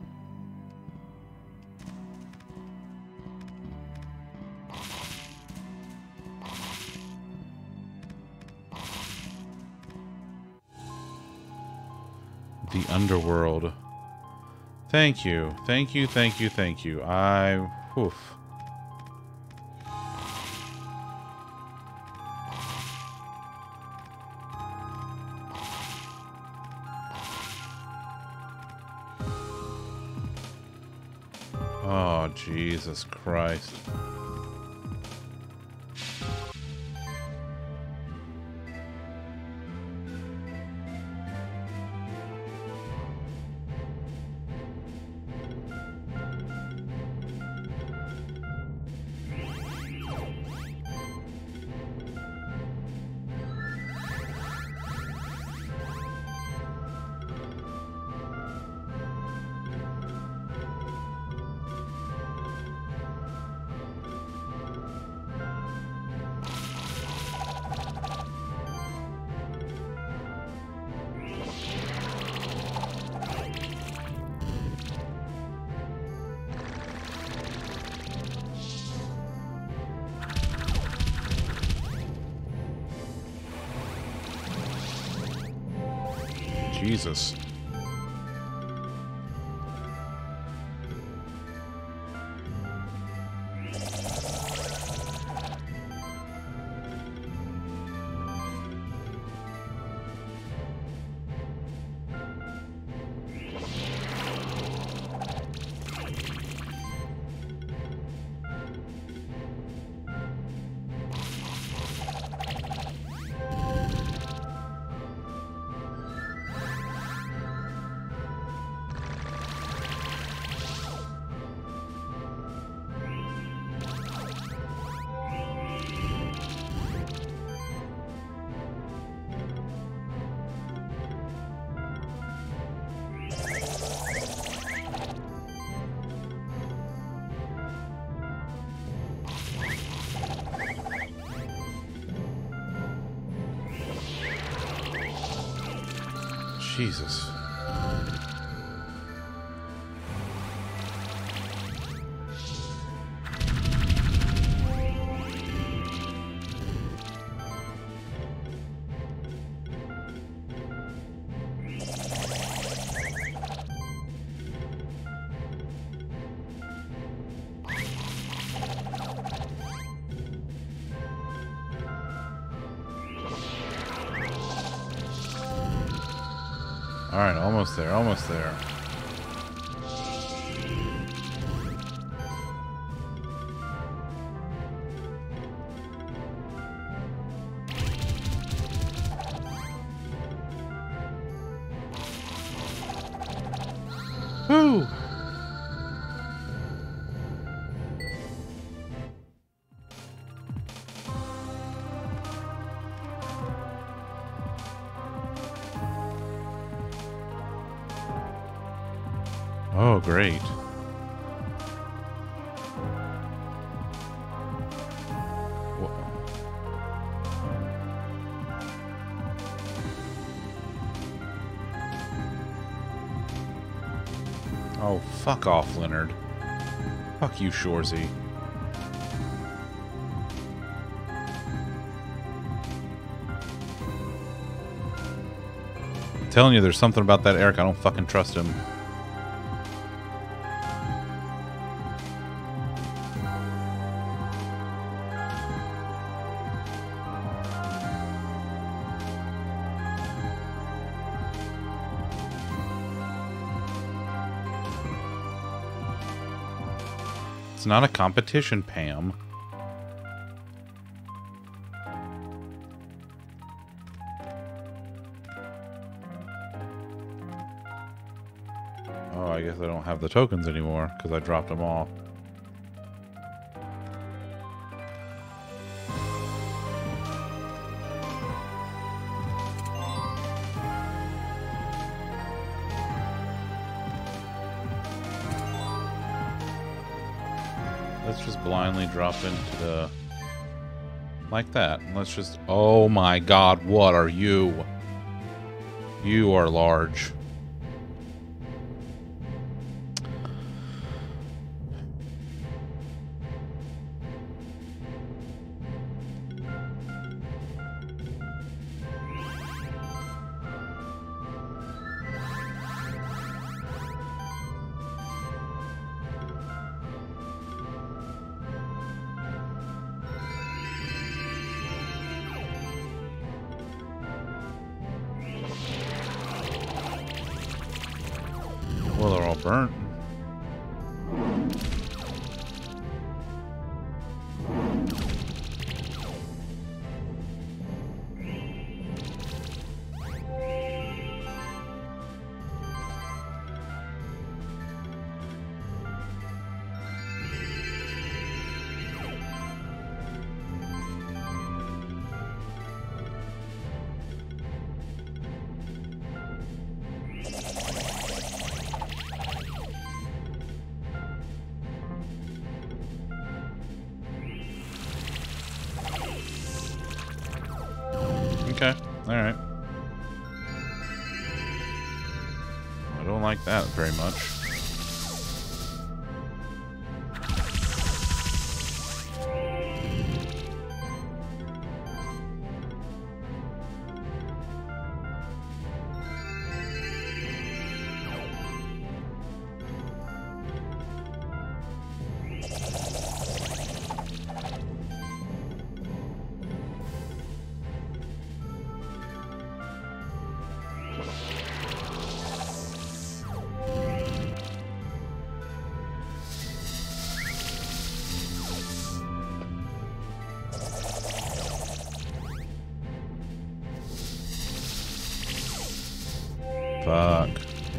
The underworld. Thank you. Thank you, thank you, thank you. I... Oof. Oh, Jesus Christ. Jesus. Jesus. Alright, almost there, almost there. Woo! Oh, great. Oh, fuck off, Leonard. Fuck you, Shorzy. I'm telling you, there's something about that Eric. I don't fucking trust him. It's not a competition, Pam. Oh, I guess I don't have the tokens anymore because I dropped them all. Let's just blindly drop into the... like that. Let's just... oh my god, what are you? You are large. Well, they're all burnt. Okay, alright. I don't like that very much. Fuck.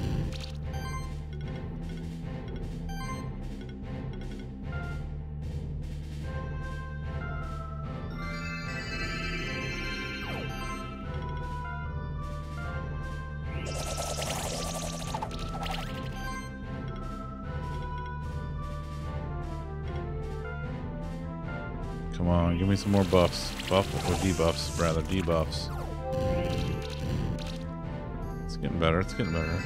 Come on, give me some more buffs. Buff or debuffs, rather. Debuffs. It's getting better, it's getting better.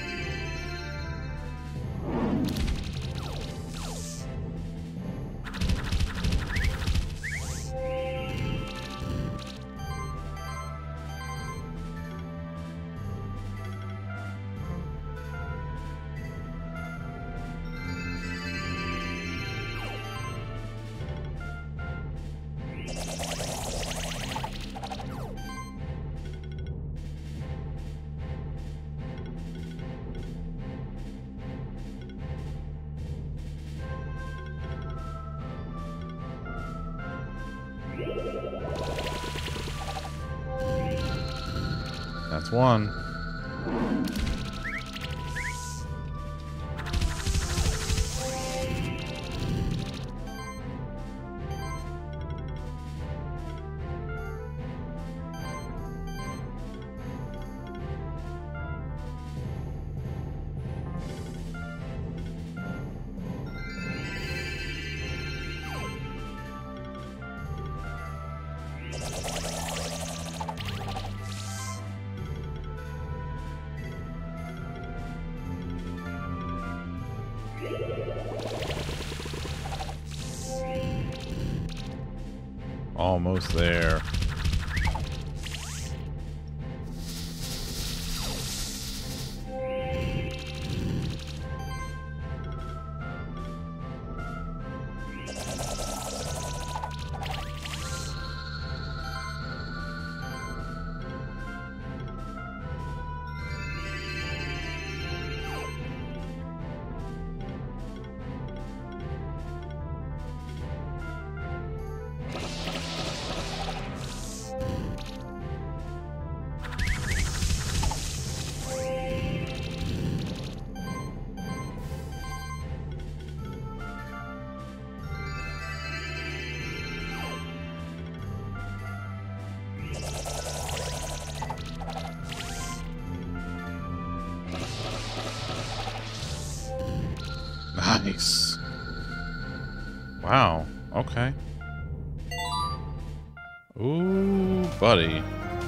That's one. Almost there. Nice. Wow. Okay. Ooh, buddy.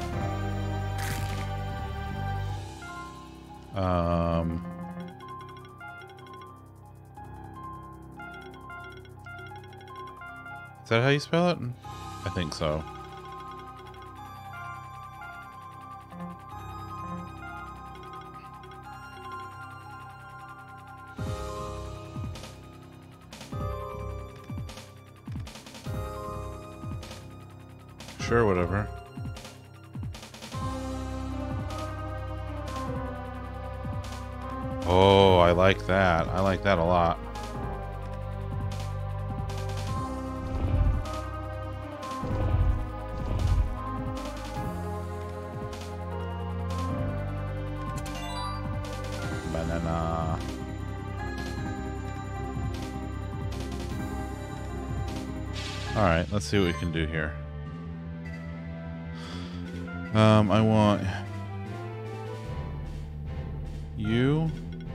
Um. Is that how you spell it? I think so. Sure, whatever. Oh, I like that. I like that a lot. Banana. All right, let's see what we can do here. Um, I want you.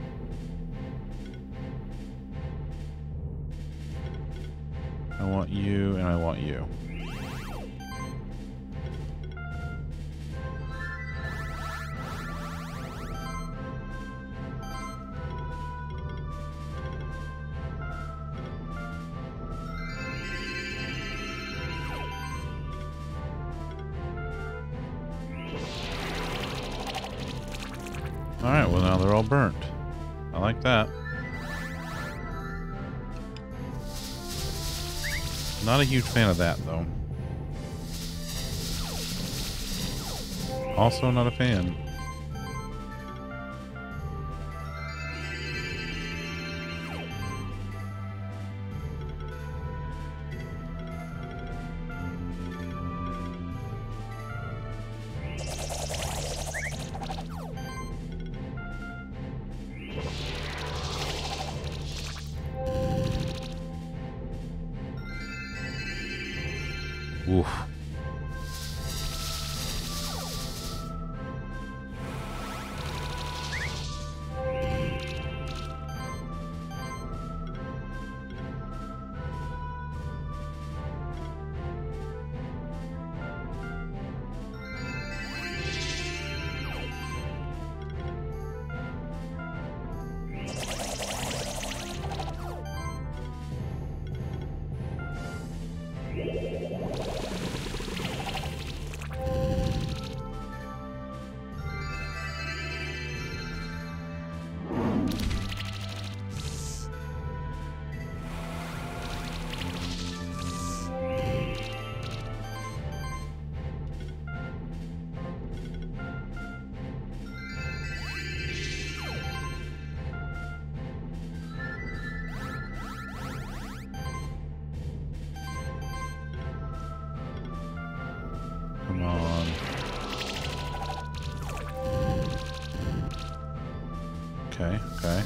I want you, and I want you. Alright, well now they're all burnt. I like that. Not a huge fan of that, though. Also not a fan. Oof. Come on. Okay, okay.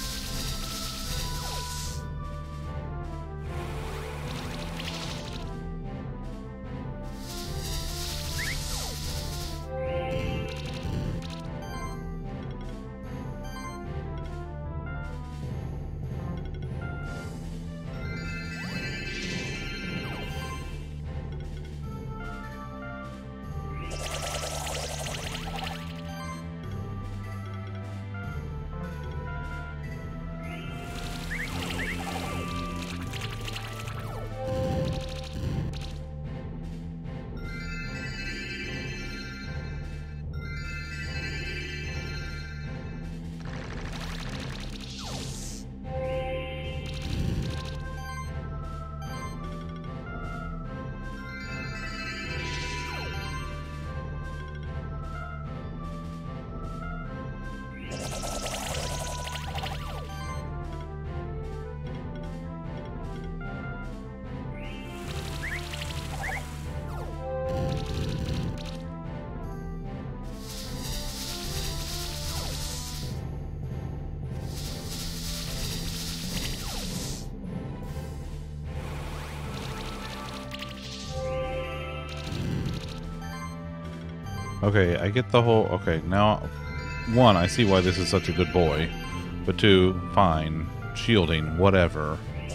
Okay, I get the whole... Okay, now... One, I see why this is such a good boy. But two, fine. Shielding, whatever.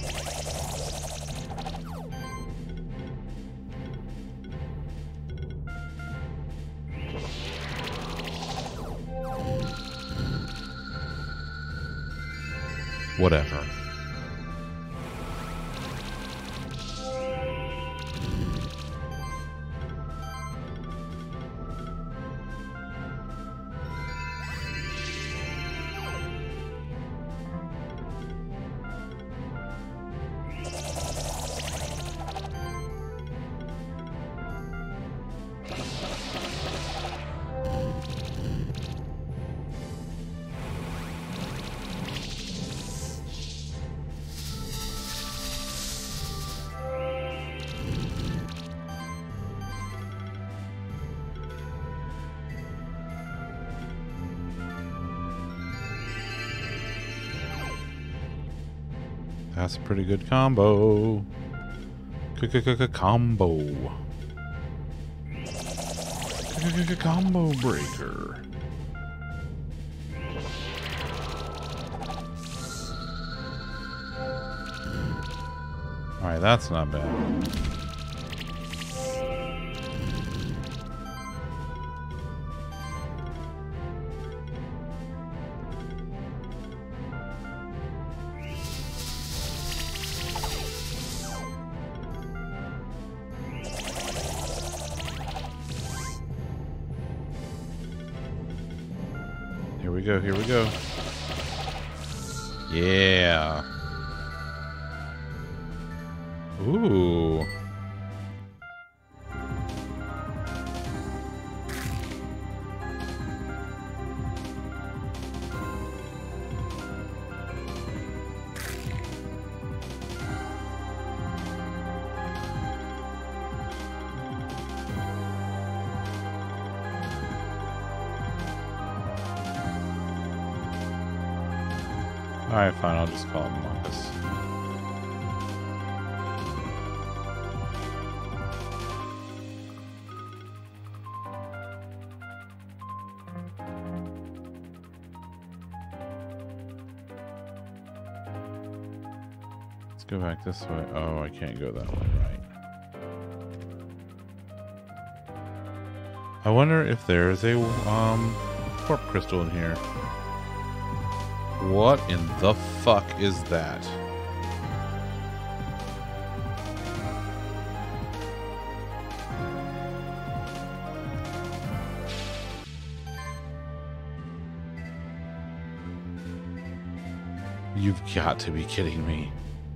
Whatever. That's a pretty good combo. C-c-c-combo. C-c-c-combo breaker. Alright, that's not bad. Here we go, here we go. Yeah. Ooh. Alright, fine, I'll just call him Marcus. Let's go back this way. Oh, I can't go that way, right? I wonder if there's a um warp crystal in here. What in the fuck is that? You've got to be kidding me.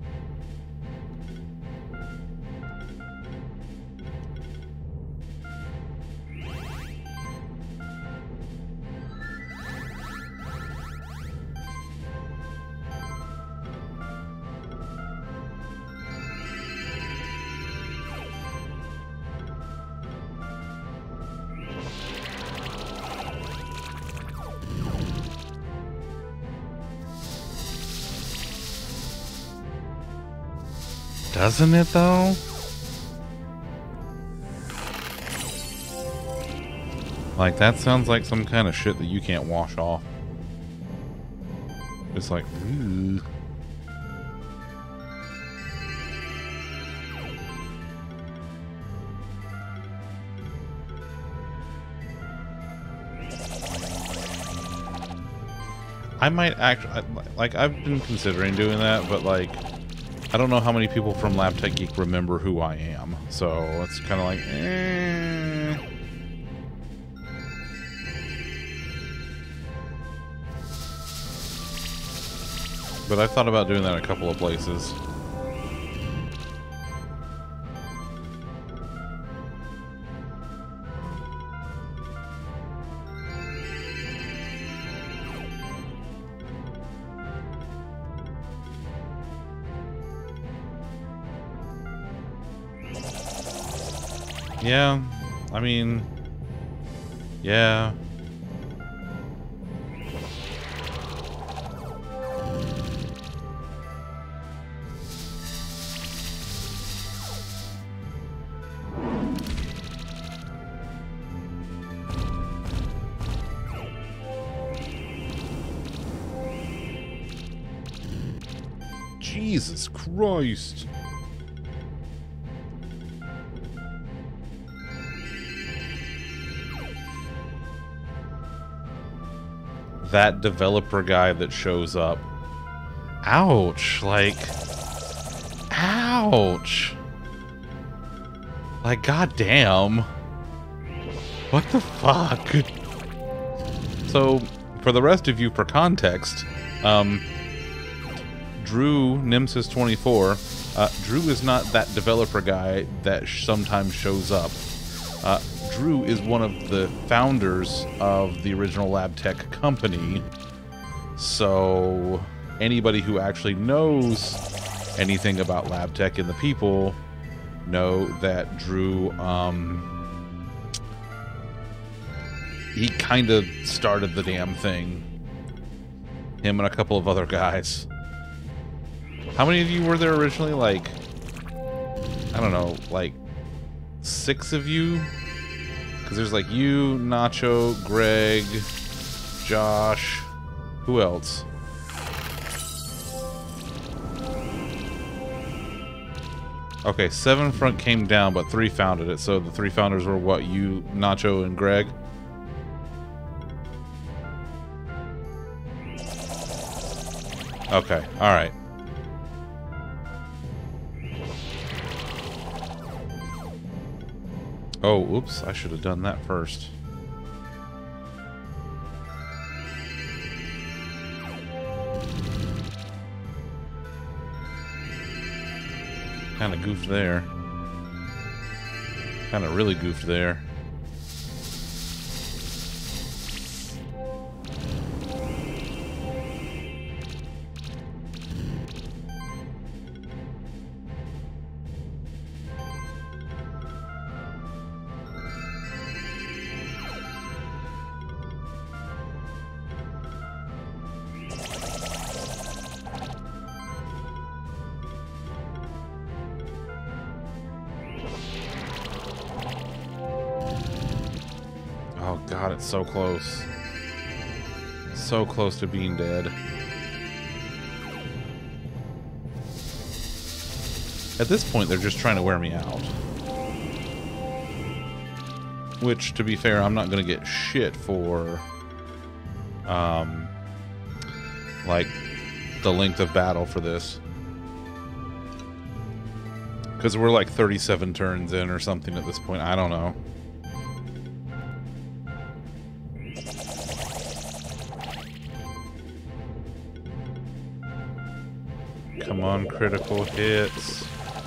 Doesn't it though? Like that sounds like some kind of shit that you can't wash off. It's like, ooh. I might actually, like, I've been considering doing that, but like, I don't know how many people from Lab Tech Geek remember who I am, so it's kind of like, eh. But I've thought about doing that a couple of places. Yeah, I mean, yeah. Jesus Christ. That developer guy that shows up. Ouch. Like, ouch. Like, goddamn. What the fuck? So, for the rest of you, for context, um, Drew, Nemesis twenty-four, uh, Drew is not that developer guy that sh sometimes shows up. Uh, Drew is one of the founders of the original Lab Tech company. So, anybody who actually knows anything about Lab Tech and the people know that Drew, um, he kind of started the damn thing. Him and a couple of other guys. How many of you were there originally? Like, I don't know, like six of you? Because there's like you, Nacho, Greg, Josh, who else? Okay, seven front came down, but three founded it. So the three founders were what? You, Nacho, and Greg? Okay, alright. Oh, oops, I should have done that first. Kind of goofed there. Kind of really goofed there. Oh god, it's so close. So close to being dead. At this point, they're just trying to wear me out. Which, to be fair, I'm not going to get shit for, um, like, the length of battle for this. Because we're like thirty-seven turns in or something at this point. I don't know. Come on, critical hits.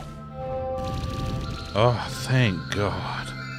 Oh, thank God.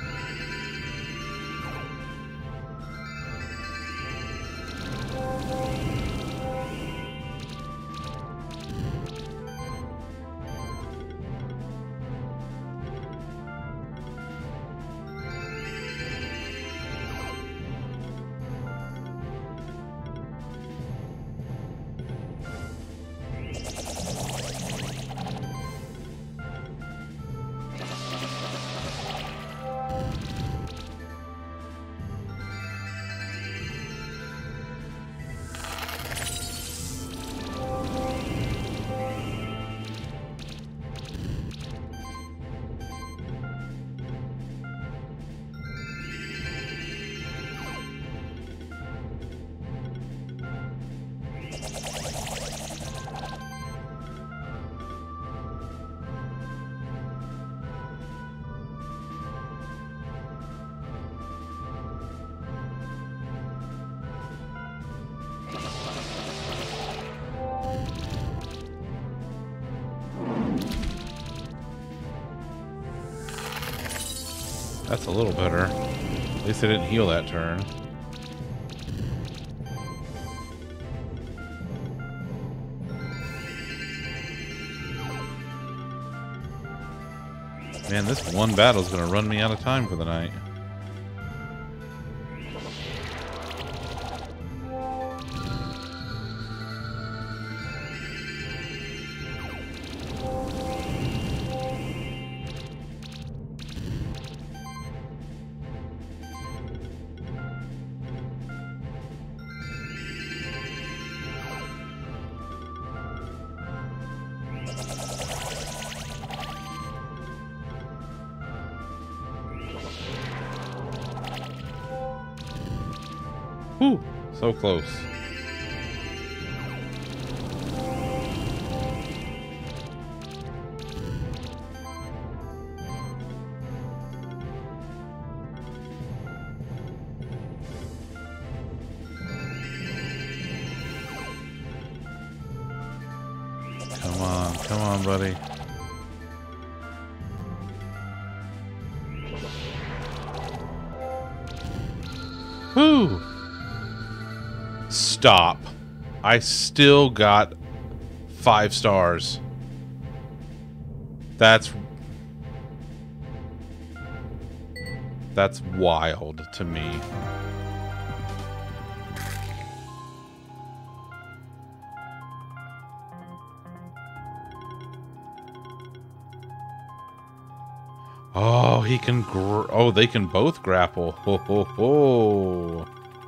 That's a little better. At least I didn't heal that turn. Man, this one battle's gonna run me out of time for the night. Whew, so close. Come on, come on, buddy. Whew. Stop. I still got five stars. That's... That's wild to me. Oh, he can gr- oh, they can both grapple. Ho, ho, ho.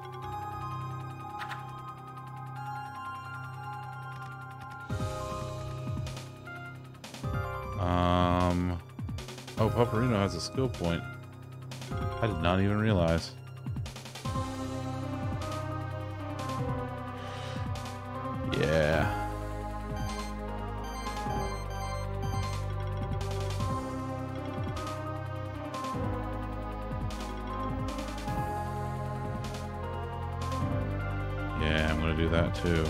Um, oh, Paparino has a skill point. I did not even realize. Yeah. Yeah, I'm gonna do that too.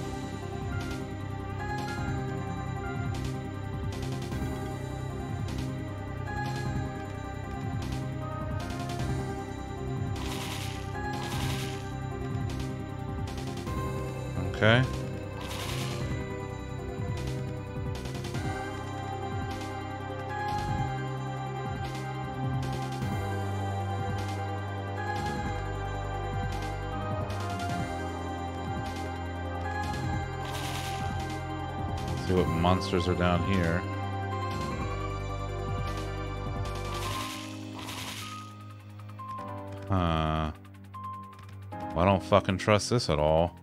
Okay. Let's see what monsters are down here. Huh. Well, I don't fucking trust this at all.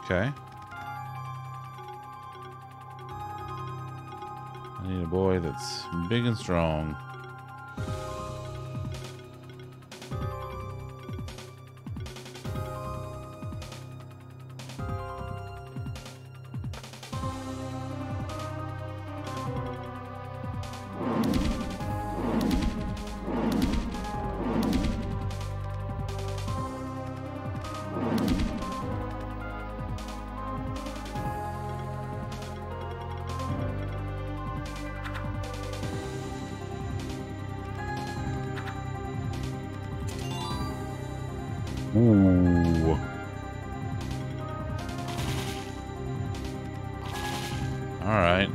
Okay. I need a boy that's big and strong. Ooh. All right.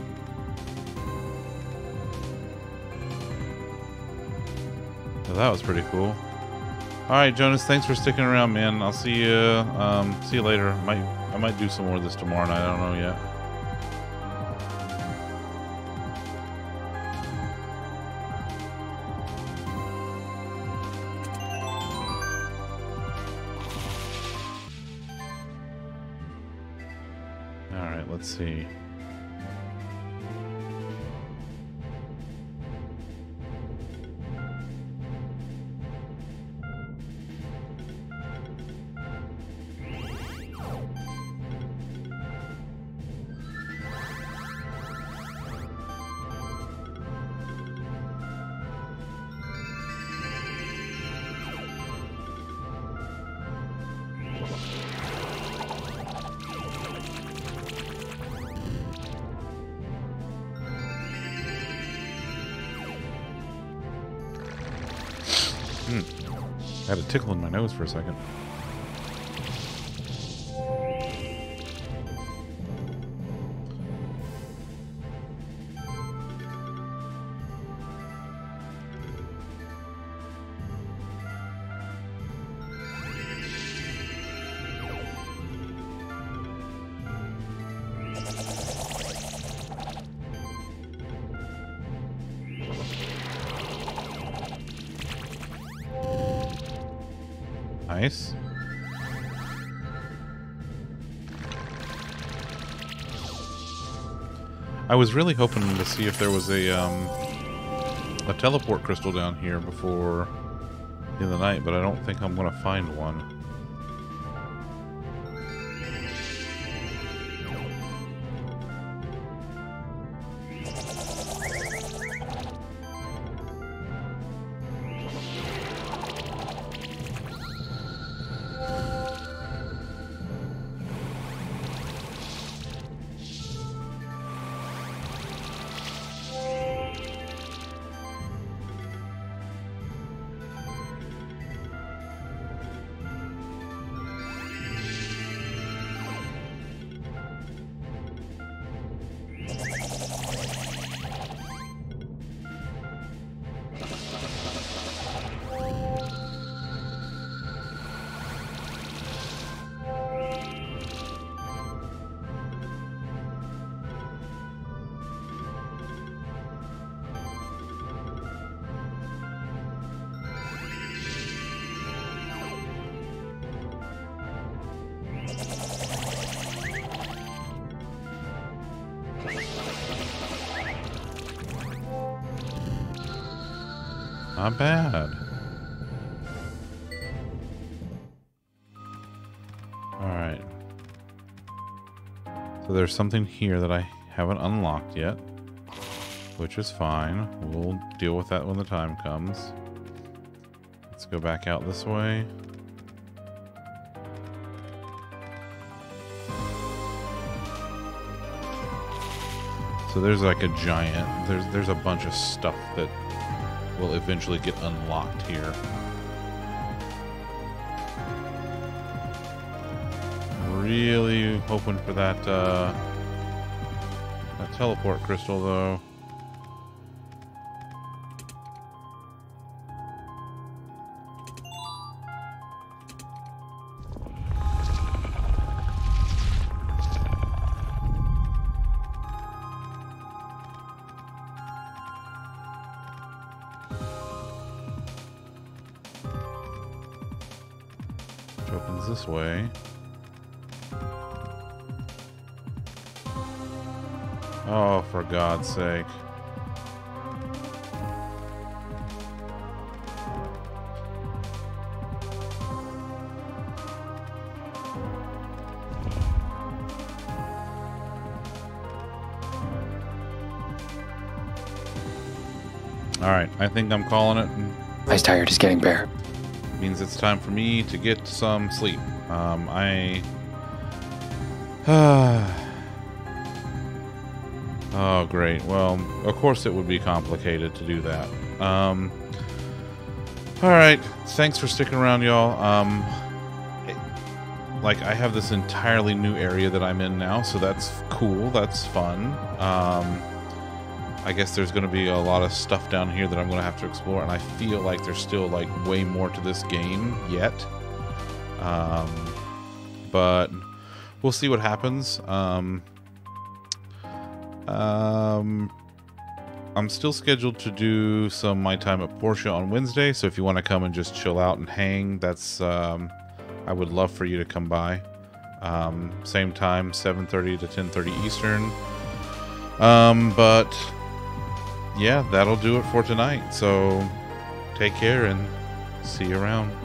Well, that was pretty cool. All right, Jonas, thanks for sticking around, man. I'll see you. Um, see you later. I might, I might do some more of this tomorrow night. I don't know yet. All right, let's see. Hmm. I had a tickle in my nose for a second. Nice. I was really hoping to see if there was a um, a teleport crystal down here before the end of the night, but I don't think I'm going to find one. Not bad. Alright. So there's something here that I haven't unlocked yet, which is fine. We'll deal with that when the time comes. Let's go back out this way. So there's like a giant, there's there's a bunch of stuff that will eventually get unlocked here. Really hoping for that, uh, that teleport crystal, though. Which opens this way. Oh, for God's sake. Alright, I think I'm calling it. Ice tired is getting bare. Means it's time for me to get some sleep. Um, I... oh, great. Well, of course it would be complicated to do that. Um, Alright, thanks for sticking around, y'all. Um, like, I have this entirely new area that I'm in now, so that's cool. That's fun. Um... I guess there's going to be a lot of stuff down here that I'm going to have to explore, and I feel like there's still like way more to this game yet. Um, but we'll see what happens. Um, um, I'm still scheduled to do some My Time at Porsche on Wednesday, so if you want to come and just chill out and hang, that's um, I would love for you to come by. Um, same time, seven thirty to ten thirty Eastern. Um, but yeah, that'll do it for tonight. So take care and see you around.